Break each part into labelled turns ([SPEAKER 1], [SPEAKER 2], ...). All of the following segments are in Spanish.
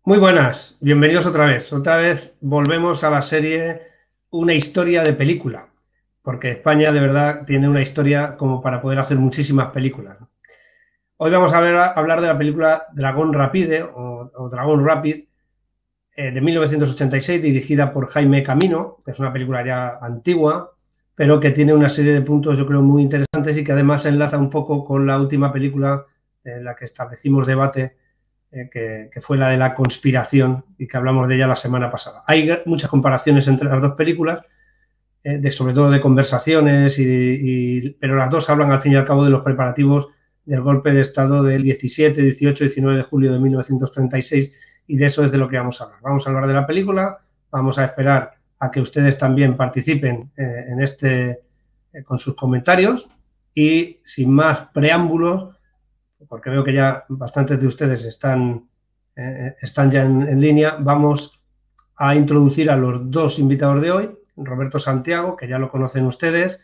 [SPEAKER 1] Muy buenas, bienvenidos otra vez. Otra vez volvemos a la serie Una historia de película, porque España de verdad tiene una historia como para poder hacer muchísimas películas. Hoy vamos a hablar de la película Dragón Rapide o Dragón Rapid de 1986, dirigida por Jaime Camino, que es una película ya antigua, pero que tiene una serie de puntos yo creo muy interesantes y que además enlaza un poco con la última película en la que establecimos debate que fue la de la conspiración y que hablamos de ella la semana pasada. Hay muchas comparaciones entre las dos películas, sobre todo de conversaciones, pero las dos hablan al fin y al cabo de los preparativos del golpe de Estado del 17, 18 y 19 de julio de 1936 y de eso es de lo que vamos a hablar. Vamos a hablar de la película, vamos a esperar a que ustedes también participen con sus comentarios y sin más preámbulos, porque veo que ya bastantes de ustedes están ya en línea, vamos a introducir a los dos invitados de hoy. Roberto Santiago, que ya lo conocen ustedes,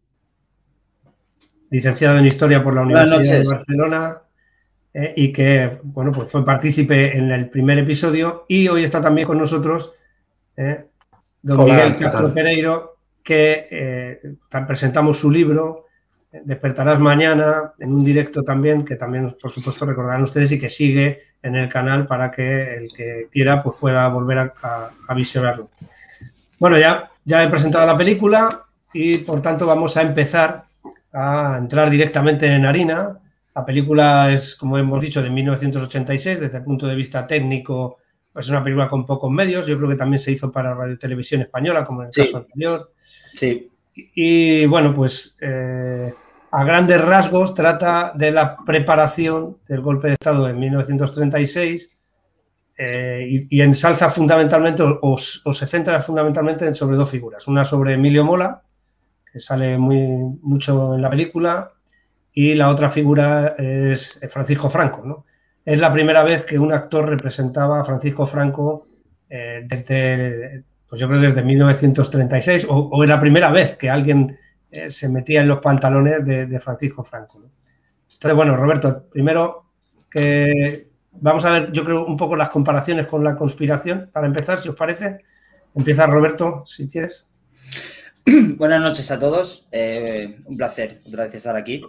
[SPEAKER 1] licenciado en Historia por la Universidad de Barcelona y que, bueno, pues fue partícipe en el primer episodio y hoy está también con nosotros don Miguel Castro Pereiro, que presentamos su libro Despertarás mañana en un directo también, que también por supuesto recordarán ustedes y que sigue en el canal para que el que quiera pues pueda volver a visionarlo. Bueno, ya he presentado la película y por tanto vamos a empezar a entrar directamente en harina. La película es, como hemos dicho, de 1986, desde el punto de vista técnico, pues es una película con pocos medios. Yo creo que también se hizo para Radio Televisión Española, como en el caso anterior.
[SPEAKER 2] Sí.
[SPEAKER 1] Y bueno, pues a grandes rasgos trata de la preparación del golpe de Estado en 1936 y ensalza fundamentalmente o se centra fundamentalmente sobre dos figuras. Una sobre Emilio Mola, que sale mucho en la película, y la otra figura es Francisco Franco, ¿no? Es la primera vez que un actor representaba a Francisco Franco pues yo creo que desde 1936, o es la primera vez que alguien se metía en los pantalones de Francisco Franco, ¿no? Entonces, bueno, Roberto, primero que vamos a ver, yo creo, un poco las comparaciones con la conspiración, para empezar, si os parece. Empieza Roberto, si quieres.
[SPEAKER 2] Buenas noches a todos, un placer otra vez estar aquí,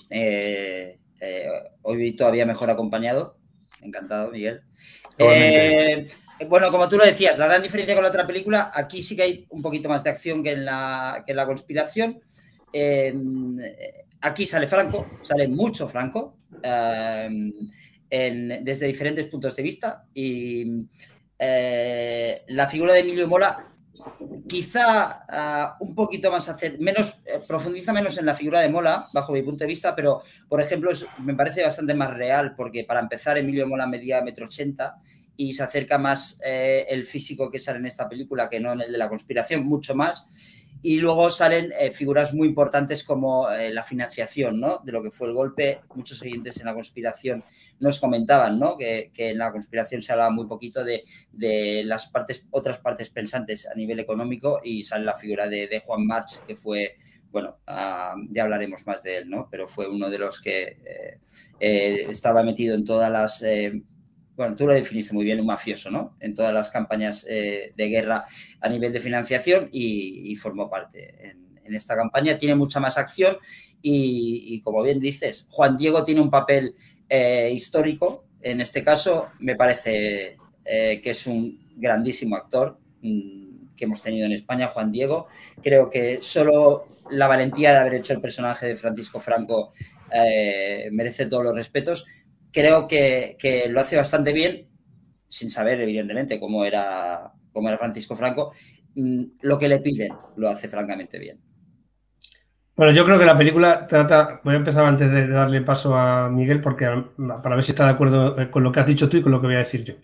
[SPEAKER 2] hoy todavía mejor acompañado, encantado, Miguel. Bueno, como tú lo decías, la gran diferencia con la otra película, aquí sí que hay un poquito más de acción que en la conspiración. Aquí sale Franco, sale mucho Franco, desde diferentes puntos de vista, y la figura de Emilio Mola quizá un poquito más profundiza menos en la figura de Mola, bajo mi punto de vista, pero, por ejemplo, me parece bastante más real, porque para empezar, Emilio Mola medía 1,80 m y se acerca más el físico que sale en esta película que no en el de la conspiración, mucho más. Y luego salen figuras muy importantes como la financiación, ¿no?, de lo que fue el golpe. Muchos oyentes en la conspiración nos comentaban, ¿no?, que en la conspiración se hablaba muy poquito de las otras partes pensantes a nivel económico, y sale la figura de Juan March, que fue, bueno, ya hablaremos más de él, ¿no?, pero fue uno de los que estaba metido en todas las... bueno, tú lo definiste muy bien, un mafioso, ¿no?, en todas las campañas de guerra a nivel de financiación, y formó parte en esta campaña. Tiene mucha más acción y, como bien dices, Juan Diego tiene un papel histórico. En este caso, me parece que es un grandísimo actor que hemos tenido en España, Juan Diego. Creo que solo la valentía de haber hecho el personaje de Francisco Franco merece todos los respetos. Creo que lo hace bastante bien, sin saber, evidentemente, cómo era Francisco Franco. Lo que le piden lo hace francamente bien.
[SPEAKER 1] Bueno, yo creo que la película trata... Voy a empezar antes de darle paso a Miguel, para ver si está de acuerdo con lo que has dicho tú y con lo que voy a decir yo.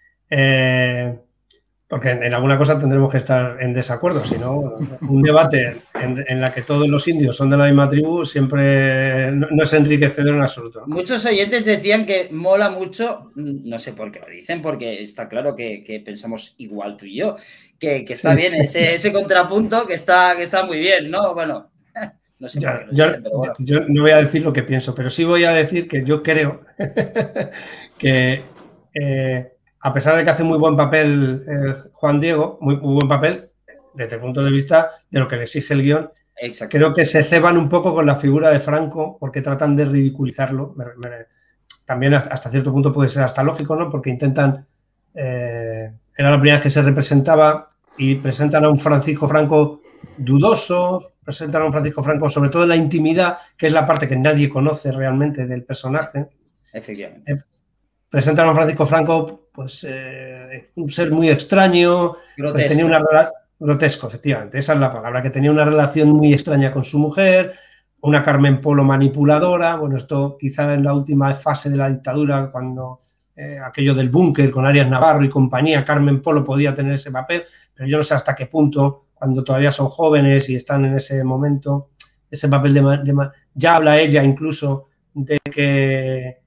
[SPEAKER 1] Porque en alguna cosa tendremos que estar en desacuerdo, si no, un debate en la que todos los indios son de la misma tribu siempre no es enriquecedor en absoluto.
[SPEAKER 2] Muchos oyentes decían que mola mucho, no sé por qué lo dicen, porque está claro que pensamos igual tú y yo, que está bien ese contrapunto, que está muy bien, ¿no? Bueno, no sé por qué lo dicen, pero bueno.
[SPEAKER 1] Yo no voy a decir lo que pienso, pero sí voy a decir que yo creo que a pesar de que hace muy buen papel Juan Diego, muy buen papel desde el punto de vista de lo que le exige el guión.
[SPEAKER 2] Exacto.
[SPEAKER 1] Creo que se ceban un poco con la figura de Franco porque tratan de ridiculizarlo. También hasta cierto punto puede ser hasta lógico, ¿no? Porque intentan... era la primera vez que se representaba y presentan a un Francisco Franco dudoso, presentan a un Francisco Franco sobre todo en la intimidad, que es la parte que nadie conoce realmente del personaje.
[SPEAKER 2] Efectivamente.
[SPEAKER 1] Presentan a un Francisco Franco, pues, un ser muy extraño, pues tenía una grotesco, efectivamente, esa es la palabra, que tenía una relación muy extraña con su mujer, una Carmen Polo manipuladora. Bueno, esto quizá en la última fase de la dictadura, cuando aquello del búnker con Arias Navarro y compañía, Carmen Polo podía tener ese papel, pero yo no sé hasta qué punto, cuando todavía son jóvenes y están en ese momento, ese papel ya habla ella incluso de que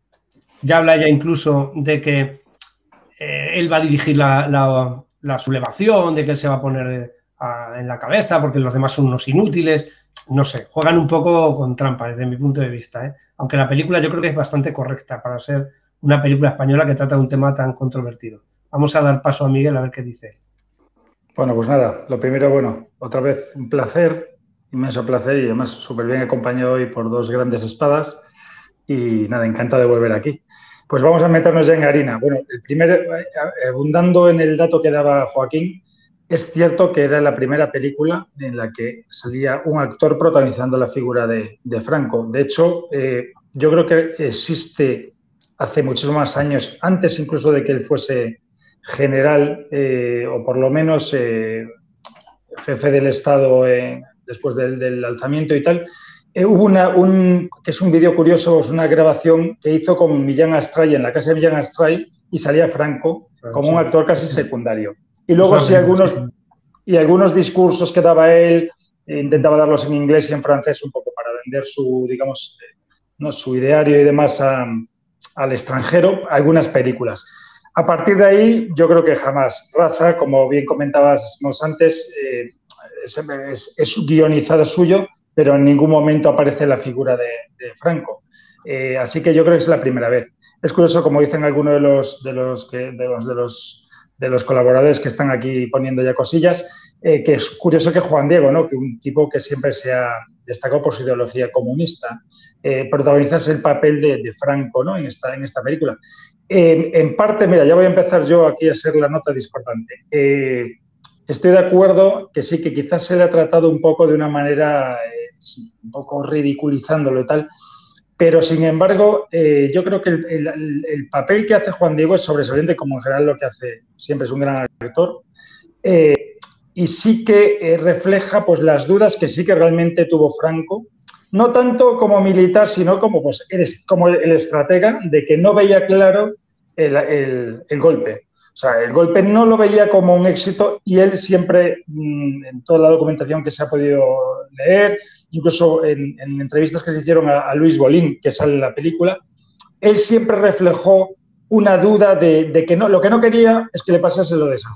[SPEAKER 1] él va a dirigir la sublevación, de que él se va a poner en la cabeza porque los demás son unos inútiles. No sé, juegan un poco con trampa desde mi punto de vista, ¿eh? Aunque la película yo creo que es bastante correcta para ser una película española que trata de un tema tan controvertido. Vamos a dar paso a Miguel a ver qué dice.
[SPEAKER 3] Bueno, pues nada, lo primero, bueno, otra vez un placer, inmenso placer y además súper bien acompañado hoy por dos grandes espadas y nada, encantado de volver aquí. Pues vamos a meternos ya en harina. Bueno, abundando en el dato que daba Joaquín, es cierto que era la primera película en la que salía un actor protagonizando la figura de Franco. De hecho, yo creo que existe hace muchísimos más años, antes incluso de que él fuese general, o por lo menos jefe del Estado después del alzamiento y tal, hubo que es un vídeo curioso, es una grabación que hizo con Millán Astray en la casa de Millán Astray y salía Franco como un actor casi secundario. Y luego algunos discursos que daba él, intentaba darlos en inglés y en francés un poco para vender su, digamos, ¿no?, su ideario y demás al extranjero, algunas películas. A partir de ahí, yo creo que jamás. Raza, como bien comentabas antes, es guionizado suyo, pero en ningún momento aparece la figura de Franco. Así que yo creo que es la primera vez. Es curioso, como dicen algunos de los colaboradores que están aquí poniendo ya cosillas, que es curioso que Juan Diego, ¿no?, que un tipo que siempre se ha destacado por su ideología comunista, protagonizase el papel de Franco, ¿no?, en esta película. En parte, mira, ya voy a empezar yo aquí a ser la nota discordante. Estoy de acuerdo que sí, que quizás se le ha tratado un poco de una manera, un poco ridiculizándolo y tal, pero sin embargo, yo creo que el papel que hace Juan Diego es sobresaliente, como en general lo que hace siempre, es un gran actor, y sí que refleja pues las dudas que sí que realmente tuvo Franco, no tanto como militar, sino como, pues, como el estratega, de que no veía claro el golpe. O sea, el golpe no lo veía como un éxito y él siempre, en toda la documentación que se ha podido leer, incluso en entrevistas que se hicieron a Luis Bolín, que sale en la película, él siempre reflejó una duda de que no, lo que no quería es que le pasase lo de San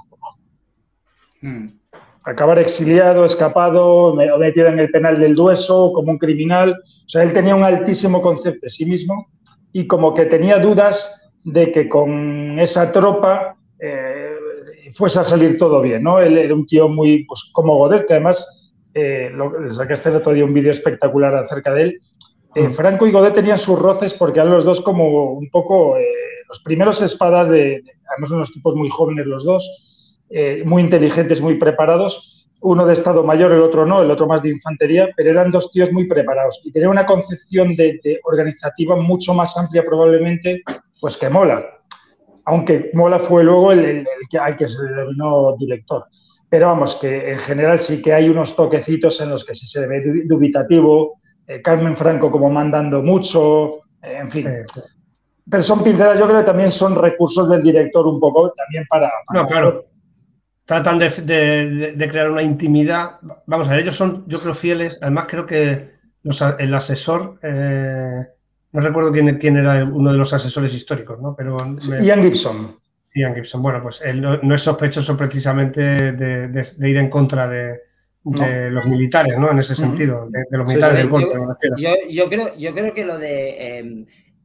[SPEAKER 3] Juan. Acabar exiliado, escapado, o metido en el penal del Dueso como un criminal. O sea, él tenía un altísimo concepto de sí mismo y como que tenía dudas de que con esa tropa fuese a salir todo bien, ¿no? Él era un tío muy, pues, como Godet, que además sacaste el otro día un vídeo espectacular acerca de él. Franco y Godet tenían sus roces porque eran los dos como un poco los primeros espadas además unos tipos muy jóvenes los dos, muy inteligentes, muy preparados, uno de Estado Mayor, el otro no, el otro más de infantería, pero eran dos tíos muy preparados y tenían una concepción de organizativa mucho más amplia probablemente pues que Mola, aunque Mola fue luego al que se le denominó director. Pero vamos, que en general sí que hay unos toquecitos en los que sí se ve dubitativo, Carmen Franco como mandando mucho, en fin. Sí. Pero son pinceladas, yo creo que también son recursos del director un poco también para
[SPEAKER 1] no, claro. Tratan de crear una intimidad. Vamos a ver, ellos son, yo creo, fieles. Además, creo que el asesor, no recuerdo quién era uno de los asesores históricos, ¿no? Pero
[SPEAKER 3] Ian Gibson.
[SPEAKER 1] Ian Gibson. Bueno, pues él no es sospechoso precisamente de ir en contra de los militares, ¿no? En ese sentido, de los militares del golpe.
[SPEAKER 2] Yo creo que lo de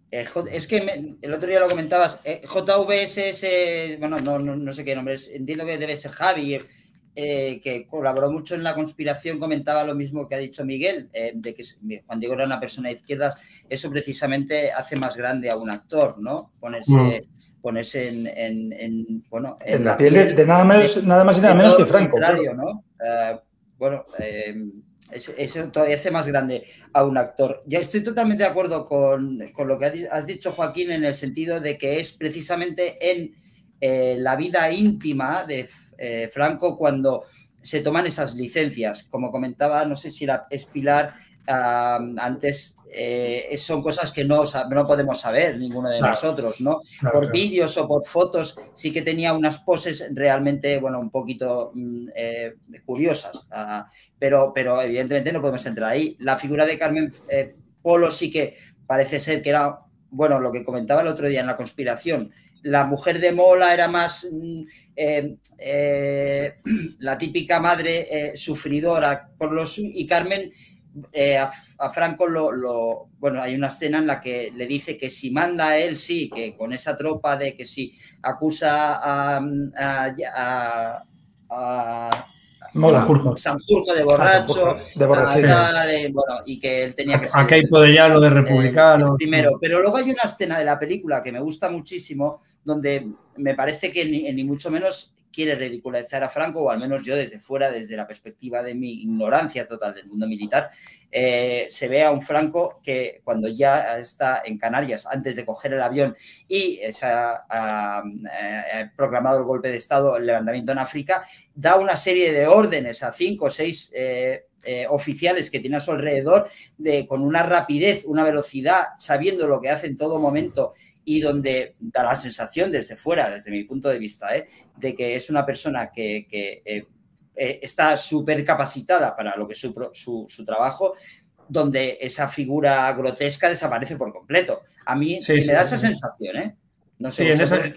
[SPEAKER 2] Es que el otro día lo comentabas, JVSS, bueno, no sé qué nombre es, entiendo que debe ser Javi, que colaboró mucho en la conspiración, comentaba lo mismo que ha dicho Miguel, de que Juan Diego era una persona de izquierdas, eso precisamente hace más grande a un actor, ¿no? Ponerse en
[SPEAKER 3] la piel de nada más y nada menos que Franco.
[SPEAKER 2] Contrario, claro. ¿No? Eso todavía hace más grande a un actor. Ya estoy totalmente de acuerdo con lo que has dicho, Joaquín, en el sentido de que es precisamente en la vida íntima de Franco cuando se toman esas licencias. Como comentaba, no sé si es Pilar antes, son cosas que no podemos saber ninguno de nosotros, ¿no? Por vídeos o por fotos sí que tenía unas poses realmente, bueno, un poquito curiosas, pero evidentemente no podemos entrar ahí. La figura de Carmen Polo sí que parece ser que era, bueno, lo que comentaba el otro día en la conspiración, la mujer de Mola era más la típica madre sufridora y Carmen a Franco bueno, hay una escena en la que le dice que si manda a él, sí, que con esa tropa de que si acusa a Sanjurjo de borracho, bueno, y que él tenía que ser...
[SPEAKER 1] A Queipo de Llano de republicano.
[SPEAKER 2] Primero, pero luego hay una escena de la película que me gusta muchísimo, donde me parece que ni mucho menos quiere ridiculizar a Franco, o al menos yo desde fuera, desde la perspectiva de mi ignorancia total del mundo militar, se ve a un Franco que cuando ya está en Canarias, antes de coger el avión y se ha proclamado el golpe de Estado, el levantamiento en África, da una serie de órdenes a 5 o 6 oficiales que tiene a su alrededor con una rapidez, una velocidad, sabiendo lo que hace en todo momento, y donde da la sensación desde fuera, desde mi punto de vista, de que es una persona que está súper capacitada para lo que es su trabajo, donde esa figura grotesca desaparece por completo. A mí me da esa sensación, No sé,
[SPEAKER 1] en eso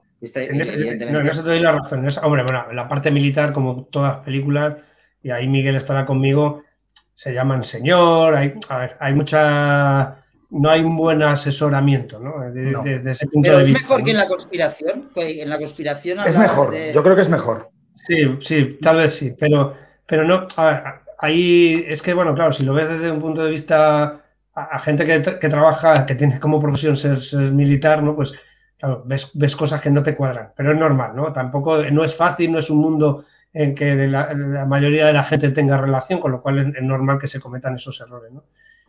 [SPEAKER 1] te doy la razón. Hombre, bueno, la parte militar, como todas las películas, y ahí Miguel estará conmigo, se llaman señor, hay mucha... No hay un buen asesoramiento, ¿no? Desde ese punto de vista.
[SPEAKER 2] ¿Es mejor, ¿no?, que en la conspiración? En la conspiración
[SPEAKER 3] es mejor, yo creo que es mejor.
[SPEAKER 1] Sí, tal vez sí, pero no... A ver, ahí es que, bueno, claro, si lo ves desde un punto de vista a gente que trabaja, que tiene como profesión ser militar, ¿no? Pues, claro, ves cosas que no te cuadran, pero es normal, ¿no? Tampoco, no es fácil, no es un mundo en que la mayoría de la gente tenga relación, con lo cual es normal que se cometan esos errores, ¿no?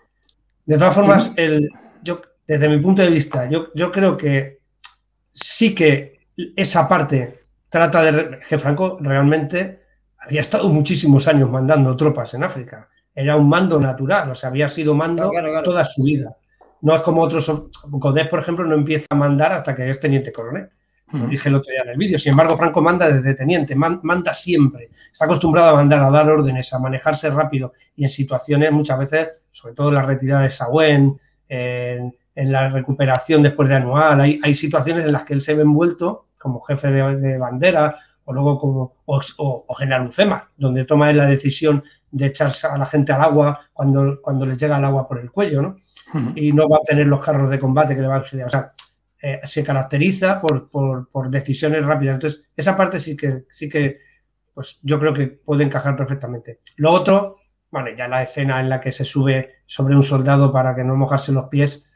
[SPEAKER 1] De todas formas, desde mi punto de vista, yo creo que sí que esa parte trata de... que Franco realmente había estado muchísimos años mandando tropas en África. Era un mando natural, o sea, había sido mando toda su vida. No es como otros... Godés, por ejemplo, no empieza a mandar hasta que es teniente coronel. Lo dije el otro día en el vídeo. Sin embargo, Franco manda desde teniente, manda siempre. Está acostumbrado a mandar, a dar órdenes, a manejarse rápido y en situaciones muchas veces, sobre todo en la retirada de Saguén, en la recuperación después de Anual, hay situaciones en las que él se ve envuelto como jefe de bandera o luego o general Ucema, donde toma él la decisión de echarse a la gente al agua cuando les llega el agua por el cuello, ¿no? Y no va a tener los carros de combate que le van a auxiliar. O sea, se caracteriza por decisiones rápidas. Entonces, esa parte sí que pues yo creo que puede encajar perfectamente. Lo otro, bueno, ya la escena en la que se sube sobre un soldado para que no mojarse los pies,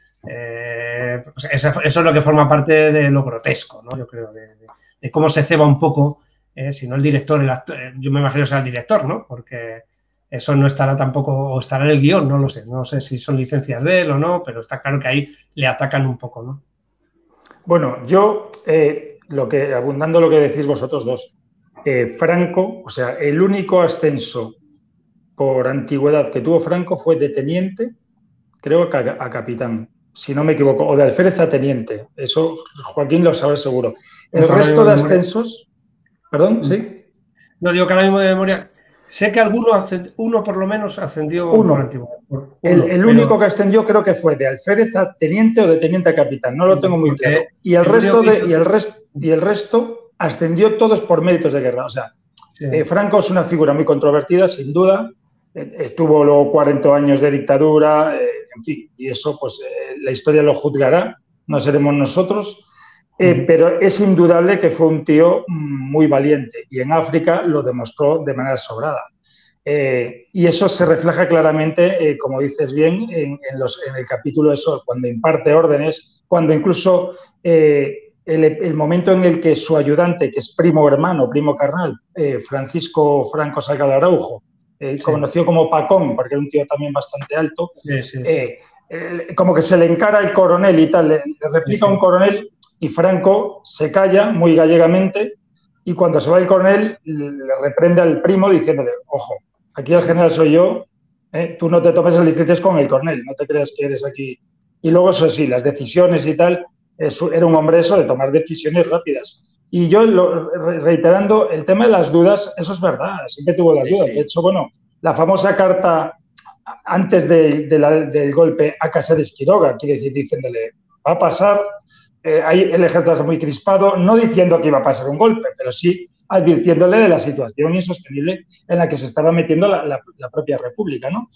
[SPEAKER 1] pues eso es lo que forma parte de lo grotesco, ¿no? Yo creo, de cómo se ceba un poco, si no el director, el actor, yo me imagino que sea el director, ¿no? Porque eso no estará tampoco, o estará en el guión, no sé si son licencias de él o no, pero está claro que ahí le atacan un poco, ¿no?
[SPEAKER 3] Bueno, yo, abundando lo que decís vosotros dos, Franco, o sea, el único ascenso por antigüedad que tuvo Franco fue de teniente, creo que a capitán, si no me equivoco, o de alférez a teniente. Eso Joaquín lo sabe seguro. El resto de ascensos... ¿Perdón? ¿Sí?
[SPEAKER 1] No, digo que ahora mismo de memoria... Sé que uno por lo menos ascendió por antigüedad.
[SPEAKER 3] El único que ascendió creo que fue de alférez a teniente o de teniente a capitán, no lo tengo muy claro. Y el resto ascendió todos por méritos de guerra. O sea, sí. Franco es una figura muy controvertida, sin duda. Estuvo luego 40 años de dictadura, en fin, y eso pues la historia lo juzgará, no seremos nosotros, pero es indudable que fue un tío muy valiente y en África lo demostró de manera sobrada. Y eso se refleja claramente, como dices bien, en el capítulo eso, cuando imparte órdenes, cuando incluso el momento en el que su ayudante, que es primo hermano, primo carnal, Francisco Franco Salgado Araujo, conocido como Pacón, porque era un tío también bastante alto, como que se le encara el coronel y tal, le replica un coronel y Franco se calla muy gallegamente y cuando se va el coronel le reprende al primo diciéndole, ojo, aquí el general soy yo, tú no te tomes el licencias con el coronel, no te creas que eres aquí. Y luego, eso sí, las decisiones y tal, era un hombre eso de tomar decisiones rápidas. Y yo, reiterando, el tema de las dudas, eso es verdad, siempre tuvo las dudas. De hecho, bueno, la famosa carta antes del golpe a Casares Quiroga, quiere decir, diciéndole, va a pasar, ahí el ejército está muy crispado, no diciendo que iba a pasar un golpe, pero sí advirtiéndole de la situación insostenible en la que se estaba metiendo la propia República, ¿no?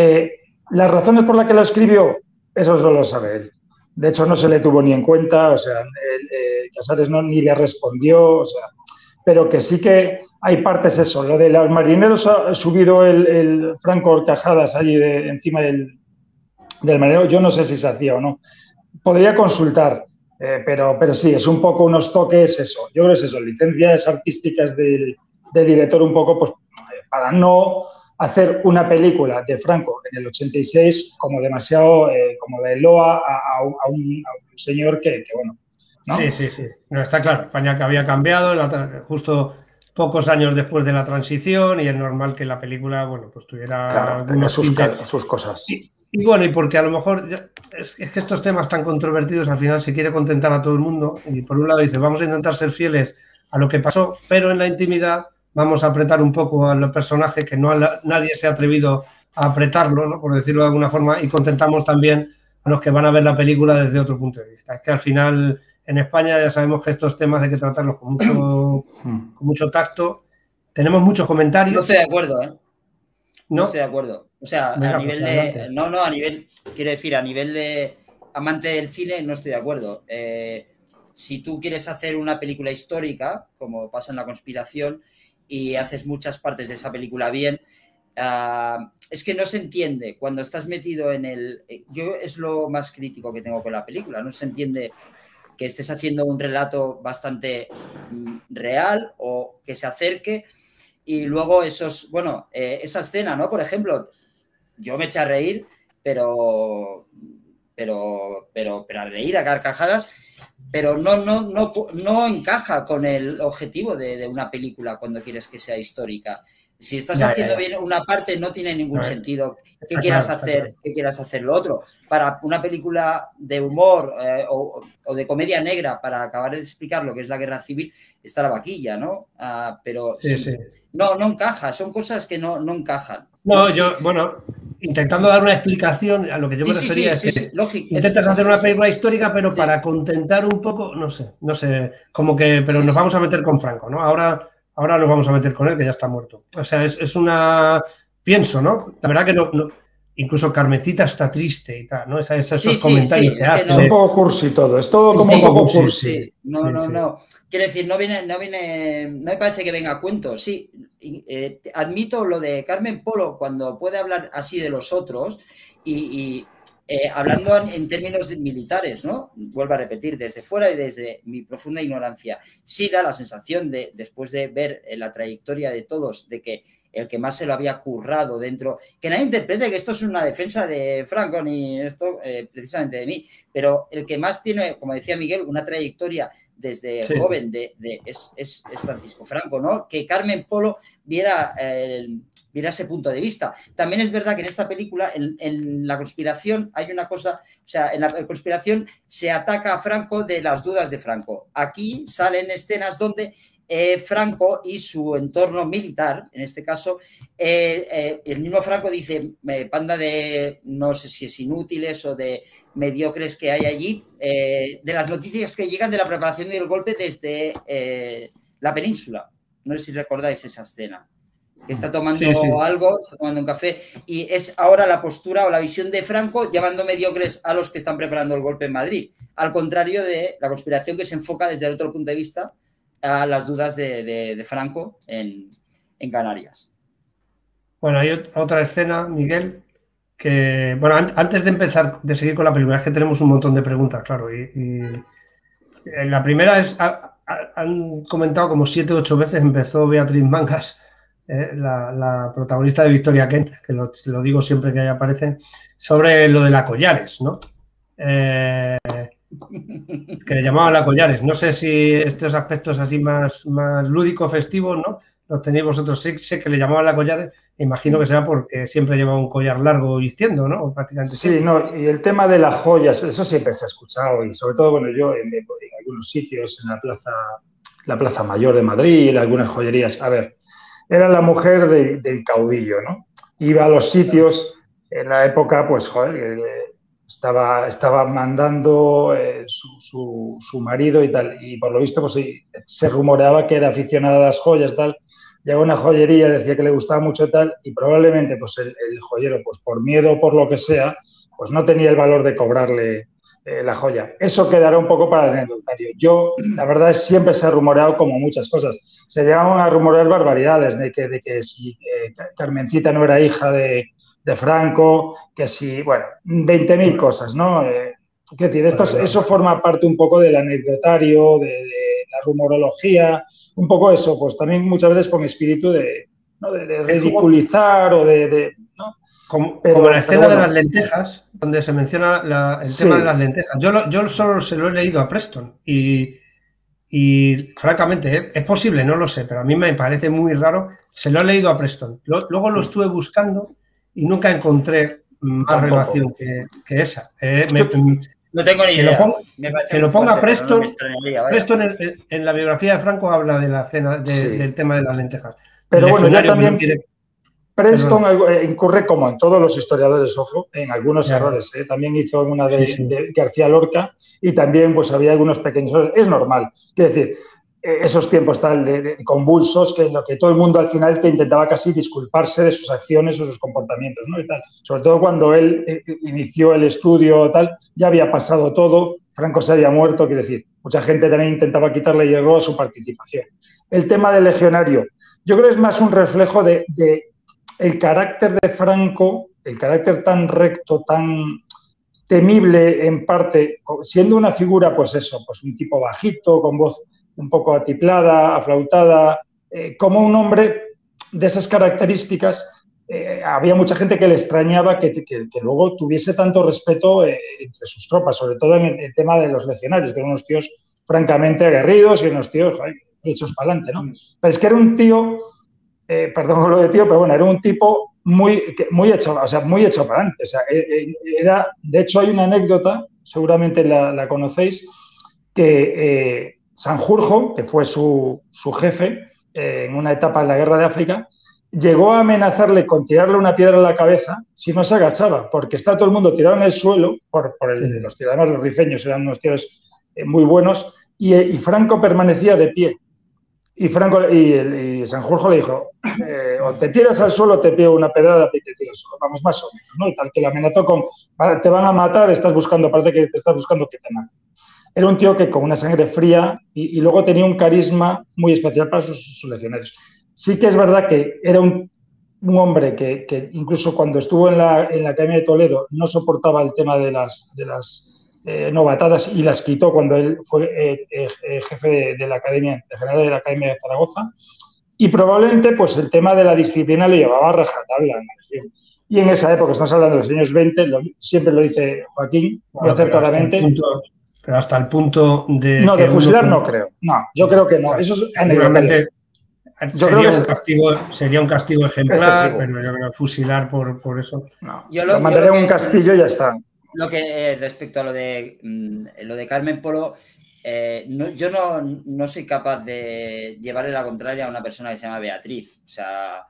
[SPEAKER 3] Las razones por las que lo escribió, eso solo lo sabe él. De hecho, no se le tuvo ni en cuenta, o sea, Casares ni le respondió, o sea, pero que sí que hay partes eso. Lo de los marineros ha subido el Franco Horcajadas allí encima del marinero, yo no sé si se hacía o no. Podría consultar, pero sí, es un poco unos toques eso. Yo creo que es eso, licencias artísticas del director un poco pues para no hacer una película de Franco en el 86 como demasiado, como de loa a un señor que bueno, ¿no?
[SPEAKER 1] Sí. No, está claro, España que había cambiado justo pocos años después de la transición y es normal que la película, bueno, pues tuviera algunos
[SPEAKER 3] sus cosas.
[SPEAKER 1] Y bueno, y porque a lo mejor es que estos temas tan controvertidos al final se quiere contentar a todo el mundo y por un lado dice, vamos a intentar ser fieles a lo que pasó, pero en la intimidad vamos a apretar un poco al personaje que nadie se ha atrevido a apretarlo, ¿no? Por decirlo de alguna forma, y contentamos también a los que van a ver la película desde otro punto de vista. Es que al final en España ya sabemos que estos temas hay que tratarlos con mucho tacto. Tenemos muchos comentarios.
[SPEAKER 2] No estoy de acuerdo, ¿eh? No estoy de acuerdo. O sea, venga, a nivel de... No, a nivel... Quiero decir, a nivel de amante del cine no estoy de acuerdo. Si tú quieres hacer una película histórica, como pasa en La Conspiración, y haces muchas partes de esa película bien, es que no se entiende cuando estás metido en el... Yo es lo más crítico que tengo con la película. No se entiende que estés haciendo un relato bastante real o que se acerque y luego esos... Bueno, esa escena, ¿no? Por ejemplo, yo me eché a reír, pero a reír a carcajadas, pero no encaja con el objetivo de una película cuando quieres que sea histórica. Si estás haciendo bien una parte, no tiene ningún sentido que quieras hacer lo otro. Para una película de humor o de comedia negra, para acabar de explicar lo que es la guerra civil, está la vaquilla, ¿no? Pero sí. No encaja, son cosas que no encajan.
[SPEAKER 1] Bueno, intentando dar una explicación a lo que yo me refería es que intentas hacer una película histórica, pero para contentar un poco, no sé, como que, pero nos vamos a meter con Franco, ¿no? Ahora nos vamos a meter con él, que ya está muerto. O sea, es una... Pienso, ¿no? La verdad que no incluso Carmencita está triste y tal, ¿no? Esos comentarios que hace.
[SPEAKER 3] Es un poco cursi todo, es todo como un poco cursi.
[SPEAKER 2] No. Quiero decir, no me parece que venga a cuento. Sí, admito lo de Carmen Polo cuando puede hablar así de los otros y hablando en términos militares, ¿no? Vuelvo a repetir, desde fuera y desde mi profunda ignorancia, sí da la sensación de, después de ver la trayectoria de todos, de que el que más se lo había currado dentro, que nadie interprete que esto es una defensa de Franco ni esto precisamente de mí, pero el que más tiene, como decía Miguel, una trayectoria desde joven es Francisco Franco, ¿no? Que Carmen Polo viera ese punto de vista. También es verdad que en esta película, en La Conspiración, hay una cosa, o sea, en La Conspiración se ataca a Franco de las dudas de Franco. Aquí salen escenas donde Franco y su entorno militar, en este caso, el mismo Franco dice, panda de, no sé si es inútiles o de mediocres que hay allí, de las noticias que llegan de la preparación del golpe desde la península. No sé si recordáis esa escena. que está tomando algo, está tomando un café, y es ahora la postura o la visión de Franco llamando mediocres a los que están preparando el golpe en Madrid, al contrario de la conspiración que se enfoca desde el otro punto de vista a las dudas de Franco en Canarias.
[SPEAKER 1] Bueno, hay otra escena, Miguel, que, bueno, antes de empezar, de seguir con la película, es que tenemos un montón de preguntas, claro, y la primera es, han comentado como 7 o 8 veces, empezó Beatriz Mangas, la protagonista de Victoria Kent, que lo digo siempre que ella aparece, sobre lo de la Collares, ¿no? Que le llamaban la Collares. No sé si estos aspectos así más lúdicos, festivos, ¿no? Los tenéis vosotros. Sé que le llamaban la Collares, imagino que será porque siempre lleva un collar largo vistiendo, ¿no? Prácticamente
[SPEAKER 3] sí, siempre. No, y el tema de las joyas, eso siempre se ha escuchado, y sobre todo, bueno, yo en algunos sitios, en la Plaza Mayor de Madrid, en algunas joyerías, a ver, era la mujer del caudillo, ¿no? Iba a los sitios, en la época, pues, joder, estaba mandando su marido y tal, y por lo visto, pues sí, se rumoreaba que era aficionada a las joyas, tal. Llegó a una joyería, decía que le gustaba mucho tal, y probablemente pues el joyero, pues por miedo o por lo que sea, pues no tenía el valor de cobrarle la joya. Eso quedará un poco para el anecdotario. Yo, la verdad, siempre se ha rumoreado como muchas cosas. Se llegaban a rumorear barbaridades de que si Carmencita no era hija de Franco, que si, bueno, 20.000 cosas, ¿no? Es decir, eso forma parte un poco del anecdotario, de la rumorología, un poco eso, pues también muchas veces con espíritu de ridiculizar o ¿no?
[SPEAKER 1] Como la escena de las lentejas, donde se menciona el tema de las lentejas. Yo solo se lo he leído a Preston y francamente, es posible, no lo sé, pero a mí me parece muy raro. Se lo he leído a Preston. Luego lo estuve buscando y nunca encontré más relación que esa.
[SPEAKER 2] No tengo ni idea.
[SPEAKER 1] Que lo ponga Preston. Preston en la biografía de Franco habla de la cena, del tema de las lentejas.
[SPEAKER 3] Pero bueno, ya también Preston incurre, como en todos los historiadores, ojo, en algunos errores. También hizo una de García Lorca y también pues había algunos pequeños errores. Es normal. Quiero decir, esos tiempos tal de convulsos en los que todo el mundo al final te intentaba casi disculparse de sus acciones o sus comportamientos, ¿no? Y tal. Sobre todo cuando él inició el estudio tal, ya había pasado todo, Franco se había muerto, quiero decir, mucha gente también intentaba quitarle hierro a su participación. El tema del legionario, yo creo que es más un reflejo de el carácter de Franco, el carácter tan recto, tan temible en parte, siendo una figura, pues eso, pues un tipo bajito, con voz un poco atiplada, aflautada, como un hombre de esas características. Había mucha gente que le extrañaba que luego tuviese tanto respeto entre sus tropas, sobre todo en el tema de los legionarios, que eran unos tíos francamente aguerridos y unos tíos hechos para adelante, ¿no? Pero es que era un tío, perdón con lo de tío, pero bueno, era un tipo muy hecho para adelante. O sea, de hecho, hay una anécdota, seguramente la conocéis, que Sanjurjo, que fue su jefe en una etapa en la guerra de África, llegó a amenazarle con tirarle una piedra en la cabeza si no se agachaba, porque está todo el mundo tirado en el suelo, los tiradores, los rifeños eran unos tíos muy buenos, y Franco permanecía de pie. Y Sanjurjo le dijo, o te tiras al suelo o te pego una pedrada y te tiras, vamos, más o menos, ¿no? Y tal, que lo amenazó con, te van a matar, parece que te estás buscando que te maten. Era un tío que con una sangre fría y luego tenía un carisma muy especial para sus legionarios. Sí que es verdad que era un hombre que incluso cuando estuvo en la Academia de Toledo no soportaba el tema de las novatadas y las quitó cuando él fue jefe de la Academia, de general de la Academia de Zaragoza, y probablemente pues el tema de la disciplina le llevaba a rajatabla. Y en esa época, estamos hablando de los años 20, siempre lo dice Joaquín, muy acertadamente.
[SPEAKER 1] Pero hasta el punto de...
[SPEAKER 3] No, de fusilar no creo. No, yo creo que no. Eso es
[SPEAKER 1] seguramente sería un castigo ejemplar, pero yo creo que fusilar por eso...
[SPEAKER 3] No, lo mandaré en un castillo y ya está.
[SPEAKER 2] Lo que respecto a lo de Carmen Polo, yo no soy capaz de llevarle la contraria a una persona que se llama Beatriz. O sea,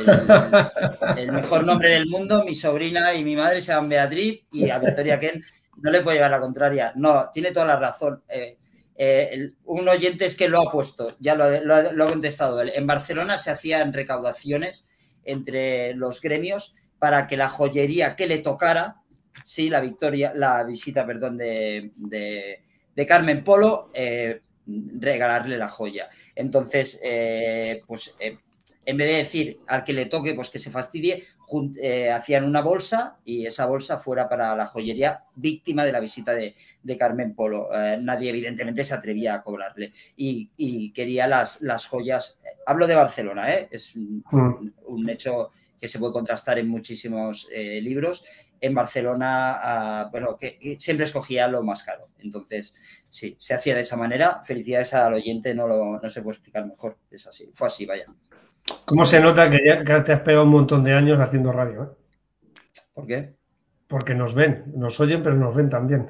[SPEAKER 2] el mejor nombre del mundo, mi sobrina y mi madre se llaman Beatriz, y a Victoria Kent no le puedo llevar la contraria. No, tiene toda la razón. Un oyente es que lo ha puesto, ya lo ha contestado él. En Barcelona se hacían recaudaciones entre los gremios para que la joyería que le tocara, sí, la visita, perdón, de Carmen Polo, regalarle la joya. Entonces, en vez de decir al que le toque, pues que se fastidie, hacían una bolsa y esa bolsa fuera para la joyería víctima de la visita de Carmen Polo. Nadie, evidentemente, se atrevía a cobrarle y quería las joyas. Hablo de Barcelona, es un hecho que se puede contrastar en muchísimos libros. En Barcelona, que siempre escogía lo más caro. Entonces, sí, se hacía de esa manera. Felicidades al oyente, no se puede explicar mejor. Es así, fue así, vaya.
[SPEAKER 1] ¿Cómo se nota que ya te has pegado un montón de años haciendo radio?
[SPEAKER 2] ¿Por qué?
[SPEAKER 1] Porque nos ven, nos oyen, pero nos ven también.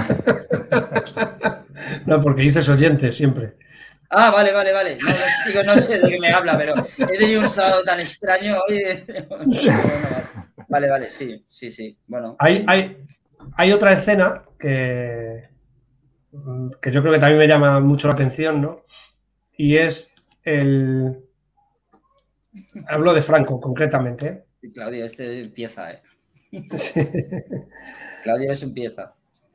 [SPEAKER 1] No, porque dices oyente siempre.
[SPEAKER 2] Ah, vale. No sé de qué me habla, pero he tenido un sábado tan extraño hoy. Vale, sí. Bueno.
[SPEAKER 1] Hay otra escena que yo creo que también me llama mucho la atención, ¿no? Y es hablo de Franco, concretamente.
[SPEAKER 2] Claudio, empieza,
[SPEAKER 1] Sí.
[SPEAKER 2] Claudio, empieza.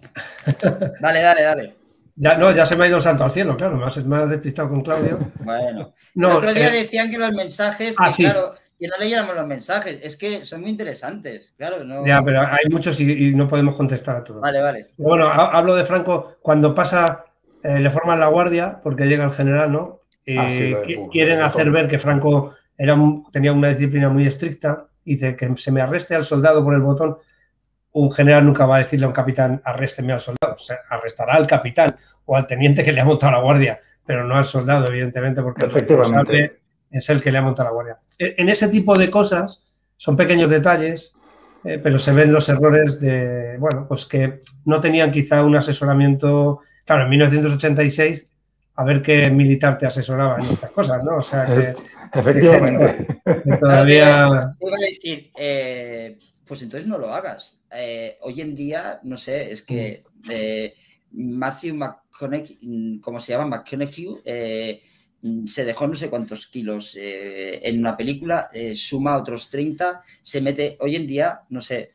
[SPEAKER 2] Dale.
[SPEAKER 1] Ya se me ha ido el santo al cielo, claro, me has despistado con Claudio.
[SPEAKER 2] Bueno, el otro día decían que los mensajes, claro, que no leyéramos los mensajes, es que son muy interesantes, claro. No...
[SPEAKER 1] Ya, pero hay muchos y no podemos contestar a todos.
[SPEAKER 2] Vale.
[SPEAKER 1] Bueno, hablo de Franco cuando pasa, le forman la guardia porque llega el general, ¿no? Quieren hacer ver que Franco tenía una disciplina muy estricta, dice que se me arreste al soldado por el botón. Un general nunca va a decirle a un capitán arrésteme al soldado, o sea, arrestará al capitán o al teniente que le ha montado la guardia, pero no al soldado, evidentemente, porque el responsable es el que le ha montado la guardia. En ese tipo de cosas son pequeños detalles, pero se ven los errores de, pues que no tenían quizá un asesoramiento. Claro, en 1986, a ver qué militar te asesoraba en estas cosas, ¿no? O sea,
[SPEAKER 3] efectivamente.
[SPEAKER 1] Que todavía...
[SPEAKER 2] Te iba a decir, pues entonces no lo hagas. Hoy en día, no sé, es que Matthew McConaughey, ¿cómo se llama? McConaughey, se dejó no sé cuántos kilos en una película, suma otros 30, se mete. Hoy en día, no sé,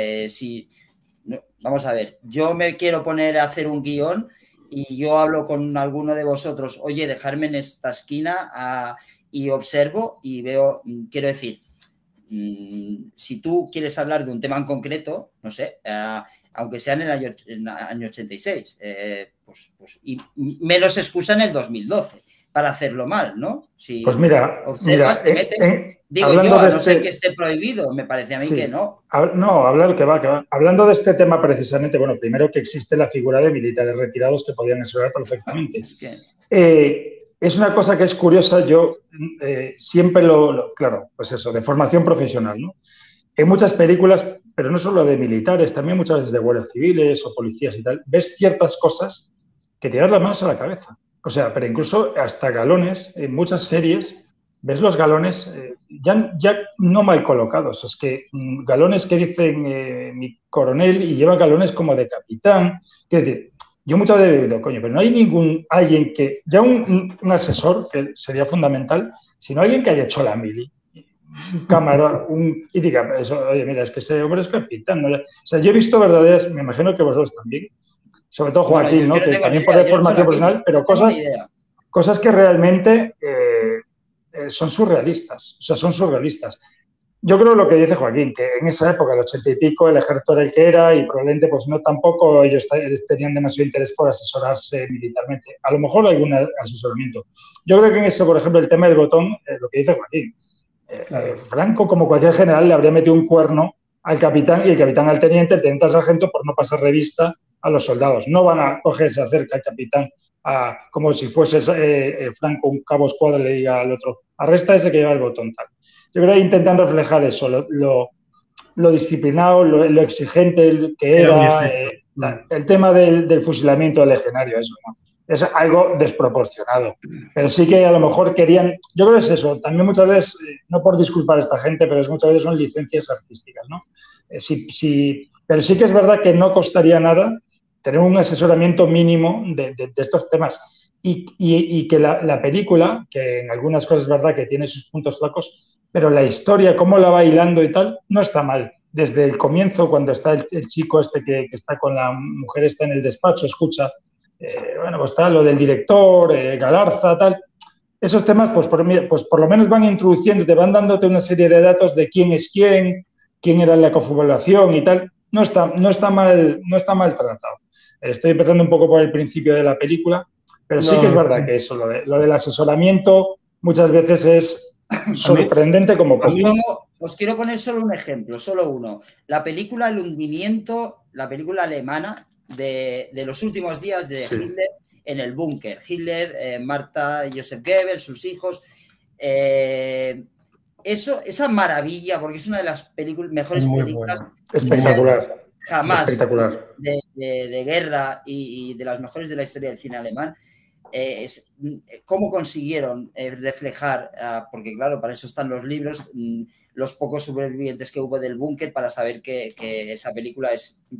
[SPEAKER 2] vamos a ver, yo me quiero poner a hacer un guión y yo hablo con alguno de vosotros, oye, dejarme en esta esquina y observo y veo, quiero decir, si tú quieres hablar de un tema en concreto, no sé, aunque sea en el año 86, y menos excusa en el 2012 para hacerlo mal, ¿no? Si
[SPEAKER 3] pues mira,
[SPEAKER 2] observas, te metes... Digo yo, a no ser que esté prohibido, me parece a mí que no.
[SPEAKER 3] No, hablar que va. Hablando de este tema precisamente, bueno, primero que existe la figura de militares retirados que podían asesorar perfectamente. Es una cosa que es curiosa, yo siempre claro, pues eso, de formación profesional, ¿no? En muchas películas, pero no solo de militares, también muchas veces de guardias civiles o policías y tal, ves ciertas cosas que te dan las manos a la cabeza. O sea, pero incluso hasta galones, en muchas series, ves los galones ya no mal colocados. Es que galones que dicen mi coronel y lleva galones como de capitán. Quiero decir, yo muchas veces digo, coño, pero no hay alguien que, ya un asesor, que sería fundamental, sino alguien que haya hecho la mili, un cámara, y diga, oye, mira, es que ese hombre es capitán, ¿no? O sea, yo he visto verdaderas, me imagino que vosotros también, sobre todo Joaquín, ¿no? Que también por formación profesional, pero cosas que realmente son surrealistas, o sea, son surrealistas. Yo creo lo que dice Joaquín, que en esa época, el 80 y pico, el ejército era el que era y probablemente pues no tampoco ellos tenían demasiado interés por asesorarse militarmente. A lo mejor algún asesoramiento. Yo creo que en eso, por ejemplo, el tema del botón, lo que dice Joaquín, claro. Franco, como cualquier general, le habría metido un cuerno al capitán y el capitán al teniente, el teniente al sargento, por no pasar revista a los soldados. No van a cogerse acerca al capitán como si fuese Franco un cabo escuadra y le diga al otro, arresta a ese que lleva el botón tal. Yo creo que intentan reflejar eso, lo disciplinado, lo exigente que era, el tema del fusilamiento del legionario, eso, ¿no? Es algo desproporcionado. Pero sí que a lo mejor querían, yo creo que es eso, también muchas veces, no por disculpar a esta gente, pero muchas veces son licencias artísticas, ¿no? Pero sí que es verdad que no costaría nada tener un asesoramiento mínimo de estos temas. Y que la película, que en algunas cosas es verdad que tiene sus puntos flacos, pero la historia, cómo la va hilando y tal, no está mal. Desde el comienzo, cuando está el chico este que está con la mujer esta en el despacho, escucha, bueno, pues está lo del director, Galarza, tal. Esos temas, pues por lo menos van introduciendo, te van dándote una serie de datos de quién es quién era la confabulación y tal. No está mal tratado. Estoy empezando un poco por el principio de la película, pero sí que es verdad que eso, lo del asesoramiento, muchas veces es sorprendente como
[SPEAKER 2] os quiero poner solo un ejemplo, solo uno. La película El hundimiento, la película alemana de los últimos días de Hitler en el búnker. Hitler, Marta, Joseph Goebbels, sus hijos. Esa maravilla, porque es una de las mejores películas.
[SPEAKER 3] Espectacular.
[SPEAKER 2] Jamás.
[SPEAKER 3] Espectacular.
[SPEAKER 2] De guerra y de las mejores de la historia del cine alemán. Cómo consiguieron reflejar, porque claro, para eso están los libros, los pocos supervivientes que hubo del búnker, para saber que esa película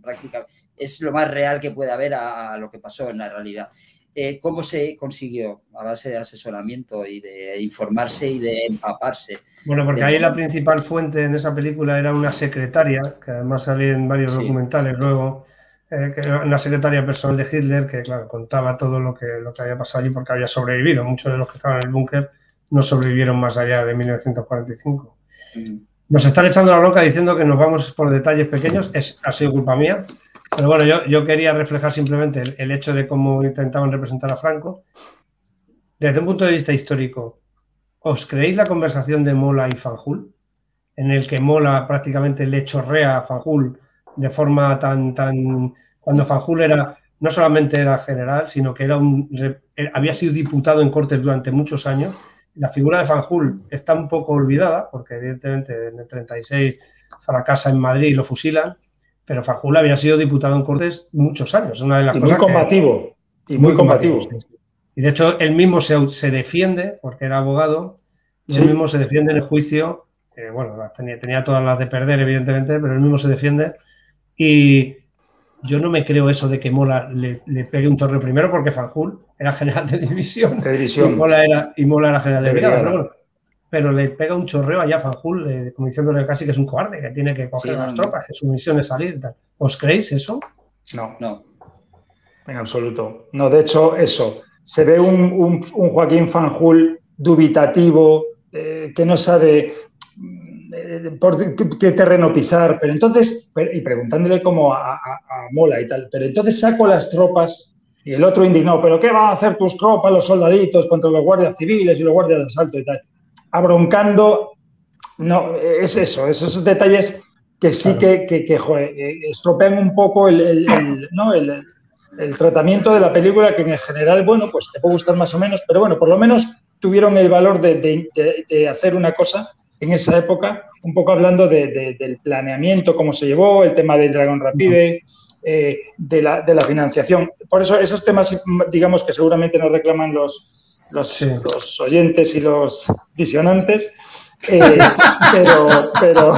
[SPEAKER 2] es lo más real que puede haber a lo que pasó en la realidad. ¿Cómo se consiguió? A base de asesoramiento y de informarse y de empaparse.
[SPEAKER 1] Bueno, porque ahí la principal fuente en esa película era una secretaria, que además salía en varios documentales luego, que era una secretaria personal de Hitler, que claro, contaba todo lo que había pasado allí porque había sobrevivido. Muchos de los que estaban en el búnker no sobrevivieron más allá de 1945. Nos están echando la bronca diciendo que nos vamos por detalles pequeños. Ha sido culpa mía. Pero bueno, yo quería reflejar simplemente el hecho de cómo intentaban representar a Franco. Desde un punto de vista histórico, ¿os creéis la conversación de Mola y Fanjul? En el que Mola prácticamente le chorrea a Fanjul de forma tan... Cuando Fanjul no solamente era general, sino que había sido diputado en Cortes durante muchos años. La figura de Fanjul está un poco olvidada, porque evidentemente en el 36 fracasa en Madrid y lo fusilan, pero Fanjul había sido diputado en Cortes muchos años. Una de las cosas
[SPEAKER 3] muy combativo.
[SPEAKER 1] Muy combativo. Sí. Y de hecho, él mismo se defiende, porque era abogado, y él mismo se defiende en el juicio. Bueno, tenía todas las de perder, evidentemente, pero él mismo se defiende. Y yo no me creo eso de que Mola le pegue un chorreo primero, porque Fanjul era general de división. Y Mola era general de brigada. Pero le pega un chorreo allá a Fanjul, como diciéndole casi que es un cobarde, que tiene que coger las tropas, que su misión es salir y tal. ¿Os creéis eso?
[SPEAKER 3] No. En absoluto. No, de hecho, eso. Se ve un Joaquín Fanjul dubitativo, que no sabe por qué terreno pisar, pero entonces, y preguntándole como a Mola y tal, pero entonces saco las tropas y el otro indignado, ¿pero qué van a hacer tus tropas, los soldaditos, contra los guardias civiles y los guardias de asalto y tal? Abroncando, no, es eso, esos detalles que sí joder, estropean un poco el tratamiento de la película, que en general, bueno, pues te puede gustar más o menos, pero bueno, por lo menos tuvieron el valor de hacer una cosa en esa época, un poco hablando del planeamiento, cómo se llevó, el tema del Dragón Rapide, de la financiación. Por eso esos temas, digamos, que seguramente nos reclaman los oyentes y los visionantes, pero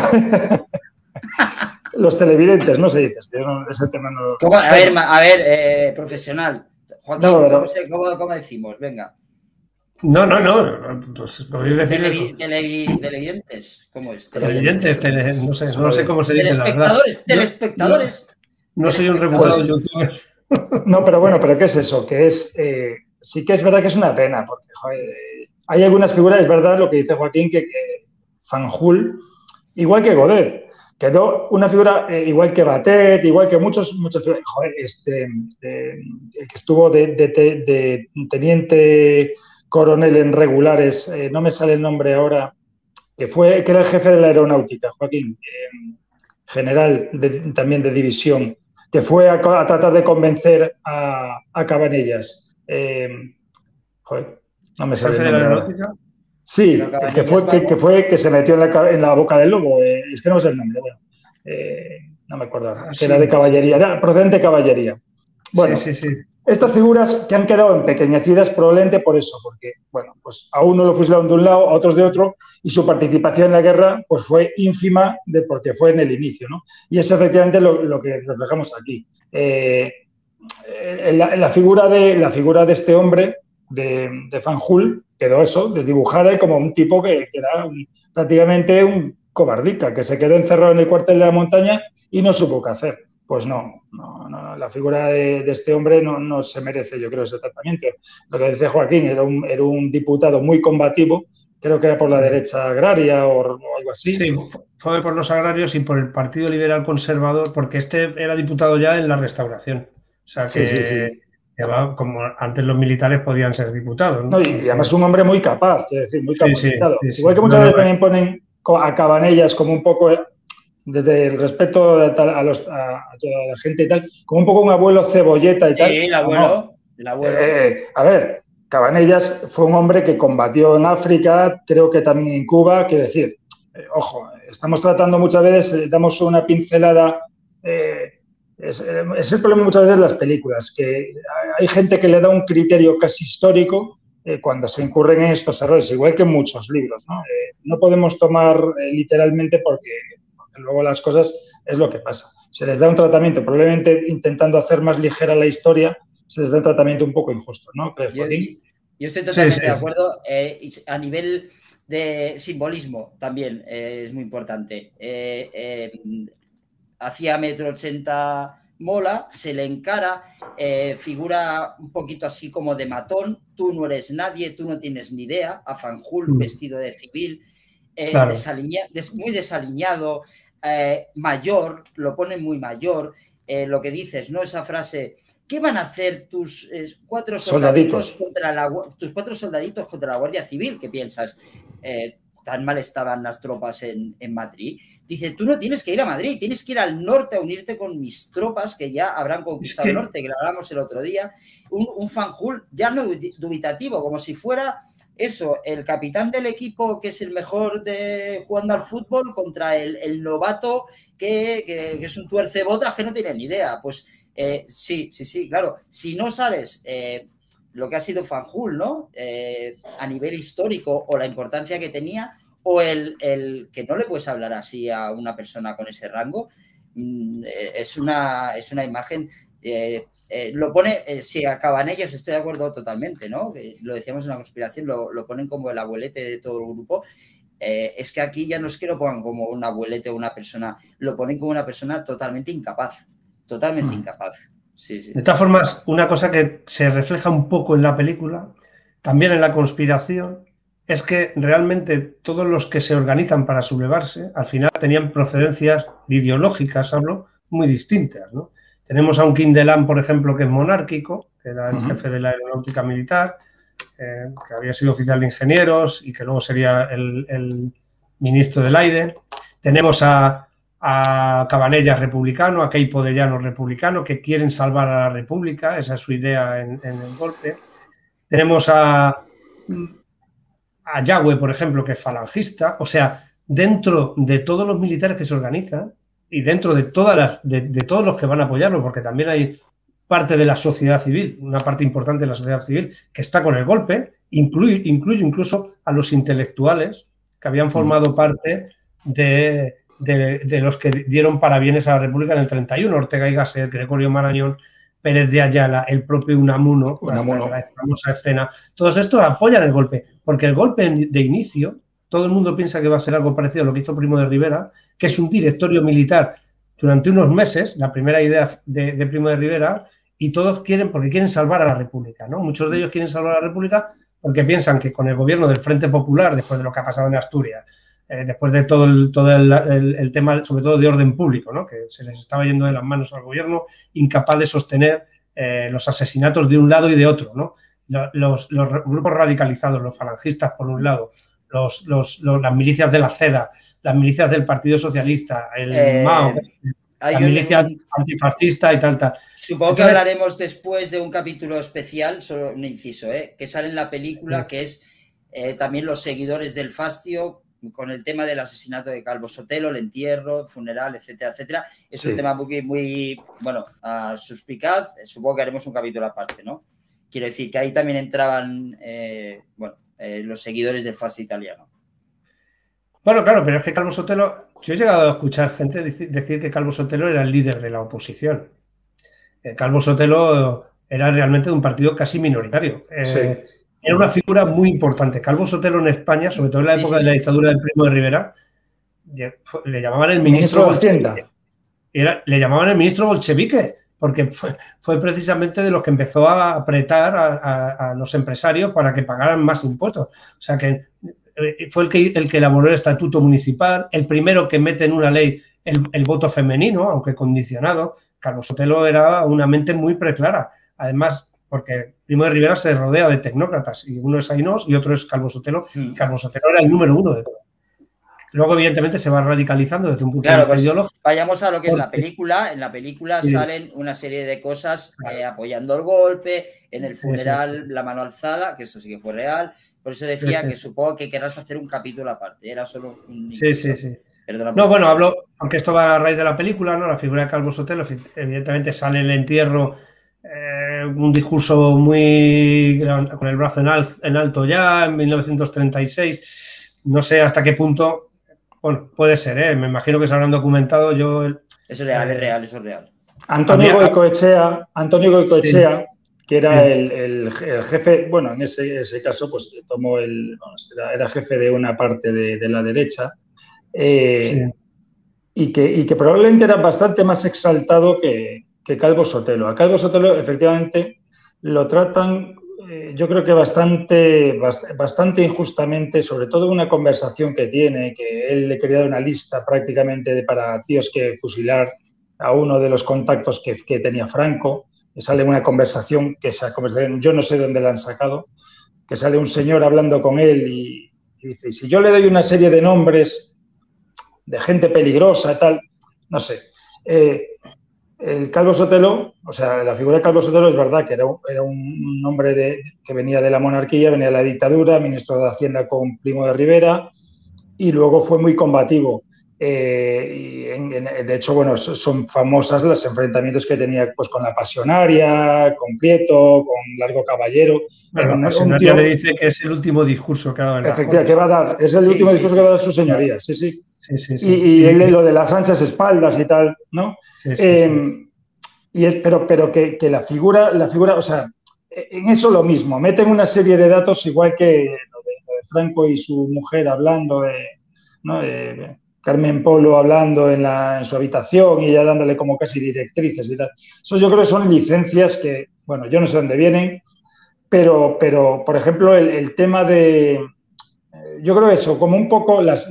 [SPEAKER 3] los televidentes, no se dice. Ese tema no...
[SPEAKER 2] A ver, profesional. Joaquín, ¿cómo decimos? Venga.
[SPEAKER 1] No. Pues podéis decir...
[SPEAKER 2] Televidentes. ¿Cómo es?
[SPEAKER 1] Televidentes, no sé cómo se dice, la verdad.
[SPEAKER 2] Telespectadores.
[SPEAKER 1] No soy un reputado youtuber.
[SPEAKER 3] No, pero bueno, ¿pero qué es eso? Que es... sí que es verdad que es una pena, porque joder, hay algunas figuras, es verdad lo que dice Joaquín, que Fanjul, igual que Godet, quedó una figura igual que Batet, igual que muchas figuras. Joder, el que estuvo de teniente coronel en regulares, no me sale el nombre ahora, que era el jefe de la aeronáutica, Joaquín, general también de división, que fue a tratar de convencer a Cabanillas. Joder, no me sale el nombre. ¿De la aeronáutica? Sí, que se metió en la boca del lobo. Es que no sé el nombre. Bueno, no me acuerdo. Que era de caballería, era procedente de caballería. Bueno, sí. Estas figuras que han quedado empequeñecidas probablemente por eso, porque, bueno, pues a uno lo fusilaron de un lado, a otros de otro, y su participación en la guerra pues fue ínfima porque fue en el inicio, ¿no? Y es efectivamente lo que reflejamos aquí. la figura de este hombre, de Fanjul, quedó eso, desdibujada y como un tipo que era prácticamente un cobardica, que se quedó encerrado en el cuartel de la montaña y no supo qué hacer. Pues no, la figura de este hombre no se merece, yo creo, ese tratamiento. Lo que dice Joaquín, era un diputado muy combativo, creo que era por la derecha agraria o algo así.
[SPEAKER 1] Sí, fue por los agrarios y por el Partido Liberal Conservador, porque este era diputado ya en la Restauración. O sea que,
[SPEAKER 3] sí.
[SPEAKER 1] como antes los militares podían ser diputados, ¿no?
[SPEAKER 3] No, y además un hombre muy capaz, quiero decir, muy capacitado.
[SPEAKER 1] Sí.
[SPEAKER 3] Igual que muchas veces también ponen a Cabanellas como un poco, desde el respeto a toda la gente y tal, como un poco un abuelo cebolleta y tal.
[SPEAKER 2] Sí, el abuelo.
[SPEAKER 3] A ver, Cabanellas fue un hombre que combatió en África, creo que también en Cuba, quiero decir, ojo, estamos tratando muchas veces, damos una pincelada. Es el problema muchas veces de las películas, que hay gente que le da un criterio casi histórico cuando se incurren en estos errores, igual que en muchos libros. No podemos tomar literalmente porque luego las cosas es lo que pasa. Se les da un tratamiento, probablemente intentando hacer más ligera la historia, se les da un tratamiento un poco injusto, ¿no?
[SPEAKER 2] Yo estoy totalmente de acuerdo. A nivel de simbolismo también es muy importante. Hacía 1,80 m Mola, se le encara, figura un poquito así como de matón, tú no eres nadie, tú no tienes ni idea, a Fanjul vestido de civil, claro. Muy desaliñado, mayor, lo pone muy mayor, lo que dices, ¿no? Esa frase, ¿qué van a hacer tus cuatro soldaditos contra la Guardia Civil? ¿Qué piensas? Tan mal estaban las tropas en Madrid. Dice, tú no tienes que ir a Madrid, tienes que ir al norte a unirte con mis tropas que ya habrán conquistado el norte, que lo hablamos el otro día. Un Fanjul ya no dubitativo, como si fuera eso, el capitán del equipo que es el mejor jugando al fútbol contra el novato que es un tuercebotas que no tiene ni idea. Pues sí, claro. Si no sabes lo que ha sido Fanjul, ¿no? A nivel histórico o la importancia que tenía, o el que no le puedes hablar así a una persona con ese rango, es una imagen. Lo pone, si acaban ellas, estoy de acuerdo totalmente, ¿no? Lo decíamos en la conspiración, lo ponen como el abuelete de todo el grupo. Es que aquí ya no es que lo pongan como un abuelete o una persona, lo ponen como una persona totalmente incapaz. Totalmente incapaz. Sí.
[SPEAKER 1] De todas formas, una cosa que se refleja un poco en la película, también en la conspiración, es que realmente todos los que se organizan para sublevarse, al final tenían procedencias ideológicas, hablo, muy distintas, ¿no? Tenemos a un Quindelán, por ejemplo, que es monárquico, que era el jefe de la aeronáutica militar, que había sido oficial de ingenieros y que luego sería el ministro del aire. Tenemos a Cabanellas republicano, a Queipo de Llano republicano, que quieren salvar a la República, esa es su idea en el golpe. Tenemos a Yagüe, por ejemplo, que es falangista. O sea, dentro de todos los militares que se organizan y dentro de de todos los que van a apoyarlo, porque también hay parte de la sociedad civil, una parte importante de la sociedad civil que está con el golpe, incluye incluso a los intelectuales que habían formado parte de los que dieron parabienes a la República en el 31, Ortega y Gasset, Gregorio Marañón, Pérez de Ayala, el propio Unamuno, hasta la famosa escena. Todos estos apoyan el golpe, porque el golpe de inicio, todo el mundo piensa que va a ser algo parecido a lo que hizo Primo de Rivera, que es un directorio militar durante unos meses, la primera idea de Primo de Rivera, y todos porque quieren salvar a la República, ¿no? Muchos de ellos quieren salvar a la República porque piensan que con el gobierno del Frente Popular, después de lo que ha pasado en Asturias, después de todo el tema, sobre todo de orden público, ¿no? Que se les estaba yendo de las manos al gobierno, incapaz de sostener los asesinatos de un lado y de otro, ¿no? Los grupos radicalizados, los falangistas por un lado, las milicias de la CEDA, las milicias del Partido Socialista, el MAO, la milicia antifascista y tal.
[SPEAKER 2] Supongo que hablaremos después de un capítulo especial, solo un inciso, que sale en la película, que es también los seguidores del fascio, con el tema del asesinato de Calvo Sotelo, el entierro, funeral, etcétera, etcétera. Es un tema muy bueno, suspicaz. Supongo que haremos un capítulo aparte, ¿no? Quiero decir que ahí también entraban, los seguidores del fascio italiano.
[SPEAKER 1] Bueno, claro, pero es que Calvo Sotelo, yo he llegado a escuchar gente decir que Calvo Sotelo era el líder de la oposición. Calvo Sotelo era realmente de un partido casi minoritario.
[SPEAKER 3] Sí.
[SPEAKER 1] Era una figura muy importante. Calvo Sotelo en España, sobre todo en la época de la dictadura del Primo de Rivera, le llamaban el ministro bolchevique. Le llamaban el ministro bolchevique, porque fue precisamente de los que empezó a apretar a los empresarios para que pagaran más impuestos. O sea que fue el que elaboró el estatuto municipal, el primero que mete en una ley el voto femenino, aunque condicionado. Calvo Sotelo era una mente muy preclara. Además, porque Primo de Rivera se rodea de tecnócratas, y uno es Ainós y otro es Calvo Sotelo. Y Calvo Sotelo era el número uno de todo. Luego, evidentemente, se va radicalizando desde un punto de vista ideológico.
[SPEAKER 2] Vayamos a lo que es la película. En la película salen una serie de cosas apoyando el golpe, en el funeral la mano alzada, que eso sí que fue real. Por eso decía que supongo que querrás hacer un capítulo aparte. Era solo un...
[SPEAKER 1] Sí. No, bueno, hablo, porque esto va a raíz de la película, ¿no? La figura de Calvo Sotelo, evidentemente sale en el entierro, un discurso muy con el brazo en alto ya, en 1936. No sé hasta qué punto... Bueno, puede ser, me imagino que se habrán documentado.
[SPEAKER 2] Eso es real, eso es real.
[SPEAKER 3] Antonio Goicoechea, que era el jefe, bueno, en ese caso, pues tomó era jefe de una parte de la derecha, y que probablemente era bastante más exaltado que Calvo Sotelo. A Calvo Sotelo, efectivamente, lo tratan... yo creo que bastante injustamente, sobre todo una conversación que tiene, que él le quería dar una lista prácticamente para tíos que fusilar a uno de los contactos que tenía Franco, que sale una conversación, yo no sé dónde la han sacado, que sale un señor hablando con él y dice, si yo le doy una serie de nombres de gente peligrosa, tal, no sé. El Calvo Sotelo, o sea, la figura de Calvo Sotelo es verdad que era un hombre que venía de la monarquía, venía de la dictadura, ministro de Hacienda con Primo de Rivera, y luego fue muy combativo. De hecho, bueno, son famosas los enfrentamientos que tenía pues, con la Pasionaria, con Prieto, con Largo Caballero.
[SPEAKER 1] Bueno, la Pasionaria le dice que es el último discurso que ha dado en la
[SPEAKER 3] Efectivamente, que va a dar, es el último discurso que va a dar su señoría, sí. Y lo de las anchas espaldas y tal, ¿no? Pero que la figura, o sea, en eso lo mismo, meten una serie de datos igual que lo de Franco y su mujer hablando de Carmen Polo hablando en su habitación y ella dándole como casi directrices y tal. Eso yo creo que son licencias que, bueno, yo no sé dónde vienen, pero por ejemplo, el tema de... Yo creo eso, como un poco las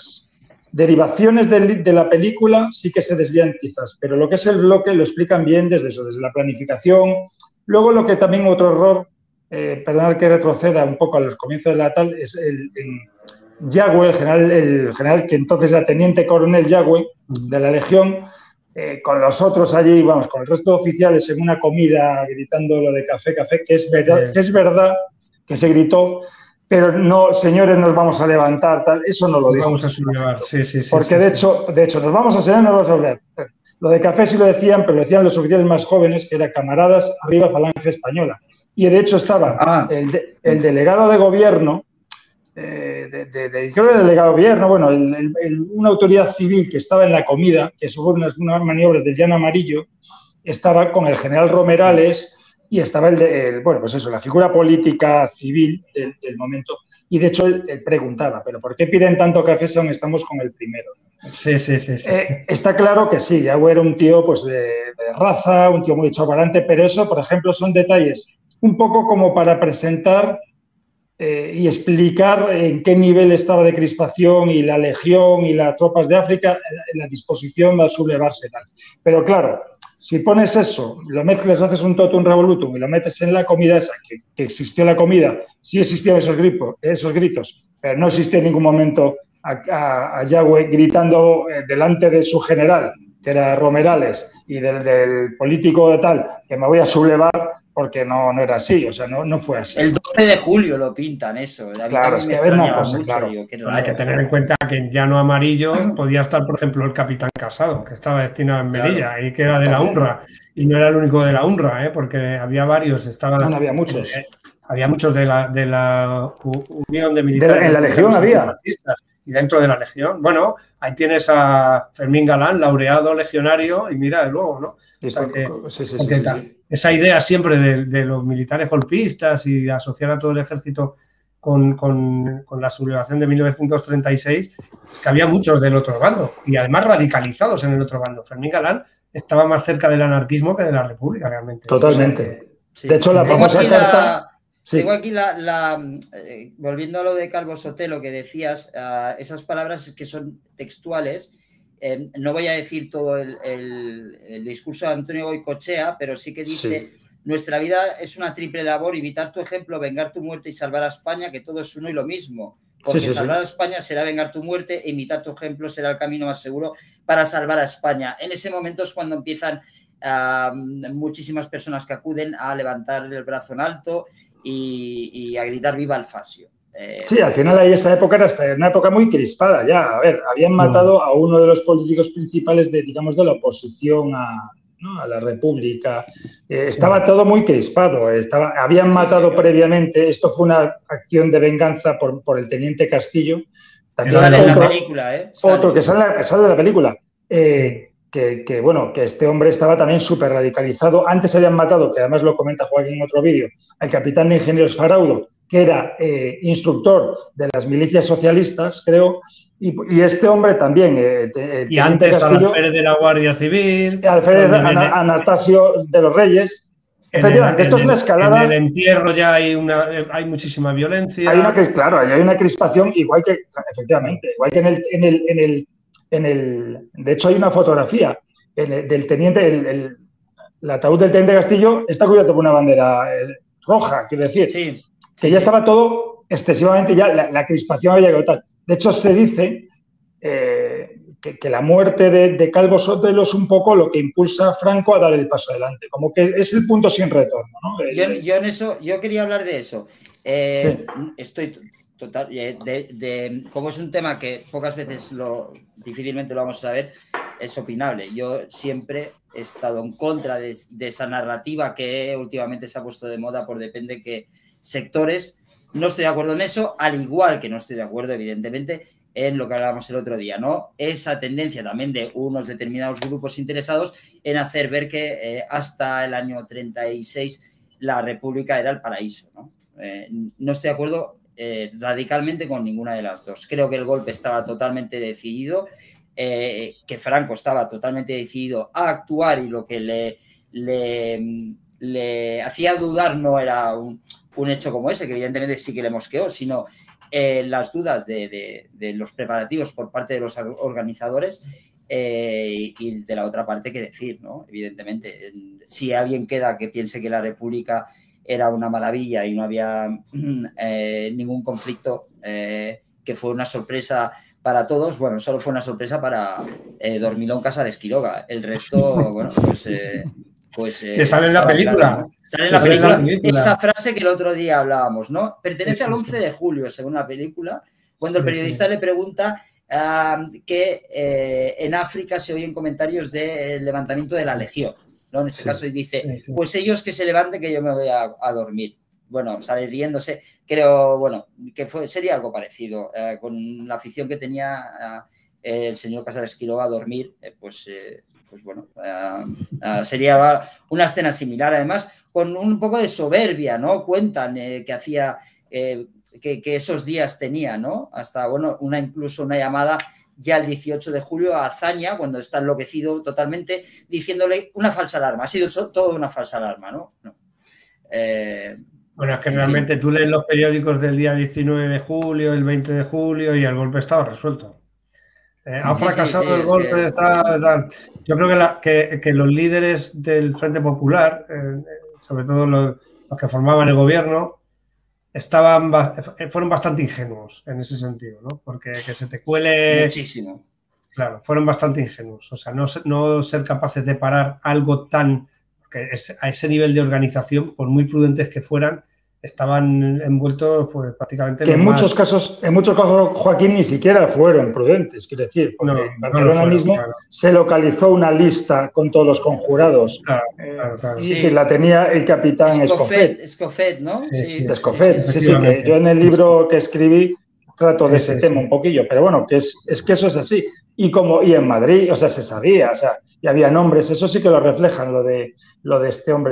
[SPEAKER 3] derivaciones de la película sí que se desvían quizás, pero lo que es el bloque lo explican bien desde la planificación. Luego lo que también otro error, perdonad que retroceda un poco a los comienzos de la tal, es el Yagüe, el general que entonces era teniente coronel Yagüe de la Legión, con los otros allí, vamos, con el resto de oficiales en una comida gritando lo de café, que es verdad que se gritó, pero no, señores, nos vamos a levantar, tal, eso no lo dijo.
[SPEAKER 1] Vamos a sublevar, sí.
[SPEAKER 3] Porque de hecho, nos vamos a señalar, nos vamos a hablar. Lo de café sí lo decían, pero lo decían los oficiales más jóvenes, que era camaradas, arriba Falange Española. Y de hecho estaba el delegado de gobierno, creo que el delegado de gobierno, bueno, una autoridad civil que estaba en la comida, que eso fueron unas maniobras del Llano Amarillo, estaba con el general Romerales y estaba bueno, pues eso, la figura política civil del momento. Y de hecho él preguntaba, ¿pero por qué piden tanto café si aún estamos con el primero?
[SPEAKER 1] Sí.
[SPEAKER 3] Está claro que sí, Yagüe era un tío pues de raza, un tío muy echado para adelante, pero eso, por ejemplo, son detalles un poco como para presentar y explicar en qué nivel estaba de crispación y la Legión y las tropas de África, la disposición a sublevarse. Tal. Pero claro, si pones eso, lo mezclas, haces un totum revolutum y lo metes en la comida esa, que existió la comida, sí existieron esos gritos, pero no existió en ningún momento a Yagüe gritando delante de su general, que era Romerales, y del político de tal, que me voy a sublevar, porque no era así, o sea, no fue así.
[SPEAKER 2] El 12 de julio lo pintan eso.
[SPEAKER 3] Claro, es que hay una cosa, claro.
[SPEAKER 1] Hay que tener en cuenta que en Llano Amarillo podía estar, por ejemplo, el capitán Casado, que estaba destinado en Melilla y que era de la UNRWA. Y no era el único de la UNRWA, porque había varios.
[SPEAKER 3] No había muchos.
[SPEAKER 1] Había muchos de la Unión de Militares.
[SPEAKER 3] En la Legión había.
[SPEAKER 1] y dentro de la Legión. Bueno, ahí tienes a Fermín Galán, laureado legionario, y mira, de luego, ¿no? O sea que, esa idea siempre de los militares golpistas y asociar a todo el ejército con la sublevación de 1936, es que había muchos del otro bando, y además radicalizados en el otro bando. Fermín Galán estaba más cerca del anarquismo que de la República, realmente.
[SPEAKER 3] Totalmente.
[SPEAKER 1] O sea que,
[SPEAKER 3] sí. De hecho, la famosa carta...
[SPEAKER 2] Tengo aquí volviendo a lo de Calvo Sotelo que decías, esas palabras que son textuales, no voy a decir todo el discurso de Antonio Goicoechea, pero sí que dice, nuestra vida es una triple labor, imitar tu ejemplo, vengar tu muerte y salvar a España, que todo es uno y lo mismo. Porque salvar a España será vengar tu muerte e imitar tu ejemplo será el camino más seguro para salvar a España. En ese momento es cuando empiezan muchísimas personas que acuden a levantar el brazo en alto y a gritar viva el fascio.
[SPEAKER 3] Sí, al final ahí esa época era una época muy crispada ya. A ver, habían matado a uno de los políticos principales de la oposición a la República. Estaba todo muy crispado. Habían matado previamente, esto fue una acción de venganza por el teniente Castillo.
[SPEAKER 2] También sale en la película,
[SPEAKER 3] Otro que sale en la película. Que este hombre estaba también súper radicalizado. Antes habían matado, que además lo comenta Joaquín en otro vídeo, al capitán de ingenieros Faraudo, que era instructor de las milicias socialistas, creo, y este hombre también.
[SPEAKER 1] Y antes al alférez de la Guardia Civil.
[SPEAKER 3] Alférez Anastasio de los Reyes. Esto es una escalada.
[SPEAKER 1] En el entierro ya hay muchísima violencia.
[SPEAKER 3] Hay una crispación, igual que, efectivamente, igual que de hecho, hay una fotografía del teniente, el ataúd del teniente Castillo está cubierto por una bandera roja, quiero decir, que ya estaba todo excesivamente, ya la crispación había llegado tal. De hecho, se dice que la muerte de Calvo Sotelo es un poco lo que impulsa a Franco a dar el paso adelante, como que es el punto sin retorno, ¿no?
[SPEAKER 2] Yo quería hablar de eso. Estoy total, como es un tema que pocas veces difícilmente lo vamos a saber, es opinable. Yo siempre he estado en contra de esa narrativa que últimamente se ha puesto de moda por depende de qué sectores. No estoy de acuerdo en eso, al igual que no estoy de acuerdo, evidentemente, en lo que hablábamos el otro día, ¿no? Esa tendencia también de unos determinados grupos interesados en hacer ver que hasta el año 36 la República era el paraíso, ¿no? No estoy de acuerdo radicalmente con ninguna de las dos. Creo que el golpe estaba totalmente decidido, que Franco estaba totalmente decidido a actuar y lo que le hacía dudar no era un hecho como ese, que evidentemente sí que le mosqueó, sino las dudas de los preparativos por parte de los organizadores y de la otra parte que decir, ¿no? Evidentemente, si alguien queda que piense que la República era una maravilla y no había ningún conflicto, que fue una sorpresa para todos, bueno, solo fue una sorpresa para Dormilón Casares Quiroga. El resto, bueno, pues
[SPEAKER 1] que sale en la película.
[SPEAKER 2] Claro, ¿no? Sale en la película. Esa frase que el otro día hablábamos, ¿no? Pertenece al 11 de julio, según la película, cuando el periodista le pregunta que en África se oyen comentarios del levantamiento de la Legión, ¿no? En este caso dice, pues ellos que se levanten que yo me voy a dormir. Bueno, sale riéndose. Creo, bueno, que sería algo parecido con la afición que tenía el señor Casares Quiroga a dormir, pues bueno, sería una escena similar, además con un poco de soberbia, ¿no? Cuentan que hacía, que esos días tenía, ¿no? Hasta, bueno, incluso una llamada ya el 18 de julio a Azaña, cuando está enloquecido totalmente, diciéndole una falsa alarma. Ha sido todo una falsa alarma, ¿no?
[SPEAKER 1] Bueno, es que realmente tú lees los periódicos del día 19 de julio, el 20 de julio y el golpe estaba resuelto. Ha fracasado el golpe, yo creo que los líderes del Frente Popular, sobre todo los que formaban el gobierno, fueron bastante ingenuos en ese sentido, ¿no? Porque que se te cuele...
[SPEAKER 2] Muchísimo.
[SPEAKER 1] Claro, fueron bastante ingenuos. O sea, no ser capaces de parar algo tan... Porque a ese nivel de organización, por muy prudentes que fueran, estaban envueltos pues prácticamente...
[SPEAKER 3] Que en muchos casos, Joaquín, ni siquiera fueron prudentes, quiero decir, porque en Barcelona mismo se localizó una lista con todos los conjurados. Claro. Y que la tenía el capitán Escofet.
[SPEAKER 2] Escofet, ¿no?
[SPEAKER 3] Sí, Escofet, sí, que yo en el libro que escribí trato de ese tema un poquillo, pero bueno, que es que eso es así. Y en Madrid, o sea, se sabía, o sea, y había nombres, eso sí que lo reflejan, lo de este hombre,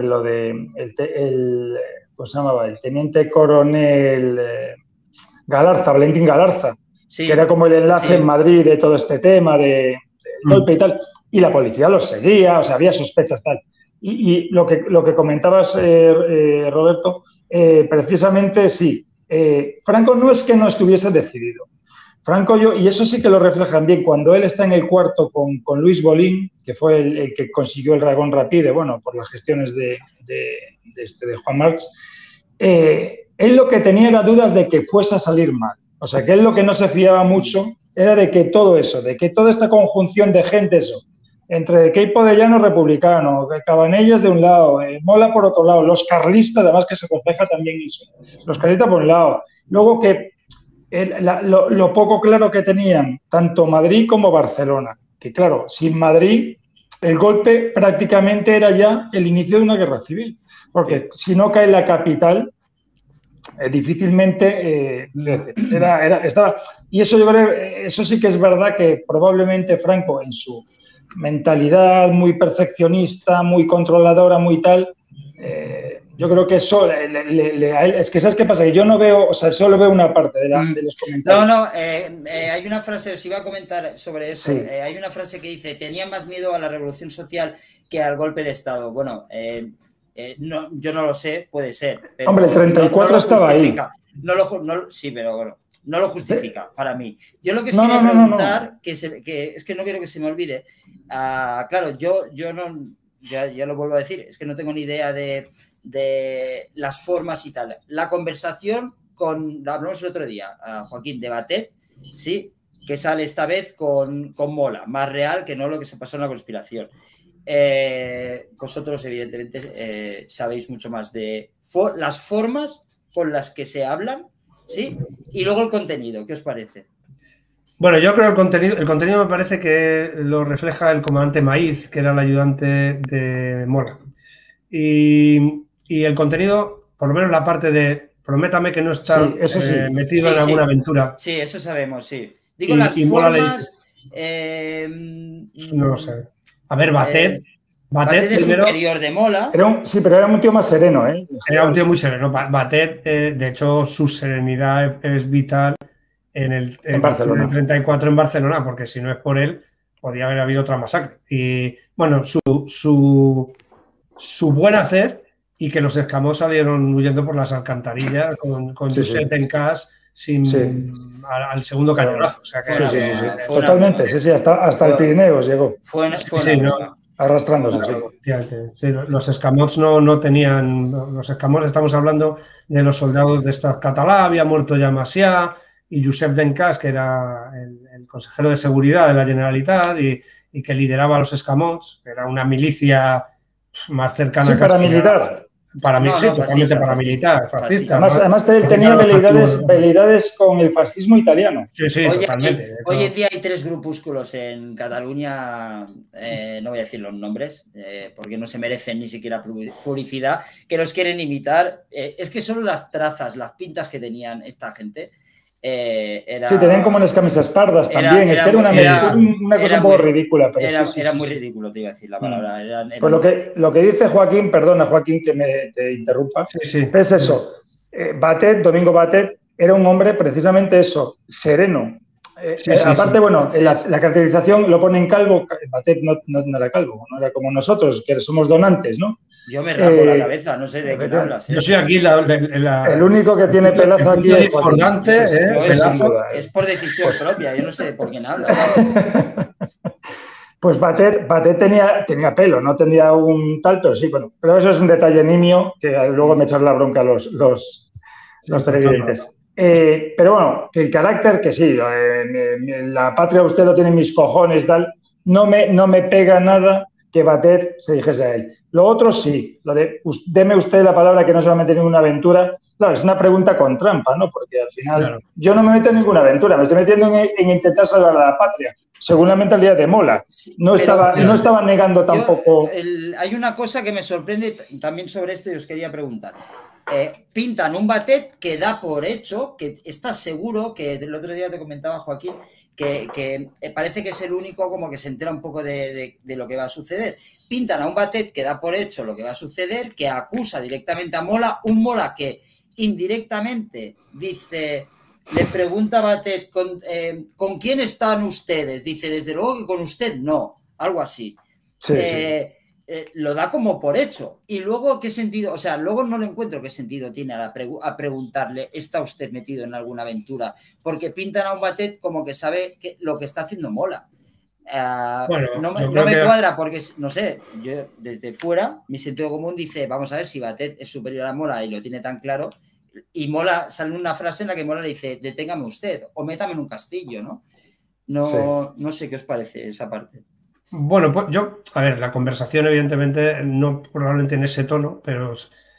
[SPEAKER 3] ¿cómo se llamaba? El teniente coronel Galarza, Valentín Galarza, que era como el enlace en Madrid de todo este tema del golpe y tal, y la policía los seguía, o sea, había sospechas tal. Y lo que comentabas, Roberto, precisamente sí, Franco no es que no estuviese decidido. Franco, y eso sí que lo reflejan bien, cuando él está en el cuarto con Luis Bolín, que fue el que consiguió el Dragón Rapide, bueno, por las gestiones de Juan March, él lo que tenía era dudas de que fuese a salir mal. O sea, que él lo que no se fiaba mucho era de que todo eso, de que toda esta conjunción de gente, eso, entre Queipo de Llano republicano, Cabanellas de un lado, Mola por otro lado, los carlistas, además que se refleja también eso, los carlistas por un lado, luego que lo poco claro que tenían tanto Madrid como Barcelona, que claro, sin Madrid el golpe prácticamente era ya el inicio de una guerra civil, porque si no cae la capital, difícilmente estaba. Y eso yo creo, eso sí que es verdad que probablemente Franco en su mentalidad muy perfeccionista, muy controladora, muy tal, yo creo que eso es que ¿sabes qué pasa? Que yo no veo, o sea, solo veo una parte de los comentarios.
[SPEAKER 2] Hay una frase, os iba a comentar sobre eso, hay una frase que dice, tenía más miedo a la revolución social que al golpe de Estado. Bueno, no, yo no lo sé, puede ser. Pero
[SPEAKER 3] hombre, el 34 estaba ahí.
[SPEAKER 2] Sí, pero bueno, no lo justifica para mí. Yo lo que os quería preguntar, que es que no quiero que se me olvide, claro, yo no, ya lo vuelvo a decir, es que no tengo ni idea de las formas y tal. La conversación hablamos el otro día, Joaquín, de Batet, sí, que sale esta vez con Mola, más real que no lo que se pasó en la conspiración. Vosotros evidentemente sabéis mucho más de las formas con las que se hablan, ¿sí? Y luego el contenido, ¿qué os parece?
[SPEAKER 1] Bueno, yo creo que el contenido me parece que lo refleja el comandante Maíz, que era el ayudante de Mola. Y el contenido, por lo menos la parte de prométame que no está metido en alguna aventura.
[SPEAKER 2] Sí, eso sabemos, sí. Digo, las formas...
[SPEAKER 1] no lo sé. A ver, Batet
[SPEAKER 2] es superior de Mola.
[SPEAKER 3] Pero era un tío más sereno, ¿eh?
[SPEAKER 1] Era un tío muy sereno. Batet, de hecho, su serenidad es vital en Barcelona. El 34 en Barcelona, porque si no es por él, podría haber habido otra masacre. Y bueno, su buen hacer y que los escamós salieron huyendo por las alcantarillas con Josep Encas al segundo cañonazo. O sea que
[SPEAKER 3] totalmente, hasta el Pirineos llegó. Arrastrándose.
[SPEAKER 1] Sí, los escamots no tenían. Los escamots, estamos hablando de los soldados de Estat Català, había muerto ya Macià y Josep Dencas, que era el consejero de seguridad de la Generalitat y que lideraba a los escamots, que era una milicia más cercana a
[SPEAKER 3] paramilitar.
[SPEAKER 1] Totalmente paramilitar, fascista.
[SPEAKER 3] Además él tenía veleidades con el fascismo italiano.
[SPEAKER 1] Sí, totalmente.
[SPEAKER 2] Hoy en día hay 3 grupúsculos en Cataluña, no voy a decir los nombres, porque no se merecen ni siquiera publicidad, que los quieren imitar. Es que solo las trazas, las pintas que tenían esta gente...
[SPEAKER 3] tenían como unas camisas pardas también. Era una cosa un poco ridícula. Pero
[SPEAKER 2] era muy ridículo, te iba a decir la palabra.
[SPEAKER 3] Pues lo que dice Joaquín, perdona Joaquín que te interrumpa, es eso. Domingo Batet era un hombre precisamente eso, sereno. Aparte, bueno, la caracterización lo pone en calvo. Batet no era calvo, no era como nosotros, que somos donantes, ¿no?
[SPEAKER 2] Yo me rapo la cabeza, no sé de qué hablas.
[SPEAKER 1] Yo soy aquí
[SPEAKER 3] el único que tiene pelazo aquí es
[SPEAKER 2] es por decisión propia, yo no sé por quién hablas.
[SPEAKER 3] Pues Batet tenía pelo, no tenía un tal, pero sí, bueno, pero eso es un detalle nimio que luego me echan la bronca los televidentes. Pero bueno, el carácter que sí, la patria usted lo tiene en mis cojones, tal, no me pega nada que Batet se dijese a él. Lo otro sí, lo de deme usted la palabra que no se va a meter en ninguna aventura, claro, es una pregunta con trampa, ¿no? Porque al final yo no me meto en ninguna aventura, me estoy metiendo en intentar salvar a la patria, según la mentalidad de Mola. No estaba negando tampoco...
[SPEAKER 2] Hay una cosa que me sorprende también sobre esto y os quería preguntar. pintan un Batet que da por hecho, que está seguro, que el otro día te comentaba Joaquín, que parece que es el único como que se entera un poco de lo que va a suceder. Pintan a un Batet que da por hecho lo que va a suceder, que acusa directamente a Mola, un Mola que indirectamente dice, le pregunta a Batet, ¿con quién están ustedes? Dice, desde luego que con usted no, algo así.
[SPEAKER 3] Sí, sí.
[SPEAKER 2] Lo da como por hecho. Y luego, ¿qué sentido? O sea, luego no le encuentro qué sentido tiene a preguntarle, ¿está usted metido en alguna aventura? Porque pintan a un Batet como que sabe lo que está haciendo Mola.
[SPEAKER 1] Bueno,
[SPEAKER 2] no me cuadra porque, no sé, yo desde fuera, mi sentido común dice, vamos a ver si Batet es superior a Mola y lo tiene tan claro, y Mola sale una frase en la que Mola le dice, deténgame usted o métame en un castillo, ¿no? No sé qué os parece esa parte.
[SPEAKER 1] Bueno, pues a ver, la conversación evidentemente no probablemente en ese tono, pero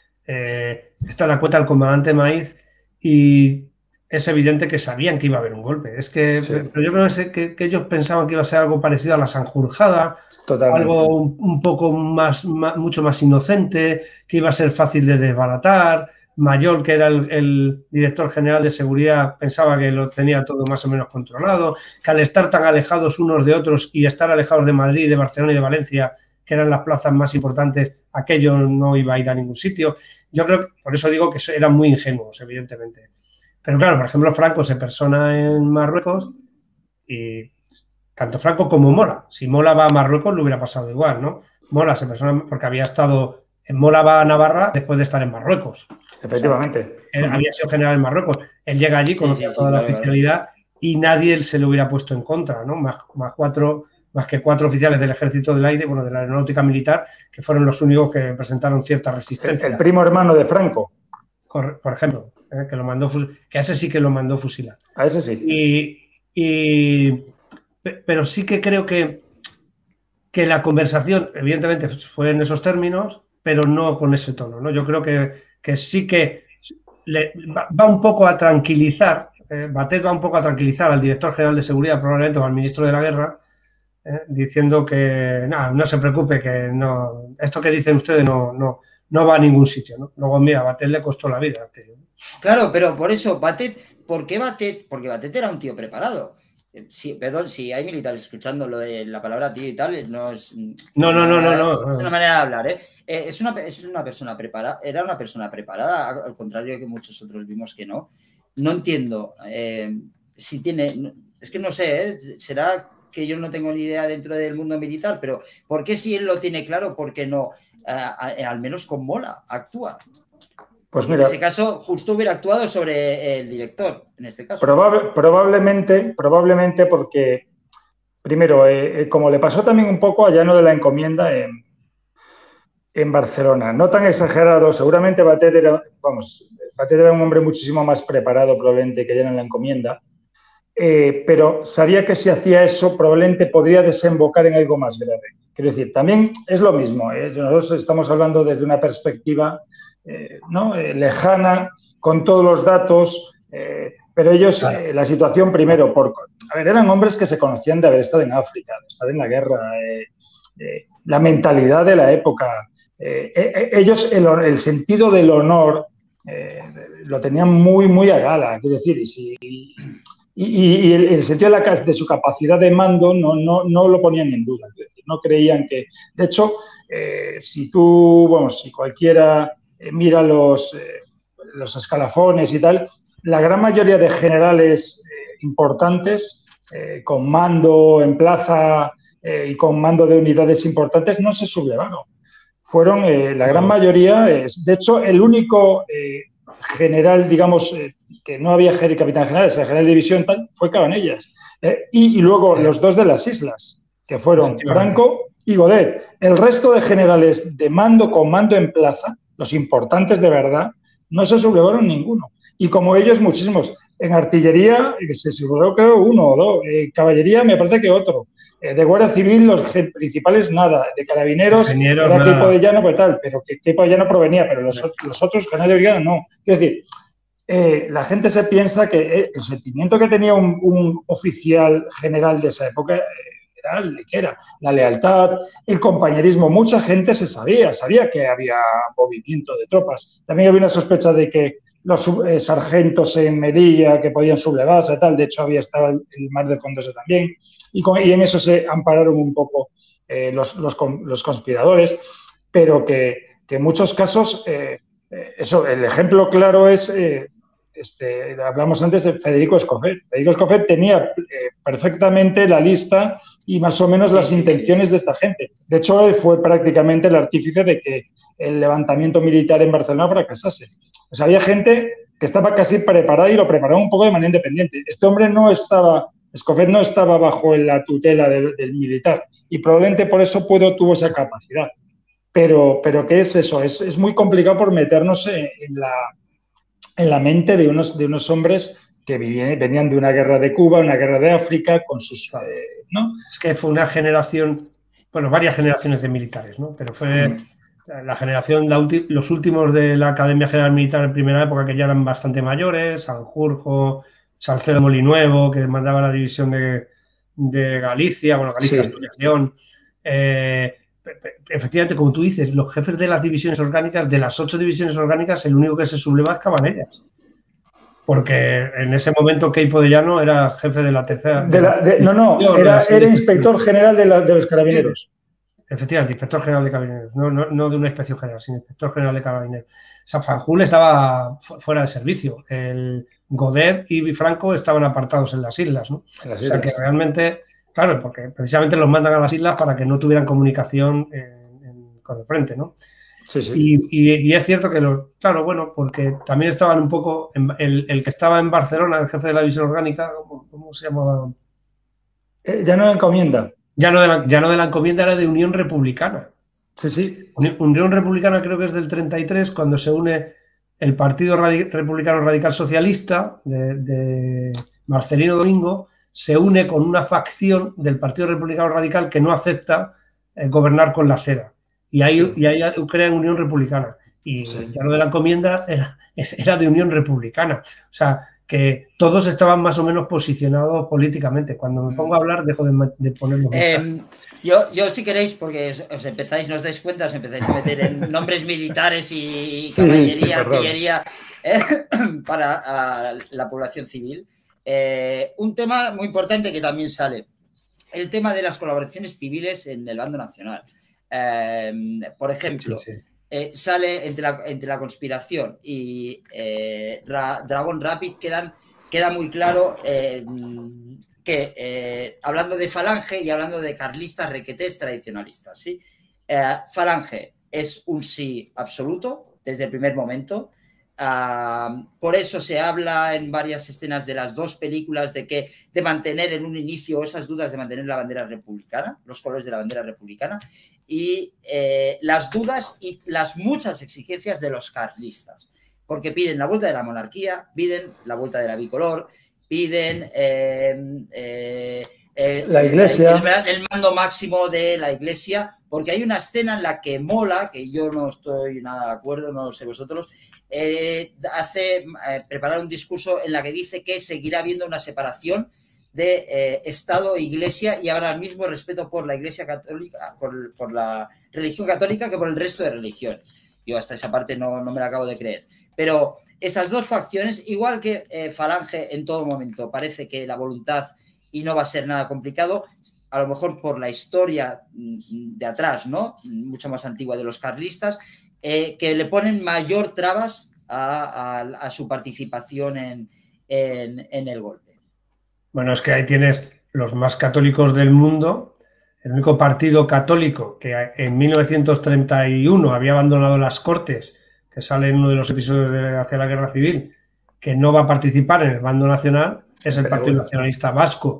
[SPEAKER 1] esta la cuenta el comandante Maíz y es evidente que sabían que iba a haber un golpe. Es que,
[SPEAKER 3] Sí.
[SPEAKER 1] pero yo creo que ellos pensaban que iba a ser algo parecido a la Sanjurjada,
[SPEAKER 3] Totalmente.
[SPEAKER 1] algo un poco mucho más inocente, que iba a ser fácil de desbaratar. Mayol, que era el director general de seguridad, pensaba que lo tenía todo más o menos controlado, que al estar tan alejados unos de otros y estar alejados de Madrid, de Barcelona y de Valencia, que eran las plazas más importantes, aquello no iba a ir a ningún sitio. Yo creo que, por eso digo que eran muy ingenuos, evidentemente. Pero claro, por ejemplo, Franco se persona en Marruecos y tanto Franco como Mola. Si Mola va a Marruecos, le hubiera pasado igual, ¿no? Mola se persona porque había estado... Mola va a Navarra después de estar en Marruecos.
[SPEAKER 3] Efectivamente.
[SPEAKER 1] O sea, había sido general en Marruecos. Él llega allí, conocía toda la oficialidad y nadie se le hubiera puesto en contra, ¿no? Más que cuatro oficiales del Ejército del Aire, bueno, de la Aeronáutica Militar, que fueron los únicos que presentaron cierta resistencia.
[SPEAKER 3] El primo hermano de Franco.
[SPEAKER 1] Por ejemplo, que lo mandó que a ese sí que lo mandó fusilar.
[SPEAKER 3] A ese sí.
[SPEAKER 1] Pero sí que creo que la conversación, evidentemente, fue en esos términos, pero no con ese tono, ¿no? Yo creo que sí que va un poco a tranquilizar, Batet va un poco a tranquilizar al director general de seguridad, probablemente, o al ministro de la guerra, diciendo que no se preocupe, que no, esto que dicen ustedes no va a ningún sitio, ¿no? Luego, mira, Batet le costó la vida.
[SPEAKER 2] Claro, pero por eso, Batet, ¿por qué Batet? Porque Batet era un tío preparado. Sí, perdón, si hay militares escuchando lo de la palabra tío y tal, no es...
[SPEAKER 1] No.
[SPEAKER 2] Es una manera de hablar, ¿eh? Es una persona preparada, era una persona preparada, al contrario que muchos otros vimos que no. No entiendo si tiene... Es que no sé, ¿eh? Será que yo no tengo ni idea dentro del mundo militar, pero ¿por qué si él lo tiene claro, por qué no, al menos con Mola, actúa?
[SPEAKER 3] Pues
[SPEAKER 2] mira, en ese caso, justo hubiera actuado sobre el director, en este caso.
[SPEAKER 3] Probablemente porque, primero, como le pasó también un poco a Llano de la Encomienda en Barcelona, no tan exagerado, seguramente Batet era un hombre muchísimo más preparado probablemente que Llano de la Encomienda, pero sabía que si hacía eso probablemente podría desembocar en algo más grave. Quiero decir, también es lo mismo, nosotros estamos hablando desde una perspectiva lejana, con todos los datos, pero ellos, la situación primero, eran hombres que se conocían de haber estado en África, de estar en la guerra, la mentalidad de la época. Ellos el sentido del honor lo tenían muy, muy a gala, quiero decir, y el sentido de su capacidad de mando no lo ponían en duda, es decir, no creían que... De hecho, si cualquiera mira los escalafones y tal, la gran mayoría de generales importantes con mando en plaza y con mando de unidades importantes no se sublevaron. Fueron la gran mayoría, de hecho, el único general, digamos, que no había capitán general, el general de división tal, fue Cabanellas. Y luego los dos de las islas, que fueron Franco y Godet. El resto de generales de mando con mando en plaza, los importantes de verdad, no se sublevaron ninguno. Y como ellos, muchísimos. En artillería se sublevó creo uno o dos. Caballería me parece que otro. De Guardia Civil los principales nada. De Carabineros era tipo de llano, pues tal, pero que tipo de llano provenía, pero los otros generales de brigada no. Es decir, la gente se piensa que el sentimiento que tenía un oficial general de esa época tal, que era la lealtad, el compañerismo. Mucha gente sabía que había movimiento de tropas. También había una sospecha de que los sargentos en Melilla que podían sublevarse y tal, de hecho había estado el mar de fondo ese también, y en eso se ampararon un poco los conspiradores, pero que en muchos casos, el ejemplo claro es, hablamos antes de Federico Escofet. Federico Escofet tenía perfectamente la lista y más o menos las intenciones de esta gente. De hecho, él fue prácticamente el artífice de que el levantamiento militar en Barcelona fracasase. O sea, había gente que estaba casi preparada y lo preparaba un poco de manera independiente. Este hombre Escofet no estaba bajo la tutela del militar y probablemente por eso tuvo esa capacidad. Pero ¿qué es eso? Es muy complicado por meternos en la mente de unos hombres que venían de una guerra de Cuba, una guerra de África, con sus... ¿no?
[SPEAKER 1] Es que fue una generación, bueno, varias generaciones de militares, ¿no? Pero fue la generación, los últimos de la Academia General Militar en primera época, que ya eran bastante mayores, Sanjurjo, Salcedo Molinuevo, que mandaba la división de Galicia, bueno, Galicia, Asturias, León. Efectivamente, como tú dices, los jefes de las divisiones orgánicas, de las 8 divisiones orgánicas, el único que se subleva es Cabanellas. Porque en ese momento Queipo de Llano era jefe de la tercera...
[SPEAKER 3] Era inspector general de los carabineros.
[SPEAKER 1] Efectivamente, inspector general de carabineros. No de una inspección general, sino inspector general de carabineros. San Fanjul estaba fuera de servicio. El Godet y Franco estaban apartados en las islas, ¿no? O sea que realmente... Claro, porque precisamente los mandan a las islas para que no tuvieran comunicación con el frente, ¿no?
[SPEAKER 3] Sí, sí.
[SPEAKER 1] Y es cierto que, claro, bueno, porque también estaban un poco, el que estaba en Barcelona, el jefe de la división orgánica, ¿cómo se llamaba?
[SPEAKER 3] Ya no de encomienda.
[SPEAKER 1] Ya no de la encomienda, era de Unión Republicana.
[SPEAKER 3] Sí, sí.
[SPEAKER 1] Unión Republicana creo que es del 33, cuando se une el Partido Republicano Radical Socialista de Marcelino Domingo, se une con una facción del Partido Republicano Radical que no acepta gobernar con la CEDA. Y ahí crean Unión Republicana. Y ya lo de la encomienda era de Unión Republicana. O sea, que todos estaban más o menos posicionados políticamente. Cuando me pongo a hablar, dejo de poner los mensajes.
[SPEAKER 2] Yo, si queréis, porque no os dais cuenta, os empezáis a meter en nombres militares y caballería, artillería para la población civil. Un tema muy importante que también sale, el tema de las colaboraciones civiles en el bando nacional. Por ejemplo, sale entre la conspiración y Dragón Rapid queda muy claro que hablando de Falange y hablando de carlistas requetés tradicionalistas, ¿sí? Falange es un sí absoluto desde el primer momento. Por eso se habla en varias escenas de las 2 películas de mantener en un inicio esas dudas de mantener la bandera republicana, los colores de la bandera republicana, y las dudas y las muchas exigencias de los carlistas, porque piden la vuelta de la monarquía, piden la vuelta de la bicolor, piden
[SPEAKER 3] la iglesia,
[SPEAKER 2] el mando máximo de la iglesia, porque hay una escena en la que Mola, que yo no estoy nada de acuerdo, no lo sé vosotros, preparar un discurso en la que dice que seguirá habiendo una separación de Estado e Iglesia y habrá el mismo respeto por la Iglesia católica, por la religión católica que por el resto de religiones. Yo hasta esa parte no me la acabo de creer. Pero esas 2 facciones, igual que Falange en todo momento, parece que la voluntad y no va a ser nada complicado, a lo mejor por la historia de atrás, ¿no? Mucho más antigua de los carlistas, que le ponen mayor trabas a su participación en el golpe.
[SPEAKER 1] Bueno, es que ahí tienes los más católicos del mundo, el único partido católico que en 1931 había abandonado las Cortes, que sale en uno de los episodios de Hacia la Guerra Civil, que no va a participar en el bando nacional, es el Partido Nacionalista Vasco.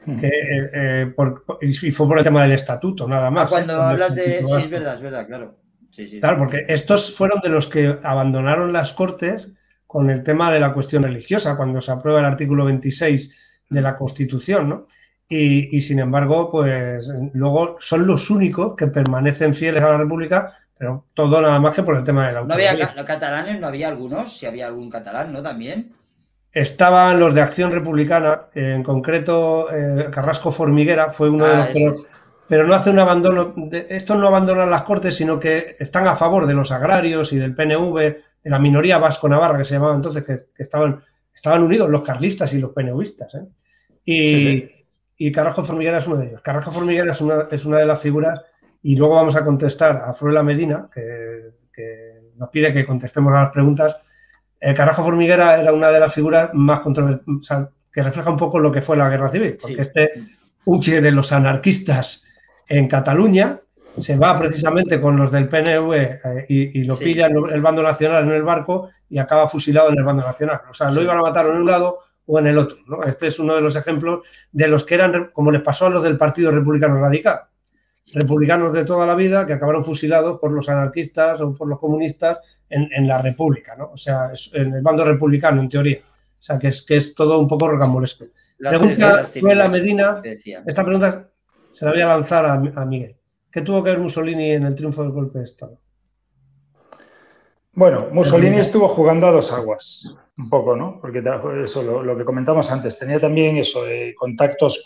[SPEAKER 1] Y fue por el tema del estatuto, nada más.
[SPEAKER 2] Cuando hablas de... Sí, es verdad, claro. Sí.
[SPEAKER 1] Claro, porque estos fueron de los que abandonaron las Cortes con el tema de la cuestión religiosa, cuando se aprueba el artículo 26 de la Constitución, ¿no? Y sin embargo, pues luego son los únicos que permanecen fieles a la República, pero todo nada más que por el tema de la autonomía.
[SPEAKER 2] ¿No había catalanes? ¿No había algunos? Si había algún catalán, ¿no? También.
[SPEAKER 1] estaban los de Acción Republicana, en concreto Carrasco Formiguera fue uno de los... Pero no hace un abandono, estos no abandonan las Cortes, sino que están a favor de los agrarios y del PNV, de la minoría vasco-navarra que se llamaba entonces, que estaban unidos los carlistas y los PNVistas. Y Carrasco Formiguera es uno de ellos. Carrasco Formiguera es una de las figuras, y luego vamos a contestar a Fruela Medina, que nos pide que contestemos a las preguntas. Carrasco Formiguera era una de las figuras más controvertidas, o sea, que refleja un poco lo que fue la Guerra Civil, porque Uche de los anarquistas en Cataluña se va precisamente con los del PNV y lo pilla el bando nacional en el barco y acaba fusilado en el bando nacional. O sea, lo iban a matar en un lado o en el otro, ¿no? Este es uno de los ejemplos de los que eran, como les pasó a los del Partido Republicano Radical, republicanos de toda la vida que acabaron fusilados por los anarquistas o por los comunistas en la República, ¿no? O sea, en el bando republicano, en teoría. O sea, que es todo un poco rocambolesco. Pregunta Fruela Medina, esta pregunta se la voy a lanzar a Miguel. ¿Qué tuvo que ver Mussolini en el triunfo del golpe de Estado?
[SPEAKER 3] Bueno, Mussolini estuvo jugando a dos aguas, un poco, ¿no? Porque eso, lo que comentamos antes, tenía también eso, contactos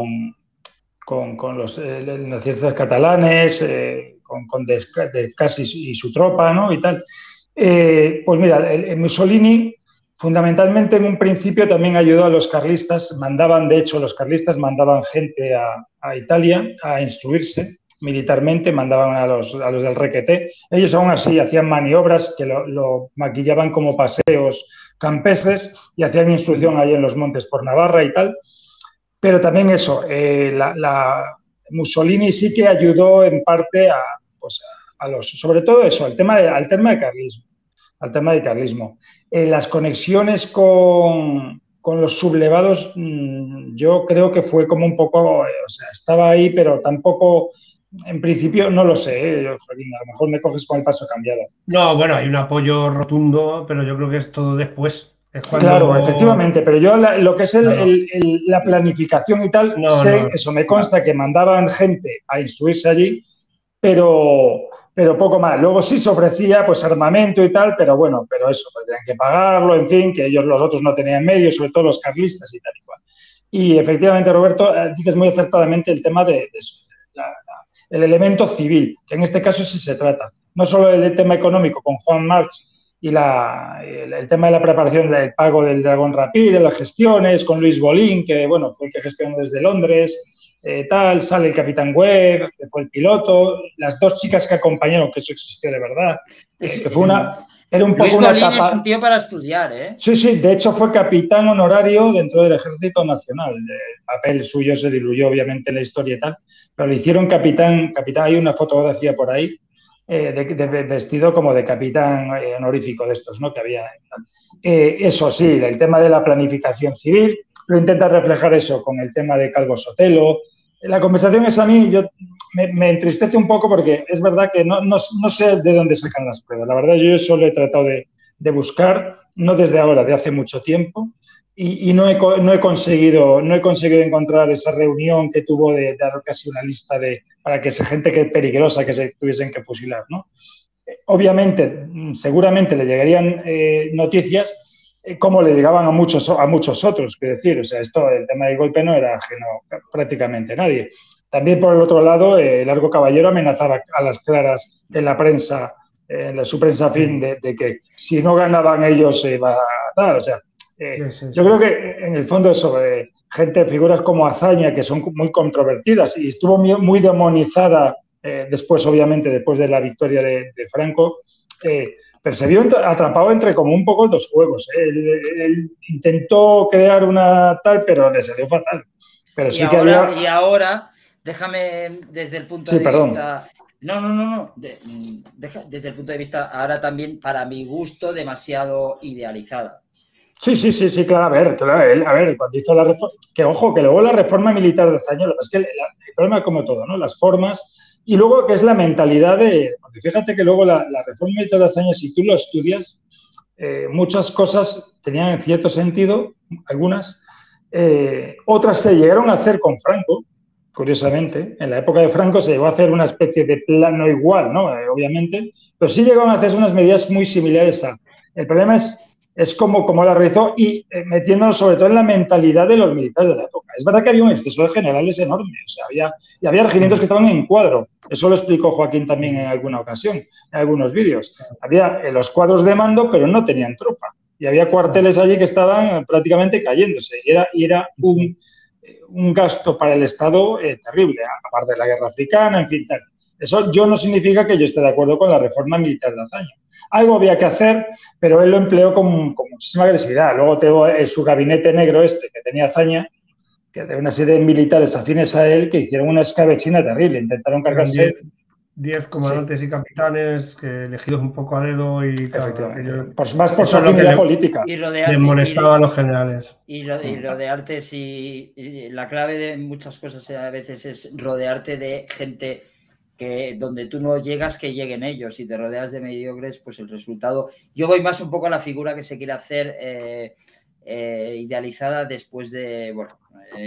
[SPEAKER 3] con los nacionalistas catalanes, con Descasis y su tropa, ¿no? Y tal. Pues mira, Mussolini fundamentalmente en un principio también ayudó a los carlistas, los carlistas mandaban gente a Italia a instruirse militarmente, mandaban a los del requeté. Ellos aún así hacían maniobras que lo maquillaban como paseos campestres y hacían instrucción ahí en los montes por Navarra y tal. Pero también eso, Mussolini sí que ayudó en parte sobre todo eso, al tema de carlismo. Las conexiones con los sublevados, yo creo que fue como un poco, o sea, estaba ahí, pero tampoco, en principio, no lo sé, Jolín, a lo mejor me coges con el paso cambiado.
[SPEAKER 1] No, bueno, hay un apoyo rotundo, pero yo creo que es todo después.
[SPEAKER 3] Claro, efectivamente, pero yo lo que es la planificación y tal, eso me consta que mandaban gente a instruirse allí, pero poco más. Luego sí se ofrecía pues armamento y tal, pero bueno, pero eso, pues tenían que pagarlo, en fin, que los otros no tenían medios, sobre todo los carlistas y tal y cual. Y efectivamente, Roberto, dices muy acertadamente el tema de eso, el elemento civil, que en este caso sí se trata. No solo el tema económico con Juan March y el tema de la preparación del pago del Dragón Rapid, de las gestiones, con Luis Bolín, que bueno, fue el que gestionó desde Londres, sale el Capitán Webb, que fue el piloto, las dos chicas que acompañaron, que eso existió de verdad, que fue era un poco
[SPEAKER 2] Luis
[SPEAKER 3] una
[SPEAKER 2] Bolín
[SPEAKER 3] etapa...
[SPEAKER 2] es un tío para estudiar, ¿eh?
[SPEAKER 3] Sí, de hecho fue capitán honorario dentro del Ejército Nacional. El papel suyo se diluyó obviamente en la historia y tal, pero le hicieron capitán, hay una fotografía por ahí, vestido como de capitán honorífico de estos, ¿no? Que había. Eso sí, el tema de la planificación civil, lo intenta reflejar eso con el tema de Calvo Sotelo. La conversación es a mí, me entristece un poco porque es verdad que no sé de dónde sacan las pruebas. La verdad, yo solo he tratado de buscar, no desde ahora, de hace mucho tiempo, y no he conseguido encontrar esa reunión que tuvo de dar casi una lista para que esa gente que es peligrosa que se tuviesen que fusilar, ¿no? Obviamente, seguramente le llegarían noticias como le llegaban a muchos otros, que decir, o sea, el tema del golpe no era ajeno prácticamente a nadie. También, por el otro lado, Largo Caballero amenazaba a las claras en la prensa, su prensa fin, de que si no ganaban ellos se iba a dar, o sea, yo creo que en el fondo eso, figuras como Azaña, que son muy controvertidas y estuvo muy demonizada después, obviamente, después de la victoria de Franco, pero se vio atrapado entre como un poco dos fuegos. Él intentó crear una tal, pero le salió fatal. Pero sí
[SPEAKER 2] y ahora, déjame desde el punto de vista... No. Desde el punto de vista, ahora también, para mi gusto, demasiado idealizada.
[SPEAKER 3] Sí, claro, a ver, cuando hizo la reforma, que ojo, que luego la reforma militar de Azaña, es que el problema es como todo, ¿no? Las formas, y luego que es la mentalidad porque fíjate que luego la reforma militar de Azaña, si tú lo estudias, muchas cosas tenían cierto sentido, algunas, otras se llegaron a hacer con Franco, curiosamente. En la época de Franco se llegó a hacer una especie de plan, no igual, ¿no? Obviamente, pero sí llegaron a hacer unas medidas muy similares El problema es es como la realizó y metiéndonos sobre todo en la mentalidad de los militares de la época. Es verdad que había un exceso de generales enorme, o sea, había regimientos que estaban en cuadro. Eso lo explicó Joaquín también en alguna ocasión, en algunos vídeos. Había los cuadros de mando, pero no tenían tropa. Y había cuarteles allí que estaban prácticamente cayéndose. Y era un gasto para el Estado terrible, aparte de la guerra africana, en fin, tal. Eso no significa que yo esté de acuerdo con la reforma militar de Azaña. Algo había que hacer, pero él lo empleó con muchísima agresividad. Luego tengo su gabinete negro que tenía Azaña, que de una serie de militares afines a él que hicieron una escabechina terrible. Intentaron cargarse...
[SPEAKER 1] 10 comandantes y capitanes que elegidos un poco a dedo y...
[SPEAKER 3] Claro, más por su afinidad política.
[SPEAKER 2] Y
[SPEAKER 1] le molestaba a los generales.
[SPEAKER 2] Y rodearte, y la clave de muchas cosas a veces es rodearte de gente... que donde tú no llegas, que lleguen ellos. Si te rodeas de mediocres, pues el resultado... Yo voy más un poco a la figura que se quiere hacer idealizada después de, bueno,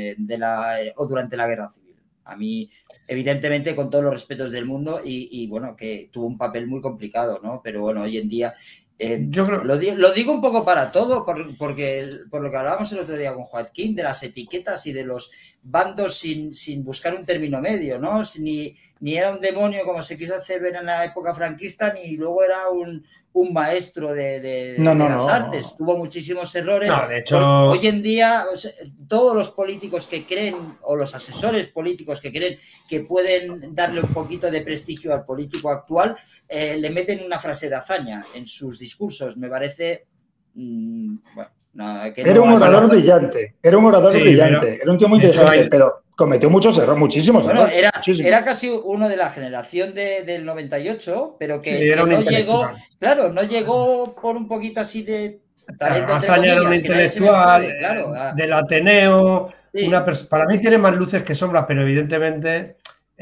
[SPEAKER 2] o durante la Guerra Civil. A mí, evidentemente, con todos los respetos del mundo y bueno, que tuvo un papel muy complicado, ¿no? Pero bueno, hoy en día... yo creo... lo digo un poco para todo, porque por lo que hablábamos el otro día con Joaquín, de las etiquetas y de los bandos sin buscar un término medio, ¿no? Ni era un demonio como se quiso hacer ver en la época franquista, ni luego era un maestro de las artes. Tuvo muchísimos errores.
[SPEAKER 1] No, de hecho...
[SPEAKER 2] Hoy en día, todos los políticos que creen, o los asesores políticos que creen que pueden darle un poquito de prestigio al político actual, le meten una frase de Azaña en sus discursos. Me parece... bueno,
[SPEAKER 3] era un orador brillante. Era un tío muy inteligente, pero cometió muchísimos errores.
[SPEAKER 2] Era casi uno de la generación del 98, pero que
[SPEAKER 1] no
[SPEAKER 2] llegó... Claro, no llegó por un poquito así de...
[SPEAKER 1] Azaña era un intelectual del Ateneo. Sí. Para mí tiene más luces que sombras, pero evidentemente...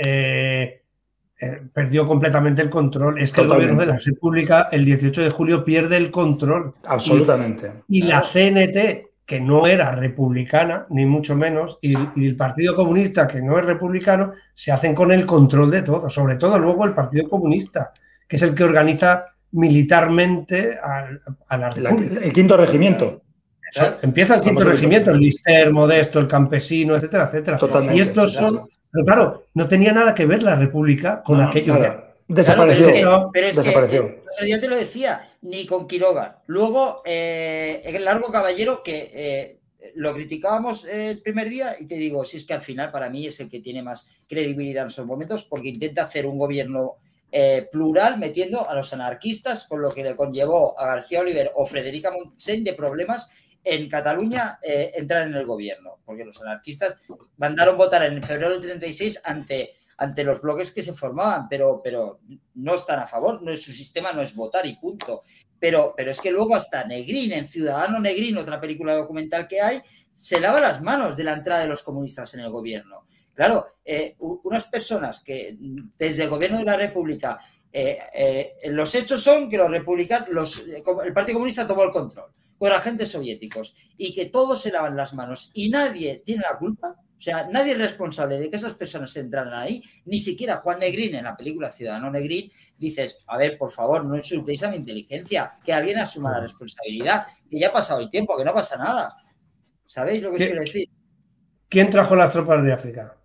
[SPEAKER 1] perdió completamente el control. Es que el gobierno de la República el 18 de julio pierde el control.
[SPEAKER 3] Absolutamente.
[SPEAKER 1] Y la CNT, que no era republicana, ni mucho menos, y el Partido Comunista, que no es republicano, se hacen con el control de todo. Sobre todo luego el Partido Comunista, que es el que organiza militarmente a la República.
[SPEAKER 3] El quinto regimiento.
[SPEAKER 1] Empieza el quinto regimiento, el Lister, Modesto, el Campesino, etcétera, etcétera.
[SPEAKER 3] Totalmente,
[SPEAKER 1] y estos son... Pero claro, no tenía nada que ver la República con aquello.
[SPEAKER 3] Desapareció.
[SPEAKER 2] Claro, pero es que ya te lo decía, ni con Quiroga. Luego, el Largo Caballero, que lo criticábamos el primer día, y te digo, si es que al final para mí es el que tiene más credibilidad en esos momentos, porque intenta hacer un gobierno plural, metiendo a los anarquistas, con lo que le conllevó a García Oliver o Frederica Montseny de problemas en Cataluña entrar en el gobierno, porque los anarquistas mandaron votar en febrero del 36 ante los bloques que se formaban, pero no están a favor, su sistema no es votar y punto. Pero es que luego hasta Negrín, en Ciudadano Negrín, otra película documental que hay, se lava las manos de la entrada de los comunistas en el gobierno. Claro, unas personas que desde el gobierno de la República, los hechos son que los republicanos, el Partido Comunista tomó el control con agentes soviéticos y que todos se lavan las manos y nadie tiene la culpa, o sea, nadie es responsable de que esas personas entraran ahí, ni siquiera Juan Negrín en la película Ciudadano Negrín. Dices, a ver, por favor, no insultéis a mi inteligencia, que alguien asuma la responsabilidad, que ya ha pasado el tiempo, que no pasa nada. ¿Sabéis lo que os quiero decir?
[SPEAKER 1] ¿Quién trajo las tropas de África?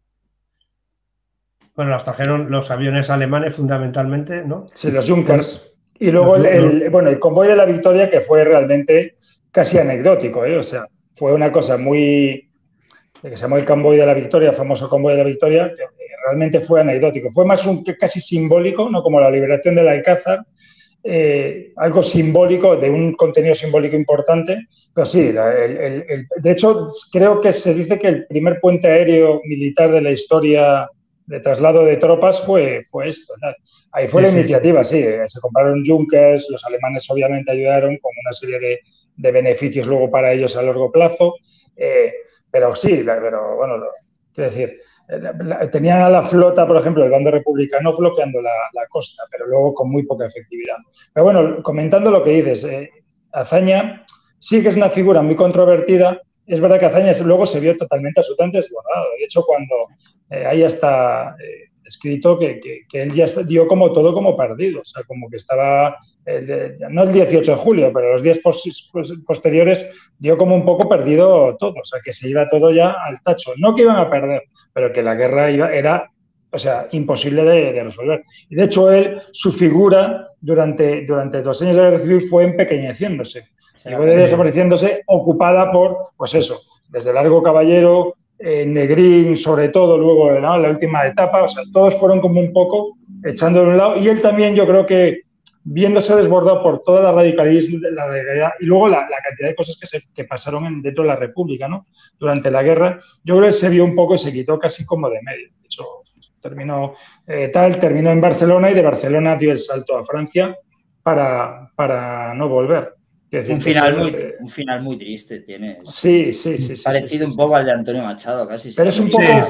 [SPEAKER 1] Bueno, las trajeron los aviones alemanes fundamentalmente, ¿no?
[SPEAKER 3] Sí, los Junkers. Y luego el convoy de la Victoria, que fue realmente casi anecdótico, o sea, fue una cosa muy... que se llamó el convoy de la Victoria, el famoso convoy de la Victoria, que realmente fue anecdótico. Fue más casi simbólico, ¿no? Como la liberación del Alcázar, algo simbólico, de un contenido simbólico importante. Pero sí, de hecho, creo que se dice que el primer puente aéreo militar de la historia de traslado de tropas fue esto, ¿no? Ahí fue la iniciativa, sí. Se compraron Junkers, los alemanes obviamente ayudaron con una serie de beneficios luego para ellos a largo plazo, pero sí, bueno, quiero decir, tenían a la flota, por ejemplo, el bando republicano bloqueando la costa, pero luego con muy poca efectividad. Pero bueno, comentando lo que dices, Azaña sí que es una figura muy controvertida. Es verdad que Azaña luego se vio totalmente absolutamente desbordado. De hecho, cuando hay hasta escrito que él ya dio como todo como perdido, o sea, como que estaba, no el 18 de julio, pero los días posteriores dio como un poco perdido todo, o sea, que se iba todo ya al tacho. No que iban a perder, pero que la guerra era, o sea, imposible de resolver. Y de hecho, su figura durante 2 años de la guerra civil fue empequeñeciéndose. Y fue desapareciéndose, ocupada por, pues eso, desde Largo Caballero, Negrín, sobre todo, luego, ¿no?, la última etapa, o sea, todos fueron como un poco echando de un lado, y él también, yo creo que viéndose desbordado por toda la radicalismo, la radicalidad, y luego la cantidad de cosas que pasaron dentro de la República, ¿no?, durante la guerra, yo creo que se vio un poco y se quitó casi como de medio. De hecho, terminó en Barcelona, y de Barcelona dio el salto a Francia para no volver.
[SPEAKER 2] Decir, un final muy triste tiene.
[SPEAKER 3] Sí.
[SPEAKER 2] Parecido un poco al de Antonio Machado, casi.
[SPEAKER 3] Pero es un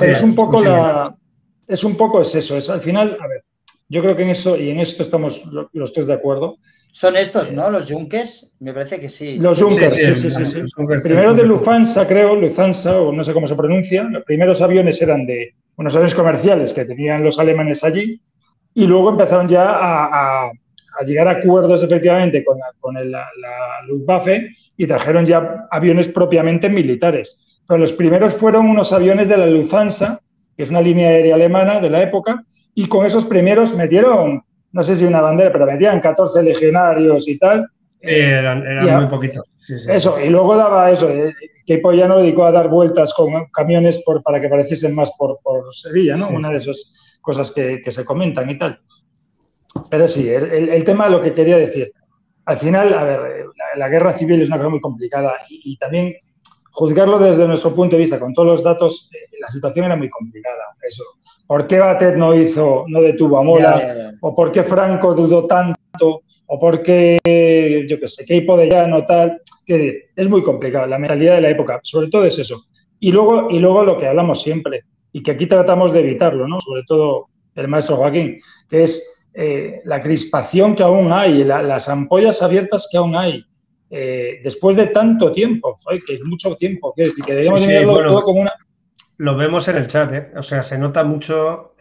[SPEAKER 3] poco, es eso. Al final, a ver, yo creo que en eso, y en esto estamos los tres de acuerdo.
[SPEAKER 2] Son estos, ¿no? Los Junkers, me parece que sí.
[SPEAKER 3] Los Junkers, sí. Primero de Lufthansa, o no sé cómo se pronuncia. Los primeros aviones eran de unos aviones comerciales que tenían los alemanes allí, y luego empezaron ya a llegar a acuerdos efectivamente con la Luftwaffe, y trajeron ya aviones propiamente militares. Pero los primeros fueron unos aviones de la Lufthansa, que es una línea aérea alemana de la época, y con esos primeros metieron, no sé si una bandera, pero metían 14 legionarios y tal.
[SPEAKER 1] Eran muy poquitos. Sí.
[SPEAKER 3] Eso, y luego daba eso, Queipo ya no dedicó a dar vueltas con camiones para que pareciesen más por Sevilla, ¿no? Una de esas cosas que se comentan y tal. Pero sí, el tema, lo que quería decir, al final, a ver, la guerra civil es una cosa muy complicada, y también juzgarlo desde nuestro punto de vista, con todos los datos, la situación era muy complicada. Eso. ¿Por qué Batet no detuvo a Mola? ¿O por qué Franco dudó tanto? ¿O por qué, yo qué sé, Queipo de Llano, tal? Que es muy complicado, la mentalidad de la época, sobre todo es eso. Y luego lo que hablamos siempre, y que aquí tratamos de evitarlo, ¿no?, sobre todo el maestro Joaquín, que es la crispación que aún hay, las ampollas abiertas que aún hay, después de tanto tiempo, que es mucho tiempo, que debemos mirarlo todo como una...
[SPEAKER 1] Lo vemos en el chat, o sea, se nota mucho.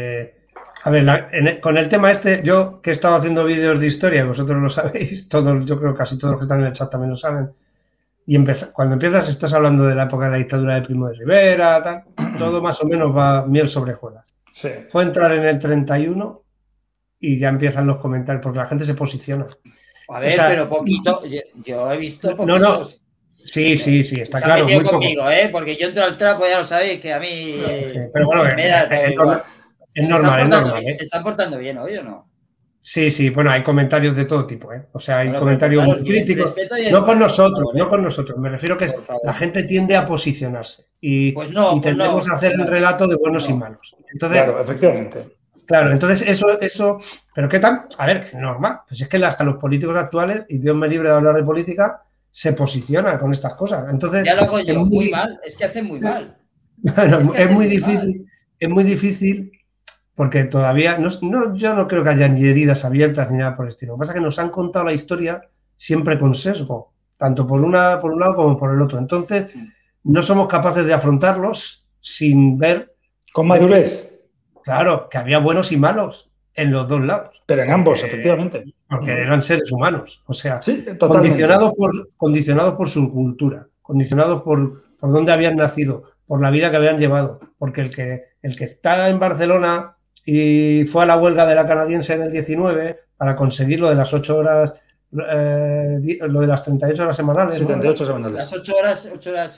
[SPEAKER 1] A ver, con el tema este, yo que he estado haciendo vídeos de historia, vosotros lo sabéis, todos, yo creo que casi todos los que están en el chat también lo saben, y cuando empiezas estás hablando de la época de la dictadura de Primo de Rivera, tal, todo más o menos va miel sobre hojuelas.
[SPEAKER 3] Sí.
[SPEAKER 1] Fue entrar en el 31 y ya empiezan los comentarios, porque la gente se posiciona.
[SPEAKER 2] A ver, pero poquito, yo he visto poquitos.
[SPEAKER 1] No. Sí, está claro.
[SPEAKER 2] Se ha metido conmigo, porque yo entro al trapo, ya lo sabéis, que a mí...
[SPEAKER 1] Sí, pero bueno, es normal.
[SPEAKER 2] ¿Se están portando bien hoy o no?
[SPEAKER 1] Sí, bueno, hay comentarios de todo tipo, O sea, hay comentarios muy críticos. No con nosotros. Me refiero que la gente tiende a posicionarse y tendemos a hacer el relato de buenos y malos. Entonces,
[SPEAKER 3] claro, efectivamente.
[SPEAKER 1] Claro, entonces eso, ¿pero qué tal? A ver, es normal. Pues es que hasta los políticos actuales, y Dios me libre de hablar de política, se posicionan con estas cosas. Entonces,
[SPEAKER 2] ya lo hago yo, muy mal, es que hacen muy mal.
[SPEAKER 1] Bueno, es muy difícil porque todavía, yo no creo que haya ni heridas abiertas ni nada por el estilo. Lo que pasa es que nos han contado la historia siempre con sesgo, tanto por un lado como por el otro. Entonces, no somos capaces de afrontarlos sin ver...
[SPEAKER 3] Con madurez.
[SPEAKER 1] Claro, que había buenos y malos en los dos lados.
[SPEAKER 3] Pero en ambos, efectivamente.
[SPEAKER 1] Porque eran seres humanos. O sea,
[SPEAKER 3] sí,
[SPEAKER 1] condicionados por su cultura, condicionados por dónde habían nacido, por la vida que habían llevado. Porque el que está en Barcelona y fue a la huelga de la canadiense en el 19 para conseguir lo de las 8 horas, lo de las 38 horas semanales.
[SPEAKER 3] 78 semanales.
[SPEAKER 2] Las 8 horas.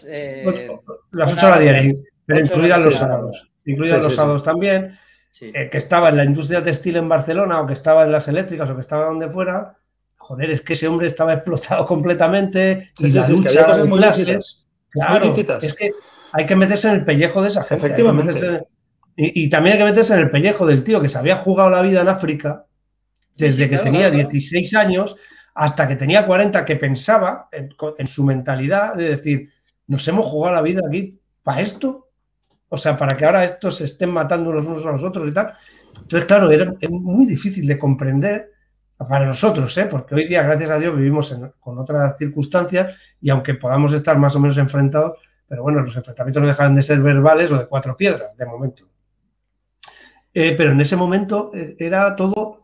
[SPEAKER 1] Las 8 horas diarias, pero incluidas los sábados. Incluidos los sábados también, que estaba en la industria textil en Barcelona, o que estaba en las eléctricas, o que estaba donde fuera. Joder, es que ese hombre estaba explotado completamente, y la lucha de clases. Claro, es que hay que meterse en el pellejo de esa gente.
[SPEAKER 3] Efectivamente.
[SPEAKER 1] Y también hay que meterse en el pellejo del tío que se había jugado la vida en África desde que tenía 16 años hasta que tenía 40, que pensaba en su mentalidad de decir, nos hemos jugado la vida aquí para esto. O sea, para que ahora estos se estén matando los unos a los otros y tal. Entonces, claro, es muy difícil de comprender para nosotros, porque hoy día, gracias a Dios, vivimos con otras circunstancias, y aunque podamos estar más o menos enfrentados, pero bueno, los enfrentamientos no dejan de ser verbales o de 4 piedras, de momento. Pero en ese momento era todo...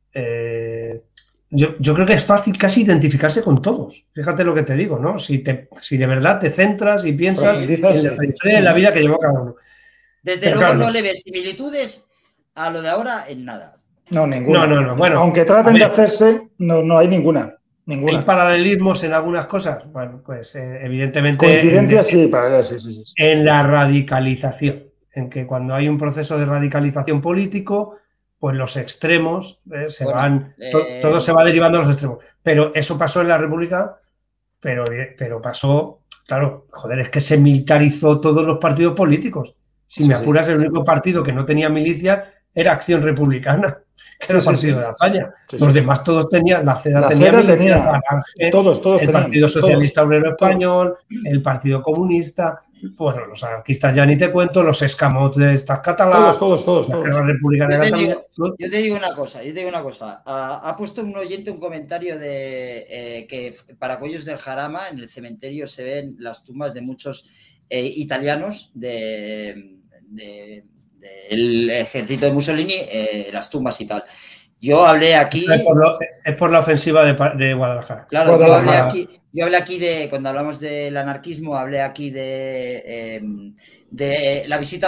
[SPEAKER 1] yo creo que es fácil casi identificarse con todos. Fíjate lo que te digo, ¿no? Si de verdad te centras y piensas en la vida que llevó cada uno.
[SPEAKER 2] Desde luego no le ves similitudes a lo de ahora en nada.
[SPEAKER 3] No, ninguna.
[SPEAKER 1] No. Bueno,
[SPEAKER 3] aunque traten de hacerse, no hay ninguna.
[SPEAKER 1] Hay paralelismos en algunas cosas. Bueno, pues evidentemente...
[SPEAKER 3] Coincidencias, sí.
[SPEAKER 1] En la radicalización. En que cuando hay un proceso de radicalización político, pues los extremos se van... todo se va derivando a los extremos. Pero eso pasó en la República, pero pasó... Claro, joder, es que se militarizó todos los partidos políticos. Si me apuras, el único partido que no tenía milicia era Acción Republicana, que era el partido de Azaña. Los demás todos tenían, la CEDA tenía milicia, Falange,
[SPEAKER 3] todos
[SPEAKER 1] el Partido Socialista Obrero Español, el Partido Comunista, bueno, los anarquistas ya ni te cuento, los escamots de estas catalanas,
[SPEAKER 3] todos.
[SPEAKER 1] La Guerra Republicana de Cataluña.
[SPEAKER 2] Yo te digo una cosa. Ha puesto un oyente un comentario de que para Cuellos del Jarama, en el cementerio se ven las tumbas de muchos italianos del ejército de Mussolini, las tumbas y tal. Yo hablé aquí...
[SPEAKER 1] Es por la ofensiva de Guadalajara.
[SPEAKER 2] Claro, yo hablé aquí de, cuando hablamos del anarquismo, hablé aquí de la visita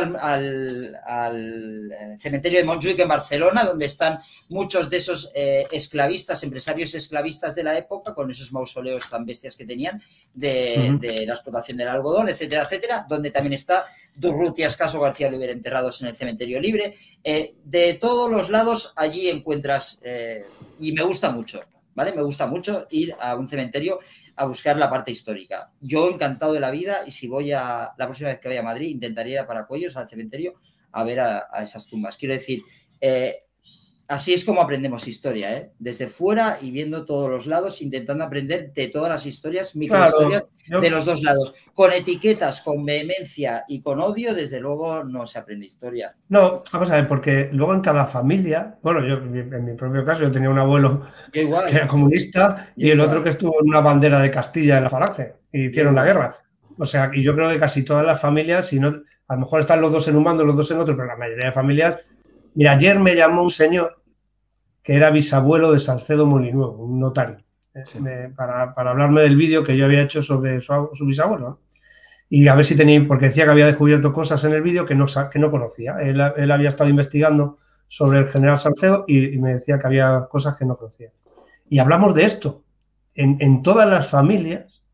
[SPEAKER 2] al cementerio de Montjuïc en Barcelona, donde están muchos de esos esclavistas, empresarios esclavistas de la época, con esos mausoleos tan bestias que tenían de la explotación del algodón, etcétera, etcétera, donde también está Durruti, Ascaso, García Oliver enterrados en el cementerio libre. De todos los lados allí encuentras, y me gusta mucho, ¿vale? Me gusta mucho ir a un cementerio a buscar la parte histórica. Yo encantado de la vida, y si voy la próxima vez que vaya a Madrid, intentaría ir a Paracuellos, al cementerio, a ver a esas tumbas. Quiero decir, así es como aprendemos historia, ¿eh? Desde fuera y viendo todos los lados, intentando aprender de todas las historias, microhistorias de los dos lados. Con etiquetas, con vehemencia y con odio, desde luego no se aprende historia.
[SPEAKER 1] No, vamos a ver, porque luego en cada familia, bueno, yo en mi propio caso, yo tenía un abuelo que era comunista y el otro que estuvo en una bandera de Castilla en la Falange y hicieron la guerra. O sea, y yo creo que casi todas las familias, si no, a lo mejor están los dos en un bando, los dos en otro, pero la mayoría de familias... Mira, ayer me llamó un señor que era bisabuelo de Salcedo Molinuevo, un notario, para hablarme del vídeo que yo había hecho sobre su bisabuelo, ¿no? Y a ver si tenía, porque decía que había descubierto cosas en el vídeo que no conocía. Él había estado investigando sobre el general Salcedo y me decía que había cosas que no conocía. Y hablamos de esto. En todas las familias,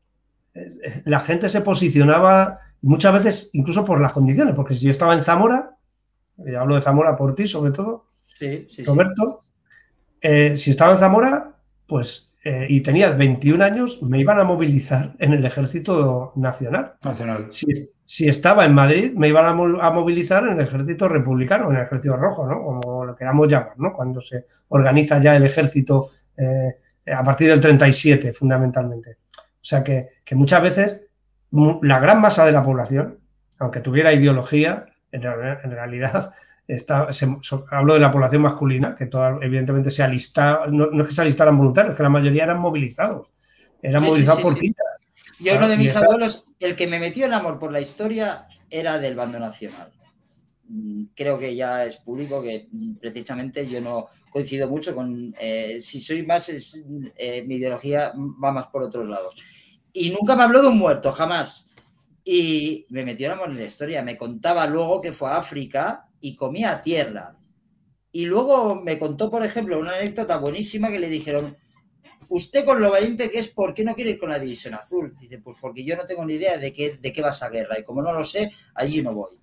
[SPEAKER 1] la gente se posicionaba muchas veces incluso por las condiciones, porque si yo estaba en Zamora, y hablo de Zamora por ti sobre todo, Roberto, si estaba en Zamora, pues, y tenía 21 años, me iban a movilizar en el Ejército Nacional. Si estaba en Madrid, me iban a movilizar en el Ejército Republicano, en el Ejército Rojo, ¿no? Como lo queramos llamar, ¿no? Cuando se organiza ya el ejército a partir del 37, fundamentalmente. O sea que muchas veces la gran masa de la población, aunque tuviera ideología, en realidad... hablo de la población masculina, que evidentemente se alistaba, no es que se alistaran voluntarios, es que la mayoría eran movilizados. Eran movilizados por quita.
[SPEAKER 2] Yo, uno de mis abuelos, el que me metió el amor por la historia, era del bando nacional. Creo que ya es público que precisamente yo no coincido mucho con... si soy más, mi ideología va más por otros lados. Y nunca me habló de un muerto, jamás. Y me metió el amor en la historia. Me contaba luego que fue a África y comía tierra. Y luego me contó, por ejemplo, una anécdota buenísima que le dijeron: usted con lo valiente que es, ¿por qué no quiere ir con la División Azul? Dice, pues porque yo no tengo ni idea de qué va esa guerra, y como no lo sé, allí no voy.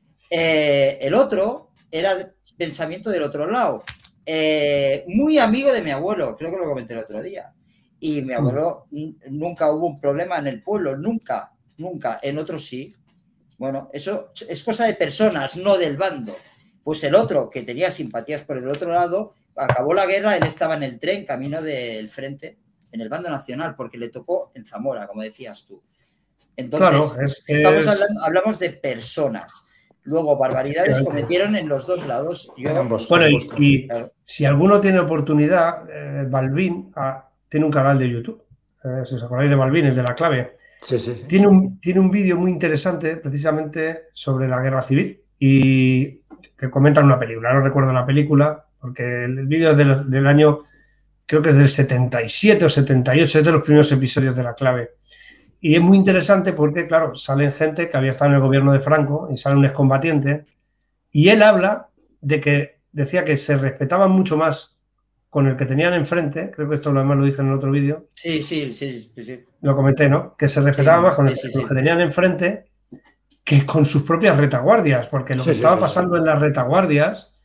[SPEAKER 2] El otro era de pensamiento del otro lado. Muy amigo de mi abuelo, creo que lo comenté el otro día. Y mi abuelo nunca hubo un problema en el pueblo, nunca. En otros sí. Bueno, eso es cosa de personas, no del bando. Pues el otro, que tenía simpatías por el otro lado, acabó la guerra, él estaba en el tren, camino del frente, en el bando nacional, porque le tocó en Zamora, como decías tú. Entonces, claro, hablamos de personas. Luego, barbaridades cometieron en los dos lados.
[SPEAKER 1] Bueno, y si alguno tiene oportunidad, Balbín tiene un canal de YouTube. Si os acordáis de Balbín, es de La Clave.
[SPEAKER 3] Sí.
[SPEAKER 1] Tiene un vídeo muy interesante precisamente sobre la guerra civil, y que comentan una película, no recuerdo la película, porque el vídeo es del año, creo que es del 77 o 78, es de los primeros episodios de La Clave. Y es muy interesante porque, claro, salen gente que había estado en el gobierno de Franco y sale un excombatiente, y él habla de que decía que se respetaban mucho más con el que tenían enfrente, creo que esto además lo dije en el otro vídeo.
[SPEAKER 2] Sí.
[SPEAKER 1] Lo comenté, ¿no? Que se respetaba más con los que tenían enfrente que con sus propias retaguardias, porque lo que estaba pasando en las retaguardias,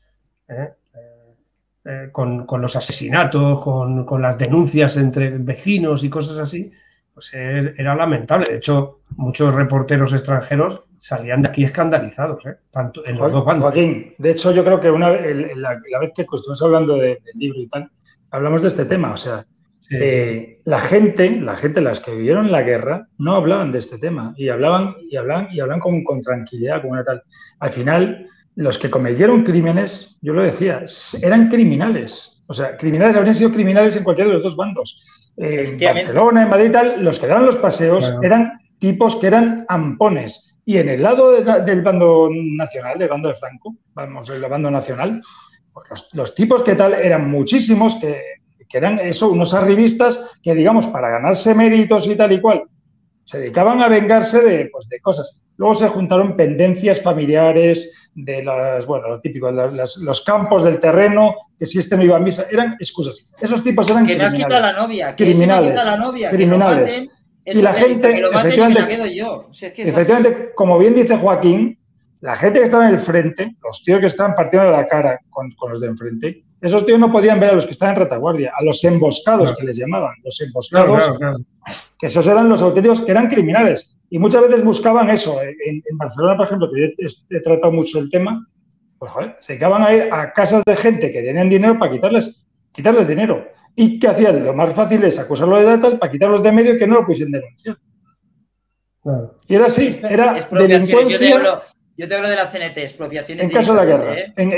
[SPEAKER 1] con los asesinatos, con las denuncias entre vecinos y cosas así, pues era lamentable. De hecho, muchos reporteros extranjeros salían de aquí escandalizados, tanto en los dos bandos.
[SPEAKER 3] Joaquín, de hecho, yo creo que la vez que estuvimos hablando del libro y tal, hablamos de este tema. O sea, la gente, las que vivieron la guerra, no hablaban de este tema y hablaban con tranquilidad, con una tal. Al final, los que cometieron crímenes, yo lo decía, eran criminales. O sea, criminales habrían sido criminales en cualquiera de los dos bandos. En Barcelona, en Madrid y tal, los que daban los paseos eran tipos que eran ampones. Y en el lado del bando nacional, del bando de Franco, vamos, el bando nacional, pues los tipos que tal eran muchísimos que eran eso, unos arribistas que, digamos, para ganarse méritos y tal y cual, se dedicaban a vengarse de cosas. Luego se juntaron pendencias familiares, lo típico, los campos del terreno, que si este no iba a misa, eran excusas. Esos tipos eran criminales.
[SPEAKER 2] Que me has quitado la novia, que
[SPEAKER 3] criminales,
[SPEAKER 2] ese me quita la novia,
[SPEAKER 3] criminales.
[SPEAKER 2] Que lo maten,
[SPEAKER 3] y la gente,
[SPEAKER 2] que lo maten y me la quedo yo. O sea, es que
[SPEAKER 3] efectivamente, como bien dice Joaquín, la gente que estaba en el frente, los tíos que estaban partiendo la cara con los de enfrente, esos tíos no podían ver a los que estaban en retaguardia, a los emboscados, que les llamaban, los emboscados, que esos eran los auténticos que eran criminales. Y muchas veces buscaban eso. En Barcelona, por ejemplo, que he tratado mucho el tema, pues joder, se dedicaban a ir a casas de gente que tenían dinero para quitarles dinero. ¿Y qué hacían? Lo más fácil es acusarlo de tal para quitarlos de medio y que no lo pudiesen denunciar. Claro. Y era así, era delincuencia.
[SPEAKER 2] Yo te hablo de la CNT, expropiaciones.
[SPEAKER 3] En caso de la guerra.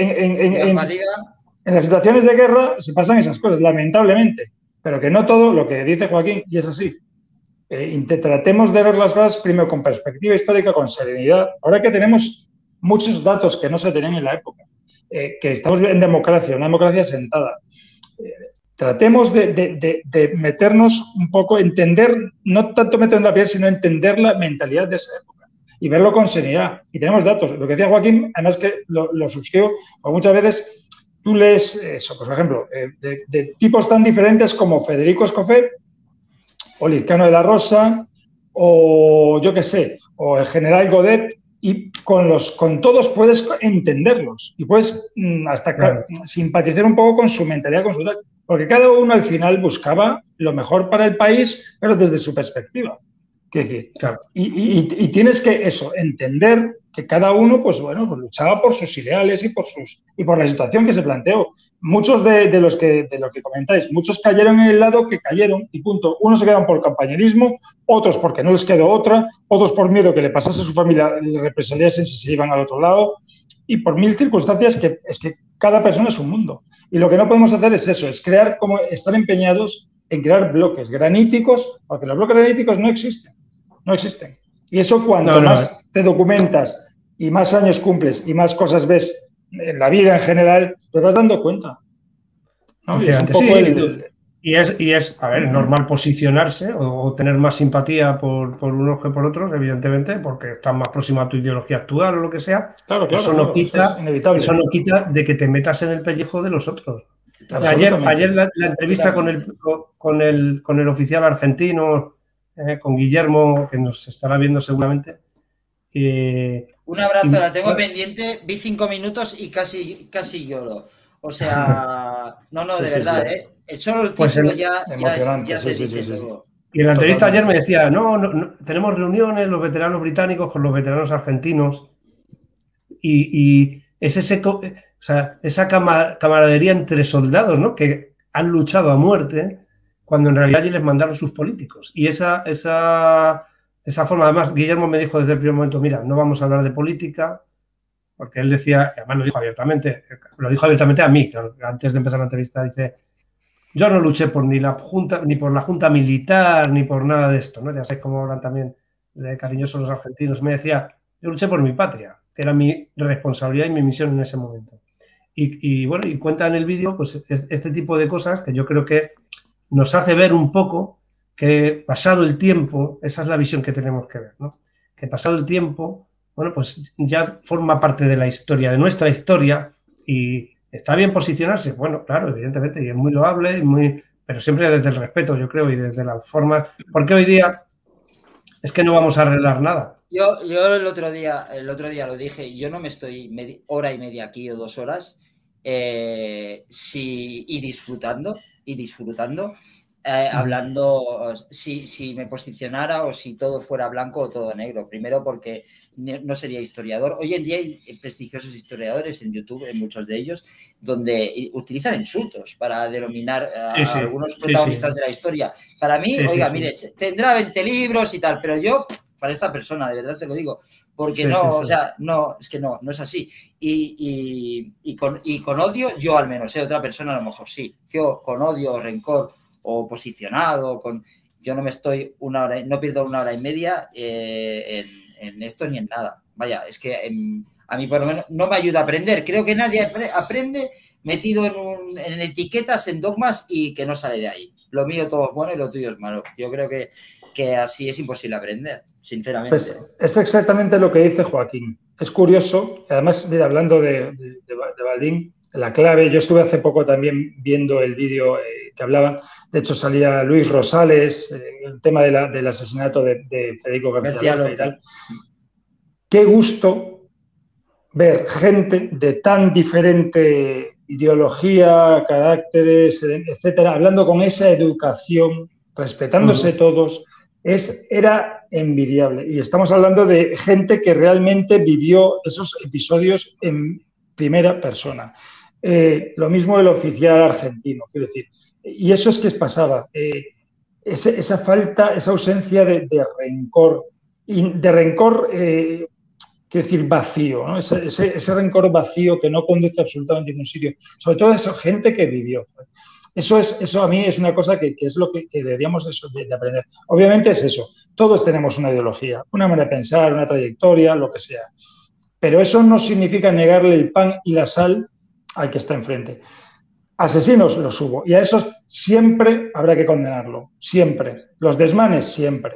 [SPEAKER 3] En las situaciones de guerra se pasan esas cosas, lamentablemente. Pero que no todo, lo que dice Joaquín, y es así. Tratemos de ver las cosas primero con perspectiva histórica, con serenidad. Ahora que tenemos muchos datos que no se tenían en la época, que estamos en democracia, una democracia sentada. Tratemos de meternos un poco, entender, no tanto meternos en la piel, sino entender la mentalidad de esa época y verlo con seriedad. Y tenemos datos. Lo que decía Joaquín, además que lo suscribo, porque muchas veces tú lees eso, por ejemplo, de tipos tan diferentes como Federico Escofet o Lizcano de la Rosa o yo qué sé, o el general Godet, y con todos puedes entenderlos y puedes hasta simpatizar un poco con su mentalidad, con su tal, porque cada uno al final buscaba lo mejor para el país, pero desde su perspectiva. ¿Qué decir? Y tienes que entender que cada uno, pues luchaba por sus ideales y por la situación que se planteó. Muchos de lo que comentáis, muchos cayeron en el lado que cayeron y punto. Unos se quedan por compañerismo, otros porque no les quedó otra, otros por miedo que le pasase a su familia, le represaliasen si se iban al otro lado, y por mil circunstancias que es que cada persona es un mundo. Y lo que no podemos hacer es eso, es crear, como estar empeñados en crear bloques graníticos, porque los bloques graníticos no existen. No existen. Y eso cuanto más te documentas y más años cumples y más cosas ves en la vida en general, te vas dando cuenta, ¿no?
[SPEAKER 1] Y es, a ver, normal posicionarse o tener más simpatía por unos que por otros, evidentemente, porque estás más próximo a tu ideología actual o lo que sea. Eso no quita de que te metas en el pellejo de los otros. Ayer la entrevista con el oficial argentino, con Guillermo, que nos estará viendo seguramente.
[SPEAKER 2] Un abrazo, la tengo pendiente, vi 5 minutos y casi lloro. O sea, de verdad, solo el título ya te dice todo.
[SPEAKER 1] Y en la entrevista ayer me decía, no, tenemos reuniones, los veteranos británicos con los veteranos argentinos, y es esa camaradería entre soldados, ¿no? Que han luchado a muerte, cuando en realidad allí les mandaron sus políticos. Y esa forma, además, Guillermo me dijo desde el primer momento, mira, no vamos a hablar de política, porque él decía, además lo dijo abiertamente a mí, claro, antes de empezar la entrevista, dice, yo no luché por ni por la Junta Militar, ni por nada de esto, ¿no? Ya sabéis cómo hablan también de cariñosos los argentinos. Me decía, yo luché por mi patria, que era mi responsabilidad y mi misión en ese momento. Y bueno, y cuenta en el vídeo pues este tipo de cosas que yo creo que nos hace ver un poco que pasado el tiempo, esa es la visión que tenemos que ver, ¿no? Que pasado el tiempo, bueno, pues ya forma parte de la historia, de nuestra historia, y está bien posicionarse, bueno, claro, evidentemente, y es muy loable, y muy, pero siempre desde el respeto, yo creo, y desde la forma, porque hoy día es que no vamos a arreglar nada.
[SPEAKER 2] Yo el otro día lo dije, yo no me estoy hora y media aquí o 2 horas y disfrutando, hablando, si me posicionara o si todo fuera blanco o todo negro. Primero porque no sería historiador. Hoy en día hay prestigiosos historiadores en YouTube, en muchos de ellos, donde utilizan insultos para denominar a algunos protagonistas de la historia. Para mí, mire, tendrá 20 libros y tal, pero yo, para esta persona, de verdad te lo digo, porque o sea, no, es que no es así. Y con odio, yo al menos, otra persona a lo mejor sí. Yo con odio, rencor o posicionado, yo no me estoy no pierdo 1 hora y media en esto ni en nada. Vaya, es que a mí por lo menos no me ayuda a aprender. Creo que nadie aprende metido en etiquetas, en dogmas y que no sale de ahí. Lo mío todo es bueno y lo tuyo es malo. Yo creo que así es imposible aprender, sinceramente.
[SPEAKER 3] Pues es exactamente lo que dice Joaquín. Es curioso, además, mira, hablando de Balbín, la clave, yo estuve hace poco también viendo el vídeo que hablaban, de hecho salía Luis Rosales, el tema del asesinato de Federico García Lorca y tal. Qué gusto ver gente de tan diferente ideología, caracteres, etcétera, hablando con esa educación, respetándose todos, era envidiable. Y estamos hablando de gente que realmente vivió esos episodios en primera persona. Lo mismo el oficial argentino, quiero decir. Y eso es que pasaba. Esa falta, esa ausencia de rencor. Y de rencor, quiero decir, vacío, ¿no? Ese rencor vacío que no conduce absolutamente a ningún sitio. Sobre todo esa gente que vivió. Eso a mí es una cosa que es lo que deberíamos de aprender. Obviamente es eso. Todos tenemos una ideología, una manera de pensar, una trayectoria, lo que sea. Pero eso no significa negarle el pan y la sal al que está enfrente. Asesinos los hubo y a esos siempre habrá que condenarlo. Siempre. Los desmanes siempre.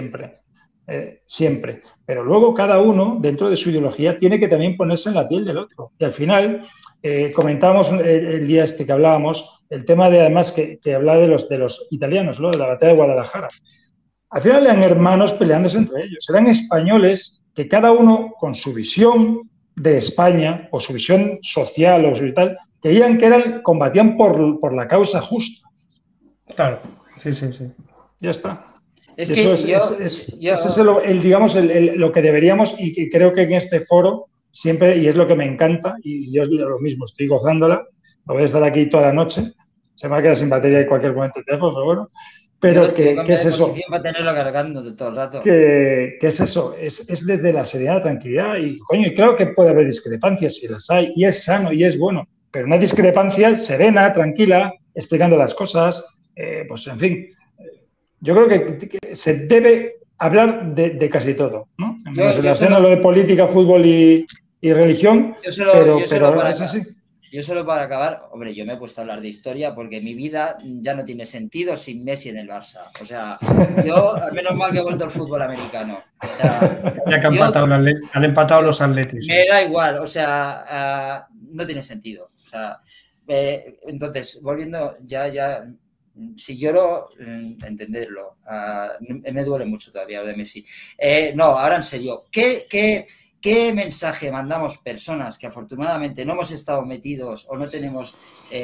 [SPEAKER 3] Siempre. Pero luego cada uno, dentro de su ideología, tiene que también ponerse en la piel del otro. Y al final, comentábamos el día este que hablábamos, el tema de además que hablaba de los italianos, ¿no? De la batalla de Guadalajara. Al final eran hermanos peleándose entre ellos. Eran españoles que cada uno con su visión de España o su visión social o su tal, creían que combatían por la causa justa.
[SPEAKER 1] Claro, sí.
[SPEAKER 3] Ya está.
[SPEAKER 2] Es que
[SPEAKER 3] eso es digamos, lo que deberíamos, y creo que en este foro siempre, y es lo que me encanta, y yo lo mismo, estoy gozándola, lo voy a estar aquí toda la noche, se me va a quedar sin batería en cualquier momento el teléfono, pero bueno. Pero ¿qué es eso?
[SPEAKER 2] Para tenerlo cargando todo el rato.
[SPEAKER 3] ¿Qué es eso? Es desde la seriedad, la tranquilidad, y coño, y claro que puede haber discrepancias, si las hay, y es sano y es bueno, pero una discrepancia serena, tranquila, explicando las cosas, pues en fin. Yo creo que se debe hablar de casi todo, ¿no? En relación a lo de política, fútbol y religión, pero es así.
[SPEAKER 2] Yo solo para acabar, hombre, yo me he puesto a hablar de historia porque mi vida ya no tiene sentido sin Messi en el Barça. O sea, yo, menos mal que he vuelto al fútbol americano. O sea,
[SPEAKER 1] ya que han empatado los Atletis.
[SPEAKER 2] Me da igual, o sea, no tiene sentido. O sea, entonces, volviendo ya, si lloro, entenderlo. Me duele mucho todavía lo de Messi. No, ahora en serio, ¿Qué mensaje mandamos personas que afortunadamente no hemos estado metidos o no tenemos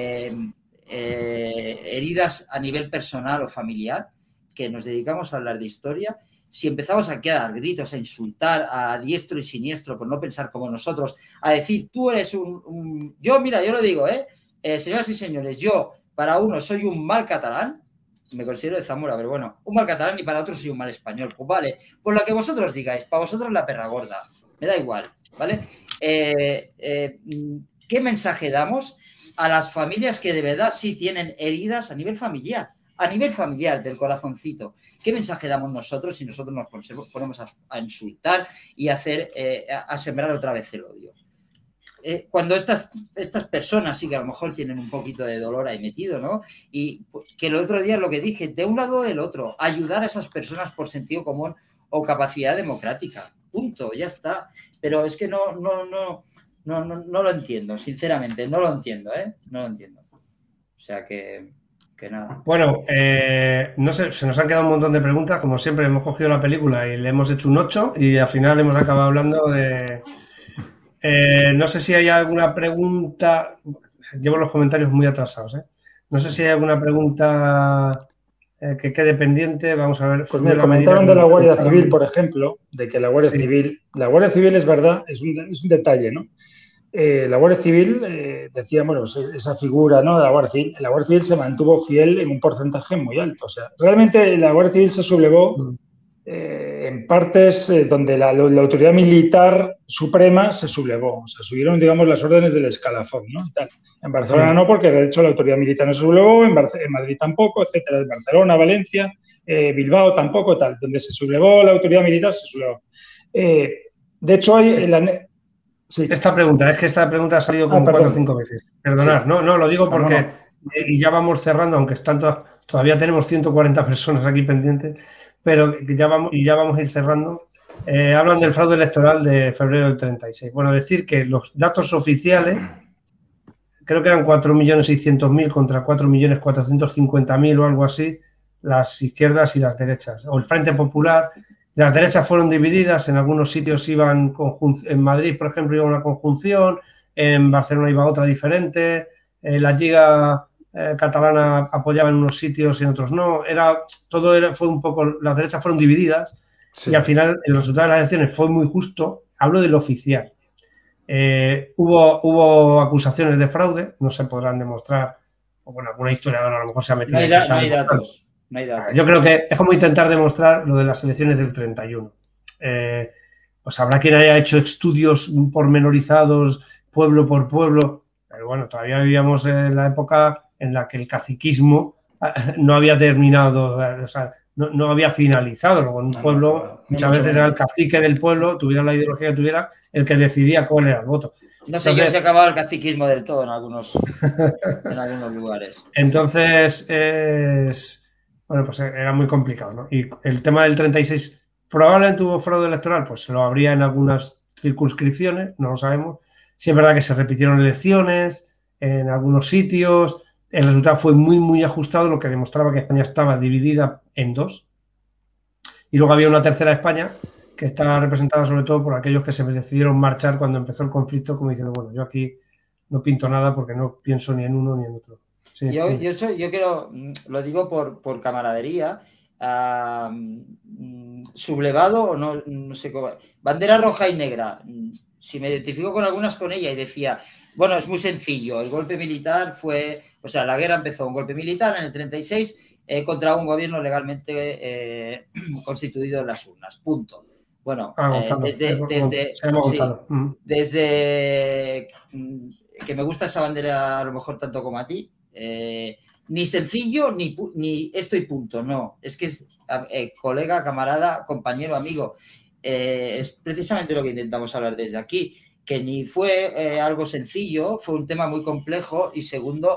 [SPEAKER 2] heridas a nivel personal o familiar, que nos dedicamos a hablar de historia? Si empezamos a quedar gritos, a insultar a diestro y siniestro por no pensar como nosotros, a decir, tú eres yo lo digo, señoras y señores, yo para uno soy un mal catalán, me considero de Zamora, pero bueno, un mal catalán y para otros soy un mal español. Pues vale, pues lo que vosotros digáis, para vosotros la perra gorda. Me da igual, ¿vale? ¿Qué mensaje damos a las familias que de verdad sí tienen heridas a nivel familiar? a nivel familiar, del corazoncito, ¿qué mensaje damos nosotros si nosotros nos ponemos a insultar y a sembrar otra vez el odio? Cuando estas personas sí que a lo mejor tienen un poquito de dolor ahí metido, ¿no? Y que el otro día lo que dije, de un lado o del otro, ayudar a esas personas por sentido común o capacidad democrática. Punto, ya está. Pero es que no lo entiendo, sinceramente, no lo entiendo, ¿eh? No lo entiendo. O sea que nada.
[SPEAKER 1] Bueno, no sé, se nos han quedado un montón de preguntas. Como siempre, hemos cogido la película y le hemos hecho un 8 y al final hemos acabado hablando de... no sé si hay alguna pregunta. Llevo los comentarios muy atrasados, ¿eh? No sé si hay alguna pregunta que quede pendiente. Vamos a ver.
[SPEAKER 3] Pues me comentaron de la Guardia Civil, por ejemplo, de que la Guardia Civil es verdad, es un detalle, ¿no? La Guardia Civil, decía, bueno, esa figura, ¿no?, de la Guardia Civil se mantuvo fiel en un porcentaje muy alto. O sea, realmente la Guardia Civil se sublevó en partes donde la autoridad militar suprema se sublevó. O sea, subieron, digamos, las órdenes del escalafón, ¿no? En Barcelona no, porque de hecho la autoridad militar no se sublevó, en Madrid tampoco, etcétera. En Barcelona, Valencia, Bilbao tampoco, tal. Donde se sublevó la autoridad militar, se sublevó. De hecho, hay... Sí.
[SPEAKER 1] Esta pregunta ha salido como 4 o 5 veces. Perdonad, sí. No, lo digo porque y ya vamos cerrando, aunque todavía tenemos 140 personas aquí pendientes, pero ya vamos a ir cerrando. Hablan del fraude electoral de febrero del 36. Bueno, decir que los datos oficiales, creo que eran 4.600.000 contra 4.450.000 o algo así, las izquierdas y las derechas. O el Frente Popular. Las derechas fueron divididas, en algunos sitios iban en Madrid, por ejemplo, iba una conjunción, en Barcelona iba otra diferente, la Lliga catalana apoyaba en unos sitios y en otros no. Fue un poco, las derechas fueron divididas y al final el resultado de las elecciones fue muy justo. Hablo del oficial. Hubo acusaciones de fraude, no se podrán demostrar, o bueno, alguna historiadora a lo mejor se ha metido.
[SPEAKER 2] No hay datos.
[SPEAKER 1] Yo creo que es como intentar demostrar lo de las elecciones del 31. Pues habrá quien haya hecho estudios pormenorizados, pueblo por pueblo, pero bueno, todavía vivíamos en la época en la que el caciquismo no había terminado, o sea, no había finalizado. Luego en un pueblo, muchas veces era el cacique del pueblo, tuviera la ideología que tuviera, el que decidía cuál era el voto.
[SPEAKER 2] No sé yo si ha acabado el caciquismo del todo en algunos lugares.
[SPEAKER 1] Entonces, bueno, pues era muy complicado, ¿no? Y el tema del 36, ¿probablemente hubo fraude electoral? Pues lo habría en algunas circunscripciones, no lo sabemos. Sí es verdad que se repitieron elecciones en algunos sitios, el resultado fue muy, muy ajustado, lo que demostraba que España estaba dividida en dos. Y luego había una tercera España que estaba representada sobre todo por aquellos que se decidieron marchar cuando empezó el conflicto, como diciendo, bueno, yo aquí no pinto nada porque no pienso ni en uno ni en otro. Sí.
[SPEAKER 2] Yo quiero, lo digo por camaradería, sublevado o no sé cómo. Bandera roja y negra. Si me identifico con algunas con ella y decía, bueno, es muy sencillo, el golpe militar la guerra empezó un golpe militar en el 36 contra un gobierno legalmente constituido en las urnas, punto. Bueno, desde que me gusta esa bandera a lo mejor tanto como a ti, ni sencillo ni esto y punto, no, es que es colega, camarada, compañero, amigo, es precisamente lo que intentamos hablar desde aquí, que ni fue algo sencillo, fue un tema muy complejo y segundo,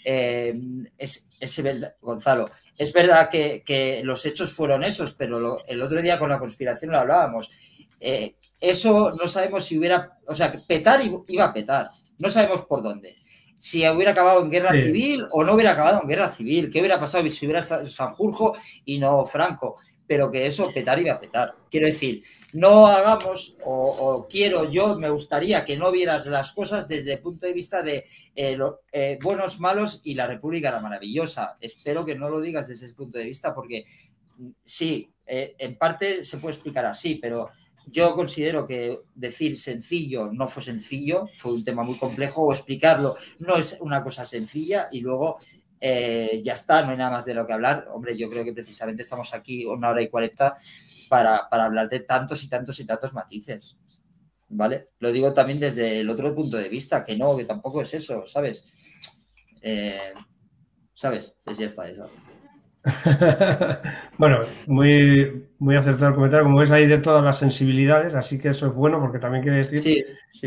[SPEAKER 2] Gonzalo, es verdad que los hechos fueron esos, pero el otro día con la conspiración lo hablábamos, eso no sabemos si hubiera, o sea, petar iba a petar, no sabemos por dónde. Si hubiera acabado en guerra civil o no hubiera acabado en guerra civil, qué hubiera pasado si hubiera estado Sanjurjo y no Franco, pero que eso petar iba a petar. Quiero decir, no hagamos, yo me gustaría que no vieras las cosas desde el punto de vista de buenos, malos y la República era maravillosa. Espero que no lo digas desde ese punto de vista porque sí, en parte se puede explicar así, pero yo considero que decir sencillo no fue sencillo, fue un tema muy complejo, o explicarlo no es una cosa sencilla y luego ya está, no hay nada más de lo que hablar. Hombre, yo creo que precisamente estamos aquí 1 hora y 40 para hablar de tantos y tantos y tantos matices, ¿vale? Lo digo también desde el otro punto de vista, que tampoco es eso, ¿sabes? ¿Sabes? Pues ya está, esa.
[SPEAKER 1] Bueno, muy acertado el comentario. Como ves, hay de todas las sensibilidades, así que eso es bueno porque también quiere decir
[SPEAKER 2] sí.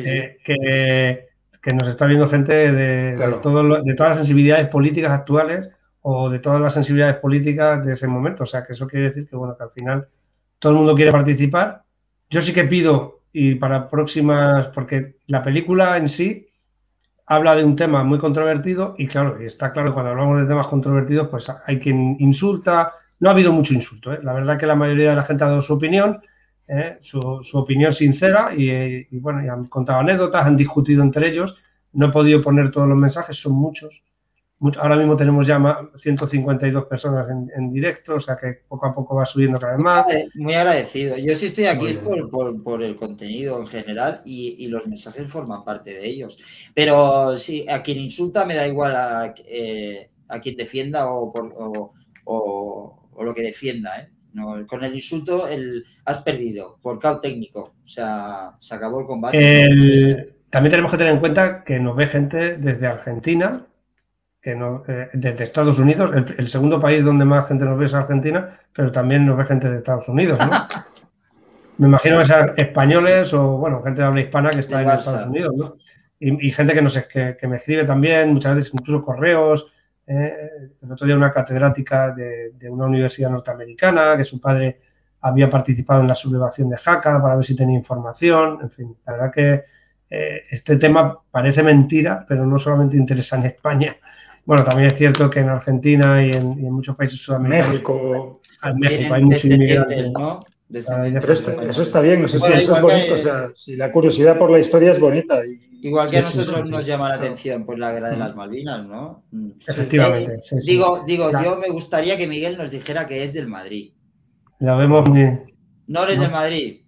[SPEAKER 1] que nos está viendo gente
[SPEAKER 3] Claro.
[SPEAKER 1] de todas las sensibilidades políticas actuales o de todas las sensibilidades políticas de ese momento. O sea, que eso quiere decir que, bueno, que al final todo el mundo quiere participar. Yo sí que pido, y para próximas, porque la película en sí habla de un tema muy controvertido y claro, está claro que cuando hablamos de temas controvertidos, pues hay quien insulta. No ha habido mucho insulto, ¿eh? La verdad que la mayoría de la gente ha dado su opinión, su opinión sincera y bueno, y han contado anécdotas, han discutido entre ellos. No he podido poner todos los mensajes, son muchos. Ahora mismo tenemos ya 152 personas en directo, o sea que poco a poco va subiendo cada vez más.
[SPEAKER 2] Muy agradecido. Yo sí estoy aquí es por el contenido en general y los mensajes forman parte de ellos. Pero sí, a quien insulta me da igual a quien defienda o lo que defienda, ¿eh? No, con el insulto has perdido por caos técnico. O sea, se acabó el combate.
[SPEAKER 1] También tenemos que tener en cuenta que nos ve gente desde Argentina, que no, desde Estados Unidos. El segundo país donde más gente nos ve es Argentina, pero también nos ve gente de Estados Unidos, ¿no? Me imagino que sean españoles o, bueno, gente de habla hispana que está en Estados Unidos, ¿no? Y gente que me escribe también, muchas veces incluso correos. El otro día una catedrática de una universidad norteamericana, que su padre había participado en la sublevación de Jaca para ver si tenía información. En fin, la verdad que este tema parece mentira, pero no solamente interesa en España. Bueno, también es cierto que en Argentina y en muchos países sudamericanos,
[SPEAKER 3] México
[SPEAKER 1] hay muchos inmigrantes,
[SPEAKER 2] ¿no?
[SPEAKER 3] Eso está bien, eso es bonito. O sea, si la curiosidad por la historia es bonita.
[SPEAKER 2] Igual que a nosotros nos llama la atención pues la guerra de las Malvinas, ¿no?
[SPEAKER 1] Efectivamente.
[SPEAKER 2] Digo, yo me gustaría que Miguel nos dijera que es del Madrid.
[SPEAKER 1] La vemos muy...
[SPEAKER 2] No eres del Madrid.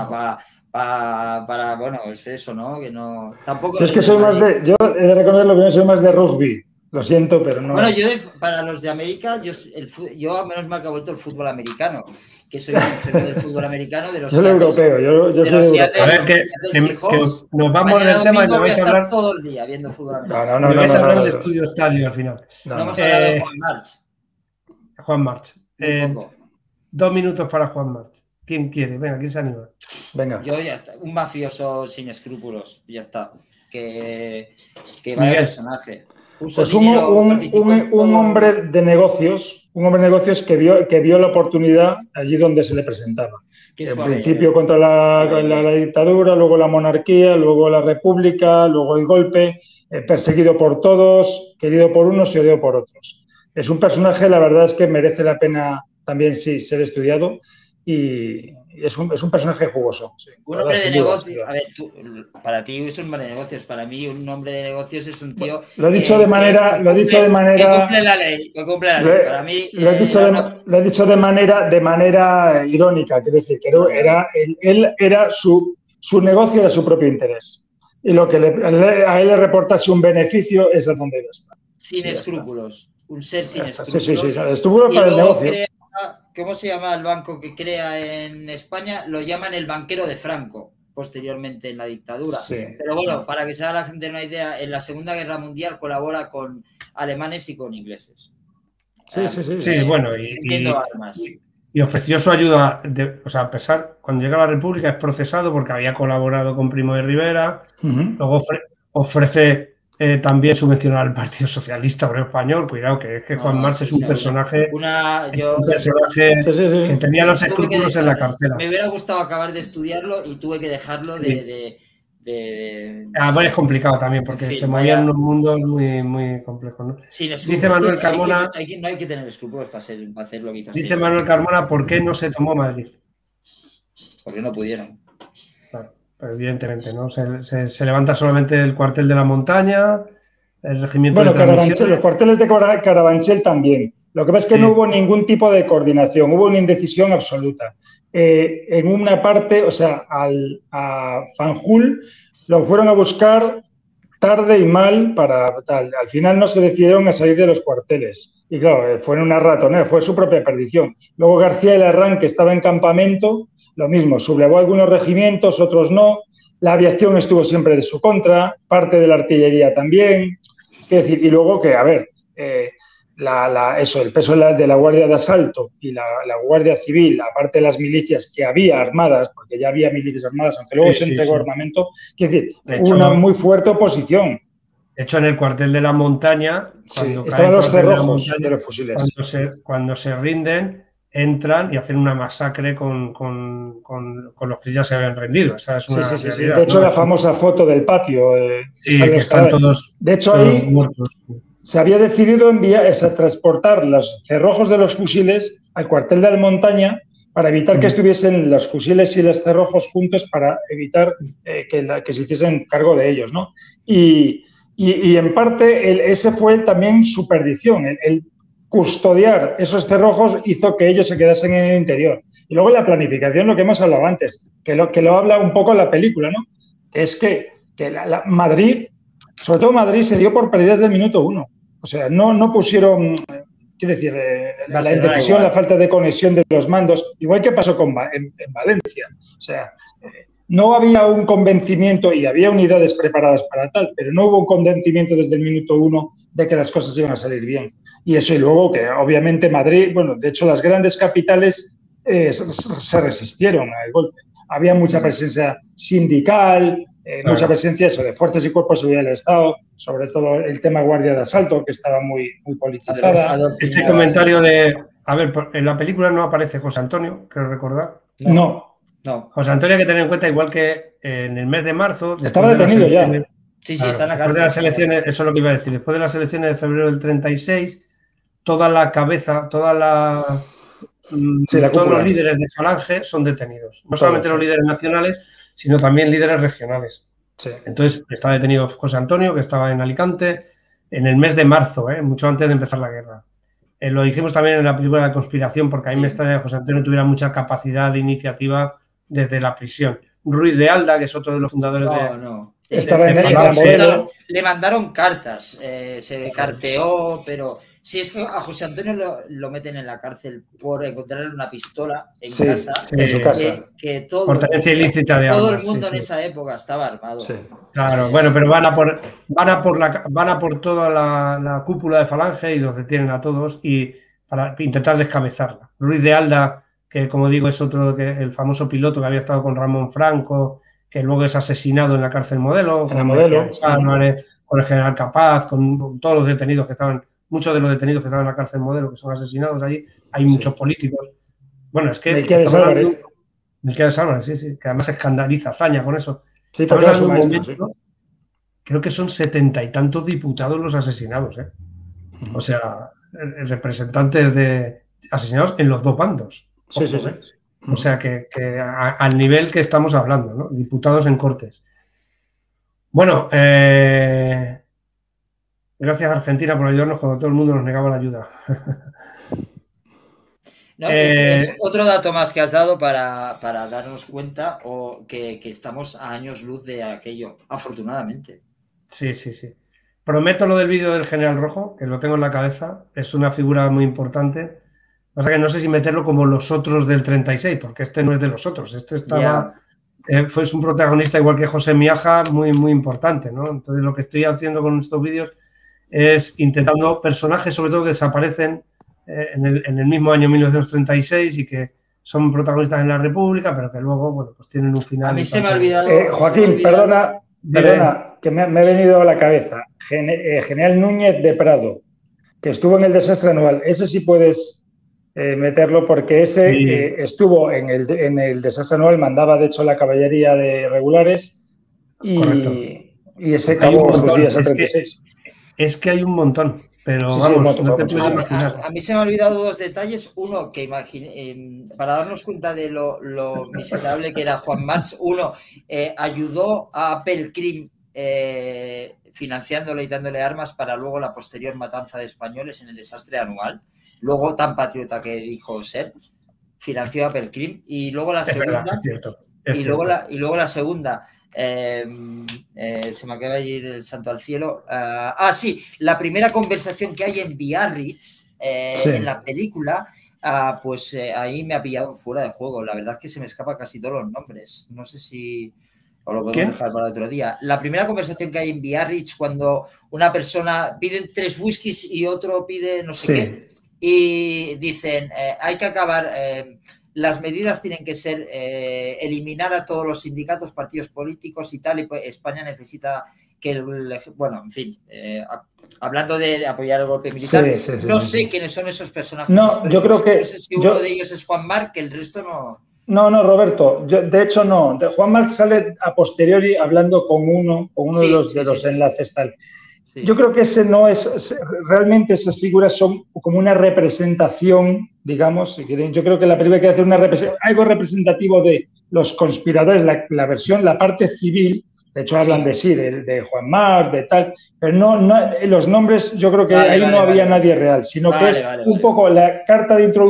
[SPEAKER 2] Bueno, es eso, ¿no? Que no. Tampoco.
[SPEAKER 3] Yo es que soy más de. Yo he de reconocerlo que yo soy más de rugby. Lo siento, pero no.
[SPEAKER 2] Bueno, para los de América, yo menos mal que ha vuelto el fútbol americano, que soy un enfermo del fútbol americano. De los
[SPEAKER 3] yo soy europeo, yo soy europeo.
[SPEAKER 1] A ver, que nos vamos del tema y me vais a hablar
[SPEAKER 2] todo el día viendo fútbol americano.
[SPEAKER 1] Me vais a hablar de Estudio Estadio al final.
[SPEAKER 2] No hemos hablado de Juan March.
[SPEAKER 1] Juan March. 2 minutos para Juan March. ¿Quién quiere? Venga, ¿quién se anima?
[SPEAKER 3] Venga.
[SPEAKER 2] Yo ya está. Un mafioso sin escrupulos. Ya está. Que vaya personaje.
[SPEAKER 3] Pues un hombre de negocios, que vio la oportunidad allí donde se le presentaba. En principio contra la dictadura, luego la monarquía, luego la república, luego el golpe, perseguido por todos, querido por unos y odiado por otros. Es un personaje, la verdad es que merece la pena también sí ser estudiado y es un personaje jugoso. Sí.
[SPEAKER 2] Un hombre de negocios, a ver, para ti es un hombre de negocios, para mí un hombre de negocios es un tío...
[SPEAKER 3] Lo he dicho de manera...
[SPEAKER 2] Que cumple la ley, Para mí...
[SPEAKER 3] Lo he dicho de manera irónica, quiero decir, que su negocio era su propio interés. Y lo que a él le reportase un beneficio es a donde iba a estar.
[SPEAKER 2] Sin escrupulos. Un ser sin escrupulos.
[SPEAKER 3] Sí, escrupulos para el negocio.
[SPEAKER 2] ¿Cómo se llama el banco que crea en España? Lo llaman el banquero de Franco, posteriormente en la dictadura.
[SPEAKER 3] Sí.
[SPEAKER 2] Pero bueno, para que se haga la gente una idea, en la Segunda Guerra Mundial colabora con alemanes y con ingleses.
[SPEAKER 1] Sí, bueno, y ofreció su ayuda, o sea, a pesar, cuando llega a la República es procesado porque había colaborado con Primo de Rivera, luego ofrece también subvencionar al Partido Socialista Obrero Español. Cuidado, que es que Juan March es un personaje, que tenía los escrúpulos en la cartera.
[SPEAKER 2] Me hubiera gustado acabar de estudiarlo y tuve que dejarlo
[SPEAKER 1] bueno, es complicado también porque se movían unos mundos muy, muy complejos, ¿no? Dice Manuel Carmona...
[SPEAKER 2] No hay que tener escrúpulos para hacer lo que hizo.
[SPEAKER 1] Dice Manuel Carmona, ¿por qué no se tomó Madrid?
[SPEAKER 2] Porque no pudieron.
[SPEAKER 1] Claro. Pero evidentemente, ¿no? Se levanta solamente el cuartel de la montaña, el regimiento de transmisión.
[SPEAKER 3] Los cuarteles de Carabanchel también. Lo que pasa es que no hubo ningún tipo de coordinación, hubo una indecisión absoluta. En una parte, o sea, a Fanjul lo fueron a buscar tarde y mal para tal. Al final no se decidieron a salir de los cuarteles. Y claro, fue en una ratonera, fue su propia perdición. Luego García de Larrán, que estaba en campamento, lo mismo, sublevó algunos regimientos, otros no. La aviación estuvo siempre de su contra, parte de la artillería también. Es decir, y luego que, a ver, el peso de la Guardia de Asalto y la Guardia Civil, aparte de las milicias que había armadas, porque ya había milicias armadas, aunque luego se entregó armamento, quiere decir, hubo una muy fuerte oposición.
[SPEAKER 1] De hecho, en el cuartel de la montaña, cuando
[SPEAKER 3] estaban los cerrojos de los fusiles.
[SPEAKER 1] Cuando se rinden, entran y hacen una masacre con los que ya se habían rendido. Esa es una realidad,
[SPEAKER 3] de hecho, la famosa foto del patio.
[SPEAKER 1] Que están todos,
[SPEAKER 3] de hecho, ahí muertos. Se había decidido transportar los cerrojos de los fusiles al cuartel de la montaña para evitar que estuviesen los fusiles y los cerrojos juntos, para evitar que se hiciesen cargo de ellos, ¿no? Y en parte ese fue también su perdición. El custodiar esos cerrojos hizo que ellos se quedasen en el interior. Y luego la planificación, lo que hemos hablado antes, que lo habla un poco la película, ¿no? Que es que Madrid, sobre todo Madrid, se dio por perdidas del minuto 1. O sea, no pusieron, quiero decir, la indecisión, la falta de conexión de los mandos, igual que pasó en Valencia. O sea, no había un convencimiento, y había unidades preparadas para tal, pero no hubo un convencimiento desde el minuto 1 de que las cosas iban a salir bien. Y eso, y luego que obviamente Madrid, bueno, de hecho las grandes capitales se resistieron al golpe. Había mucha presencia sindical, mucha presencia de fuerzas y cuerpos de seguridad del Estado, sobre todo el tema Guardia de Asalto, que estaba muy politizada.
[SPEAKER 1] Este comentario de... A ver, en la película no aparece José Antonio, creo recordar.
[SPEAKER 3] No.
[SPEAKER 1] José Antonio hay que tener en cuenta, igual que en el mes de marzo...
[SPEAKER 3] Estaba detenido ya.
[SPEAKER 2] Sí, está en la cárcel.
[SPEAKER 1] Después de las elecciones, eso es lo que iba a decir, después de las elecciones de febrero del 36, toda la cabeza, todos los líderes de Falange son detenidos. No solamente los líderes nacionales, sino también líderes regionales.
[SPEAKER 3] Sí.
[SPEAKER 1] Entonces, está detenido José Antonio, que estaba en Alicante, en el mes de marzo, mucho antes de empezar la guerra. Lo dijimos también en la película de conspiración, porque a mí me extraña que José Antonio tuviera mucha capacidad de iniciativa desde la prisión. Ruiz de Alda, que es otro de los fundadores
[SPEAKER 2] le mandaron cartas, se carteó, pero si es que a José Antonio lo meten en la cárcel por encontrarle una pistola en casa.
[SPEAKER 3] En su casa.
[SPEAKER 2] Que todo,
[SPEAKER 1] por tenencia ilícita de armas.
[SPEAKER 2] Todo el mundo en esa época estaba armado.
[SPEAKER 1] Sí. Claro, bueno, pero van a por toda la cúpula de Falange y los detienen a todos y para intentar descabezarla. Ruiz de Alda, que como digo es otro, que el famoso piloto que había estado con Ramón Franco, que luego es asesinado en la cárcel Modelo, con el general Capaz, con todos los detenidos que estaban, muchos de los detenidos que estaban en la cárcel Modelo, que son asesinados allí. Hay muchos políticos. Bueno, es que
[SPEAKER 3] Melquiades
[SPEAKER 1] Álvarez, sí, que además escandaliza, hazaña con eso.
[SPEAKER 3] Sí,
[SPEAKER 1] estamos hablando de un momento, creo que son 70 y tantos diputados los asesinados, O sea, representantes de asesinados en los dos bandos.
[SPEAKER 3] Sí.
[SPEAKER 1] O sea, que al nivel que estamos hablando, ¿no? Diputados en Cortes. Bueno, gracias a Argentina por ayudarnos cuando todo el mundo nos negaba la ayuda.
[SPEAKER 2] No, es otro dato más que has dado para darnos cuenta que estamos a años luz de aquello, afortunadamente.
[SPEAKER 1] Sí. Prometo lo del vídeo del General Rojo, que lo tengo en la cabeza. Es una figura muy importante. Pasa que no sé si meterlo como los otros del 36, porque este no es de los otros. Este estaba... fue un protagonista, igual que José Miaja, muy, muy importante, ¿no? Entonces, lo que estoy haciendo con estos vídeos es intentando personajes, sobre todo, que desaparecen en el mismo año 1936 y que son protagonistas en la República, pero que luego, bueno, pues tienen un final.
[SPEAKER 2] A mí se me ha olvidado...
[SPEAKER 3] Joaquín, perdona, que me ha venido a la cabeza. General Núñez de Prado, que estuvo en el desastre anual. Ese sí puedes meterlo, porque ese estuvo en el desastre anual, mandaba de hecho la caballería de regulares y ese acabó sus días el 36.
[SPEAKER 1] Es que hay un montón. Pero vamos, no te puedes imaginar.
[SPEAKER 2] A mí se me han olvidado dos detalles. Uno, que para darnos cuenta de lo miserable que era Juan March, ayudó a Pelcrim financiándole y dándole armas para luego la posterior matanza de españoles en el desastre anual. Luego, tan patriota que dijo ser, financió a Pelcrim. Y luego la segunda...
[SPEAKER 1] Es cierto.
[SPEAKER 2] Y luego la segunda... se me acaba de ir el santo al cielo. Sí, la primera conversación que hay en Biarritz en la película, ahí me ha pillado fuera de juego. La verdad es que se me escapa casi todos los nombres. No sé si o lo podemos dejar para otro día. La primera conversación que hay en Biarritz, cuando una persona pide 3 whiskies y otro pide no sé qué, y dicen, hay que acabar, las medidas tienen que ser eliminar a todos los sindicatos, partidos políticos y tal, y pues España necesita que, bueno, en fin, hablando de apoyar el golpe militar, no sé quiénes son esos personajes.
[SPEAKER 3] No, yo creo que...
[SPEAKER 2] No sé si uno de ellos es Juan Marc, que el resto no...
[SPEAKER 3] No, Roberto, de hecho no. Juan Marc sale a posteriori hablando con uno de los enlaces tal. Sí. Yo creo que ese no es, realmente esas figuras son como una representación, digamos, yo creo que la película quiere hacer algo representativo de los conspiradores, la versión, la parte civil. De hecho, hablan de Juan Marc, de tal, pero no los nombres, yo creo que ahí no había nadie real, sino que es un poco la carta de introducción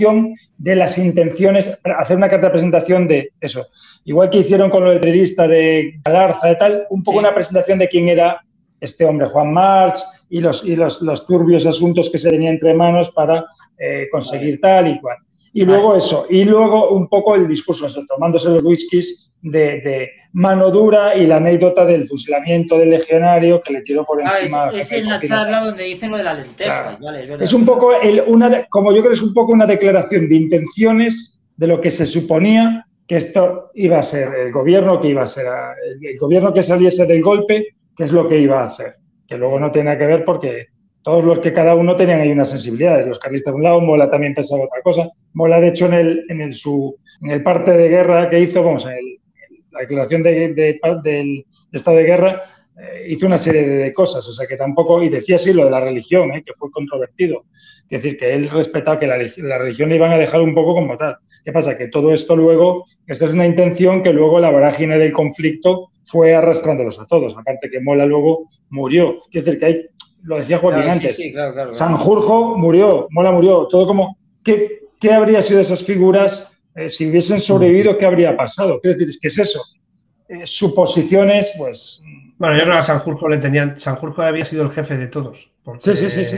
[SPEAKER 3] de las intenciones, hacer una carta de presentación de eso. Igual que hicieron con lo del periodista de Galarza y tal, un poco una presentación de quién era este hombre, Juan Marc, y los turbios asuntos que se tenían entre manos para conseguir tal y cual. Y luego eso, y luego un poco el discurso, tomándose los whiskies de mano dura y la anécdota del fusilamiento del legionario que le tiró por encima.
[SPEAKER 2] Es en la charla donde dicen lo de la lenteja.
[SPEAKER 3] Claro. Vale, es un poco, como yo creo, es un poco una declaración de intenciones de lo que se suponía que esto iba a ser el gobierno, que iba a ser el gobierno que saliese del golpe, que es lo que iba a hacer. Que luego no tiene nada que ver porque todos los que cada uno tenían ahí unas sensibilidades. Los carlistas de un lado, Mola también pensaba otra cosa. Mola, de hecho, en el parte de guerra que hizo, vamos, la declaración del estado de guerra, hizo una serie de cosas, o sea que tampoco, y decía así lo de la religión, que fue controvertido. Es decir, que él respetaba que la religión le iban a dejar un poco como tal. ¿Qué pasa? Que todo esto luego, esto es una intención que luego la vorágine del conflicto fue arrastrándolos a todos. Aparte que Mola luego murió. Quiere decir que hay, lo decía Joaquín antes, claro. Sanjurjo murió, Mola murió, todo como, ¿qué habría sido de esas figuras si hubiesen sobrevivido? ¿Qué habría pasado? Quiero decir, es que es eso. Suposiciones, pues...
[SPEAKER 1] Bueno, yo creo que a Sanjurjo había sido el jefe de todos.
[SPEAKER 3] Sí.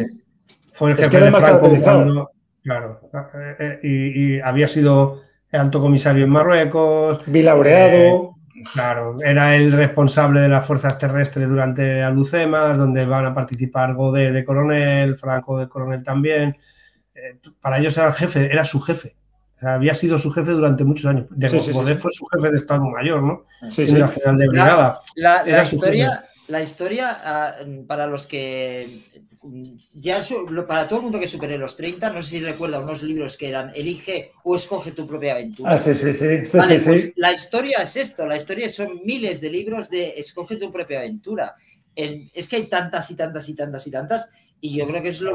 [SPEAKER 1] Fue el jefe de Franco cuando... Claro, y había sido alto comisario en Marruecos.
[SPEAKER 3] Vilaureado.
[SPEAKER 1] Claro, era el responsable de las fuerzas terrestres durante Alhucemas, donde van a participar Godé de coronel, Franco de coronel también. Para ellos era el jefe, era su jefe. O sea, había sido su jefe durante muchos años. Godé fue su jefe de Estado Mayor, ¿no? Era general de brigada.
[SPEAKER 2] La historia, para los que... ya para todo el mundo que supere los 30, no sé si recuerda unos libros que eran Elige o Escoge tu propia aventura.
[SPEAKER 3] Sí.
[SPEAKER 2] Pues la historia es esto, la historia son miles de libros de Escoge tu propia aventura. Es que hay tantas y tantas, y yo creo que es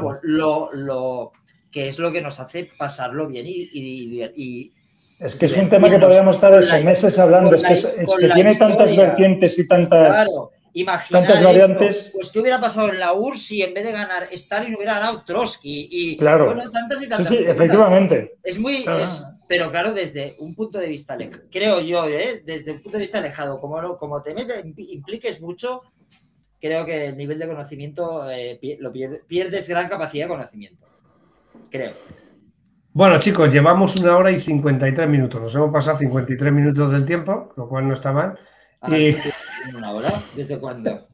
[SPEAKER 2] lo que nos hace pasarlo bien y
[SPEAKER 3] es que es un tema que podríamos estar meses hablando, es que tiene tantas vertientes y tantas...
[SPEAKER 2] Claro. Imaginar tantas variantes. Esto, pues qué hubiera pasado en la URSS si en vez de ganar Stalin hubiera ganado Trotsky y
[SPEAKER 3] claro.
[SPEAKER 2] Bueno, tantas y tantas.
[SPEAKER 3] Sí, efectivamente.
[SPEAKER 2] Es muy, claro. Pero claro, desde un punto de vista alejado, creo yo, desde un punto de vista alejado, como te impliques mucho, creo que el nivel de conocimiento pierdes gran capacidad de conocimiento. Creo.
[SPEAKER 1] Bueno, chicos, llevamos 1 hora y 53 minutos. Nos hemos pasado 53 minutos del tiempo, lo cual no está mal.
[SPEAKER 2] ¿Una hora? ¿Desde cuándo?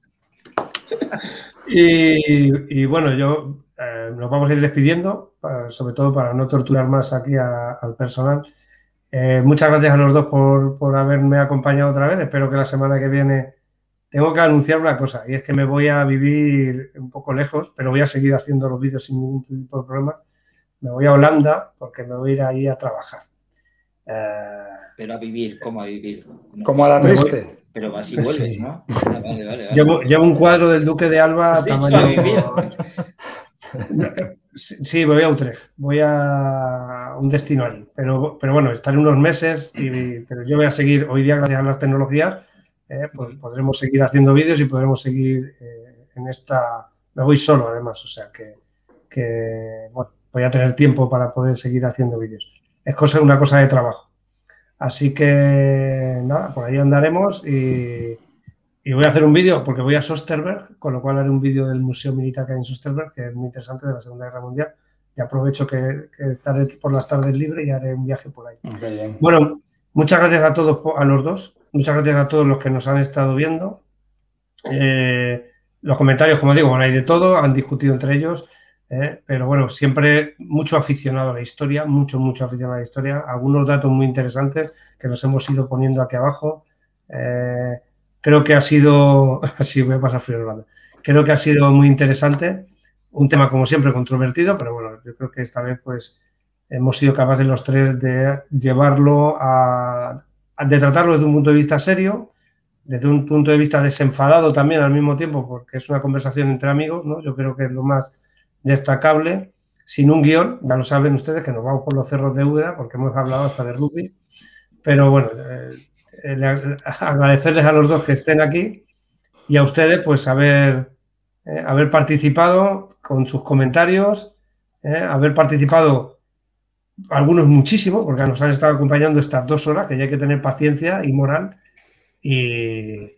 [SPEAKER 1] y bueno, nos vamos a ir despidiendo, sobre todo para no torturar más aquí al personal. Muchas gracias a los dos por haberme acompañado otra vez. Espero que la semana que viene... Tengo que anunciar una cosa, y es que me voy a vivir un poco lejos, pero voy a seguir haciendo los vídeos sin ningún tipo de problema. Me voy a Holanda porque me voy a ir ahí a trabajar.
[SPEAKER 2] Pero a vivir, ¿cómo a vivir?
[SPEAKER 3] No, como a la triste.
[SPEAKER 2] Pero así vuelves, sí. ¿No? Vale.
[SPEAKER 1] Llevo un cuadro del Duque de Alba tamaño... Sí, voy a Utrecht. Voy a un destino allí. Pero bueno, estaré unos meses, pero yo voy a seguir, hoy día, gracias a las tecnologías, pues podremos seguir haciendo vídeos y podremos seguir en esta... Me voy solo, además, o sea que bueno, voy a tener tiempo para poder seguir haciendo vídeos. Es una cosa de trabajo. Así que, nada, por ahí andaremos y voy a hacer un vídeo porque voy a Soesterberg, con lo cual haré un vídeo del Museo Militar que hay en Soesterberg, que es muy interesante, de la Segunda Guerra Mundial, y aprovecho que estaré por las tardes libre y haré un viaje por ahí. Okay. Bueno, muchas gracias a todos, a los dos, muchas gracias a todos los que nos han estado viendo. Los comentarios, como digo, bueno, hay de todo, han discutido entre ellos, pero bueno, siempre mucho aficionado a la historia, mucho aficionado a la historia, algunos datos muy interesantes que nos hemos ido poniendo aquí abajo. Creo que ha sido, así voy a pasar frío hablando, creo que ha sido muy interesante, un tema como siempre controvertido, pero bueno, yo creo que esta vez pues hemos sido capaces los tres de llevarlo de tratarlo desde un punto de vista serio, desde un punto de vista desenfadado también al mismo tiempo, porque es una conversación entre amigos, ¿no? Yo creo que es lo más destacable, sin un guión, ya lo saben ustedes que nos vamos por los cerros de Úbeda, porque hemos hablado hasta de rugby, pero bueno, agradecerles a los dos que estén aquí y a ustedes pues haber participado con sus comentarios, haber participado algunos muchísimo, porque nos han estado acompañando estas 2 horas, que ya hay que tener paciencia y moral. Y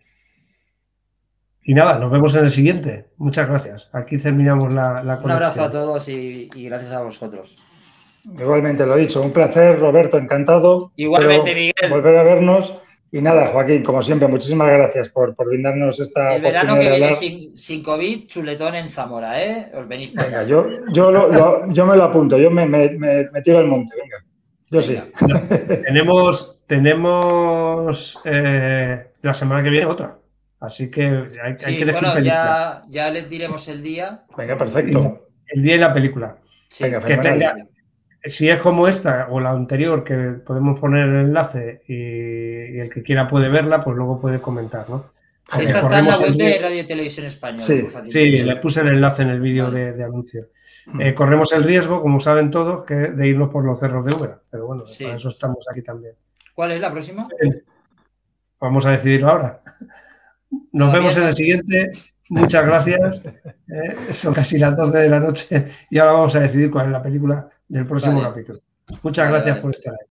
[SPEAKER 1] nada, nos vemos en el siguiente. Muchas gracias. Aquí terminamos la conexión.
[SPEAKER 2] Un abrazo a todos y gracias a vosotros.
[SPEAKER 3] Igualmente, lo dicho, un placer, Roberto, encantado.
[SPEAKER 2] Igualmente, Miguel.
[SPEAKER 3] Volver a vernos. Y nada, Joaquín, como siempre, muchísimas gracias por brindarnos esta
[SPEAKER 2] El verano que
[SPEAKER 3] oportunidad
[SPEAKER 2] viene sin COVID, chuletón en Zamora, ¿eh? Os venís por
[SPEAKER 3] Venga, yo me lo apunto, yo me tiro al monte, venga. Yo venga.
[SPEAKER 1] Sí. Tenemos la semana que viene otra. Así que hay que elegir película.
[SPEAKER 2] Ya les diremos el día.
[SPEAKER 3] Venga, perfecto.
[SPEAKER 1] El día y la película.
[SPEAKER 2] Sí.
[SPEAKER 3] Venga,
[SPEAKER 1] que tenga, si es como esta o la anterior, que podemos poner el enlace y el que quiera puede verla, pues luego puede comentar, ¿no?
[SPEAKER 2] Esta está en la web de Radio y Televisión Española.
[SPEAKER 1] Sí, le puse el enlace en el vídeo de anuncio. Corremos el riesgo, como saben todos, de irnos por los cerros de Úbeda. Pero bueno, para eso estamos aquí también.
[SPEAKER 2] ¿Cuál es la próxima?
[SPEAKER 1] Vamos a decidirlo ahora. Nos vemos en el siguiente. Muchas gracias. Son casi las 12 de la noche y ahora vamos a decidir cuál es la película del próximo capítulo. Muchas gracias por estar ahí.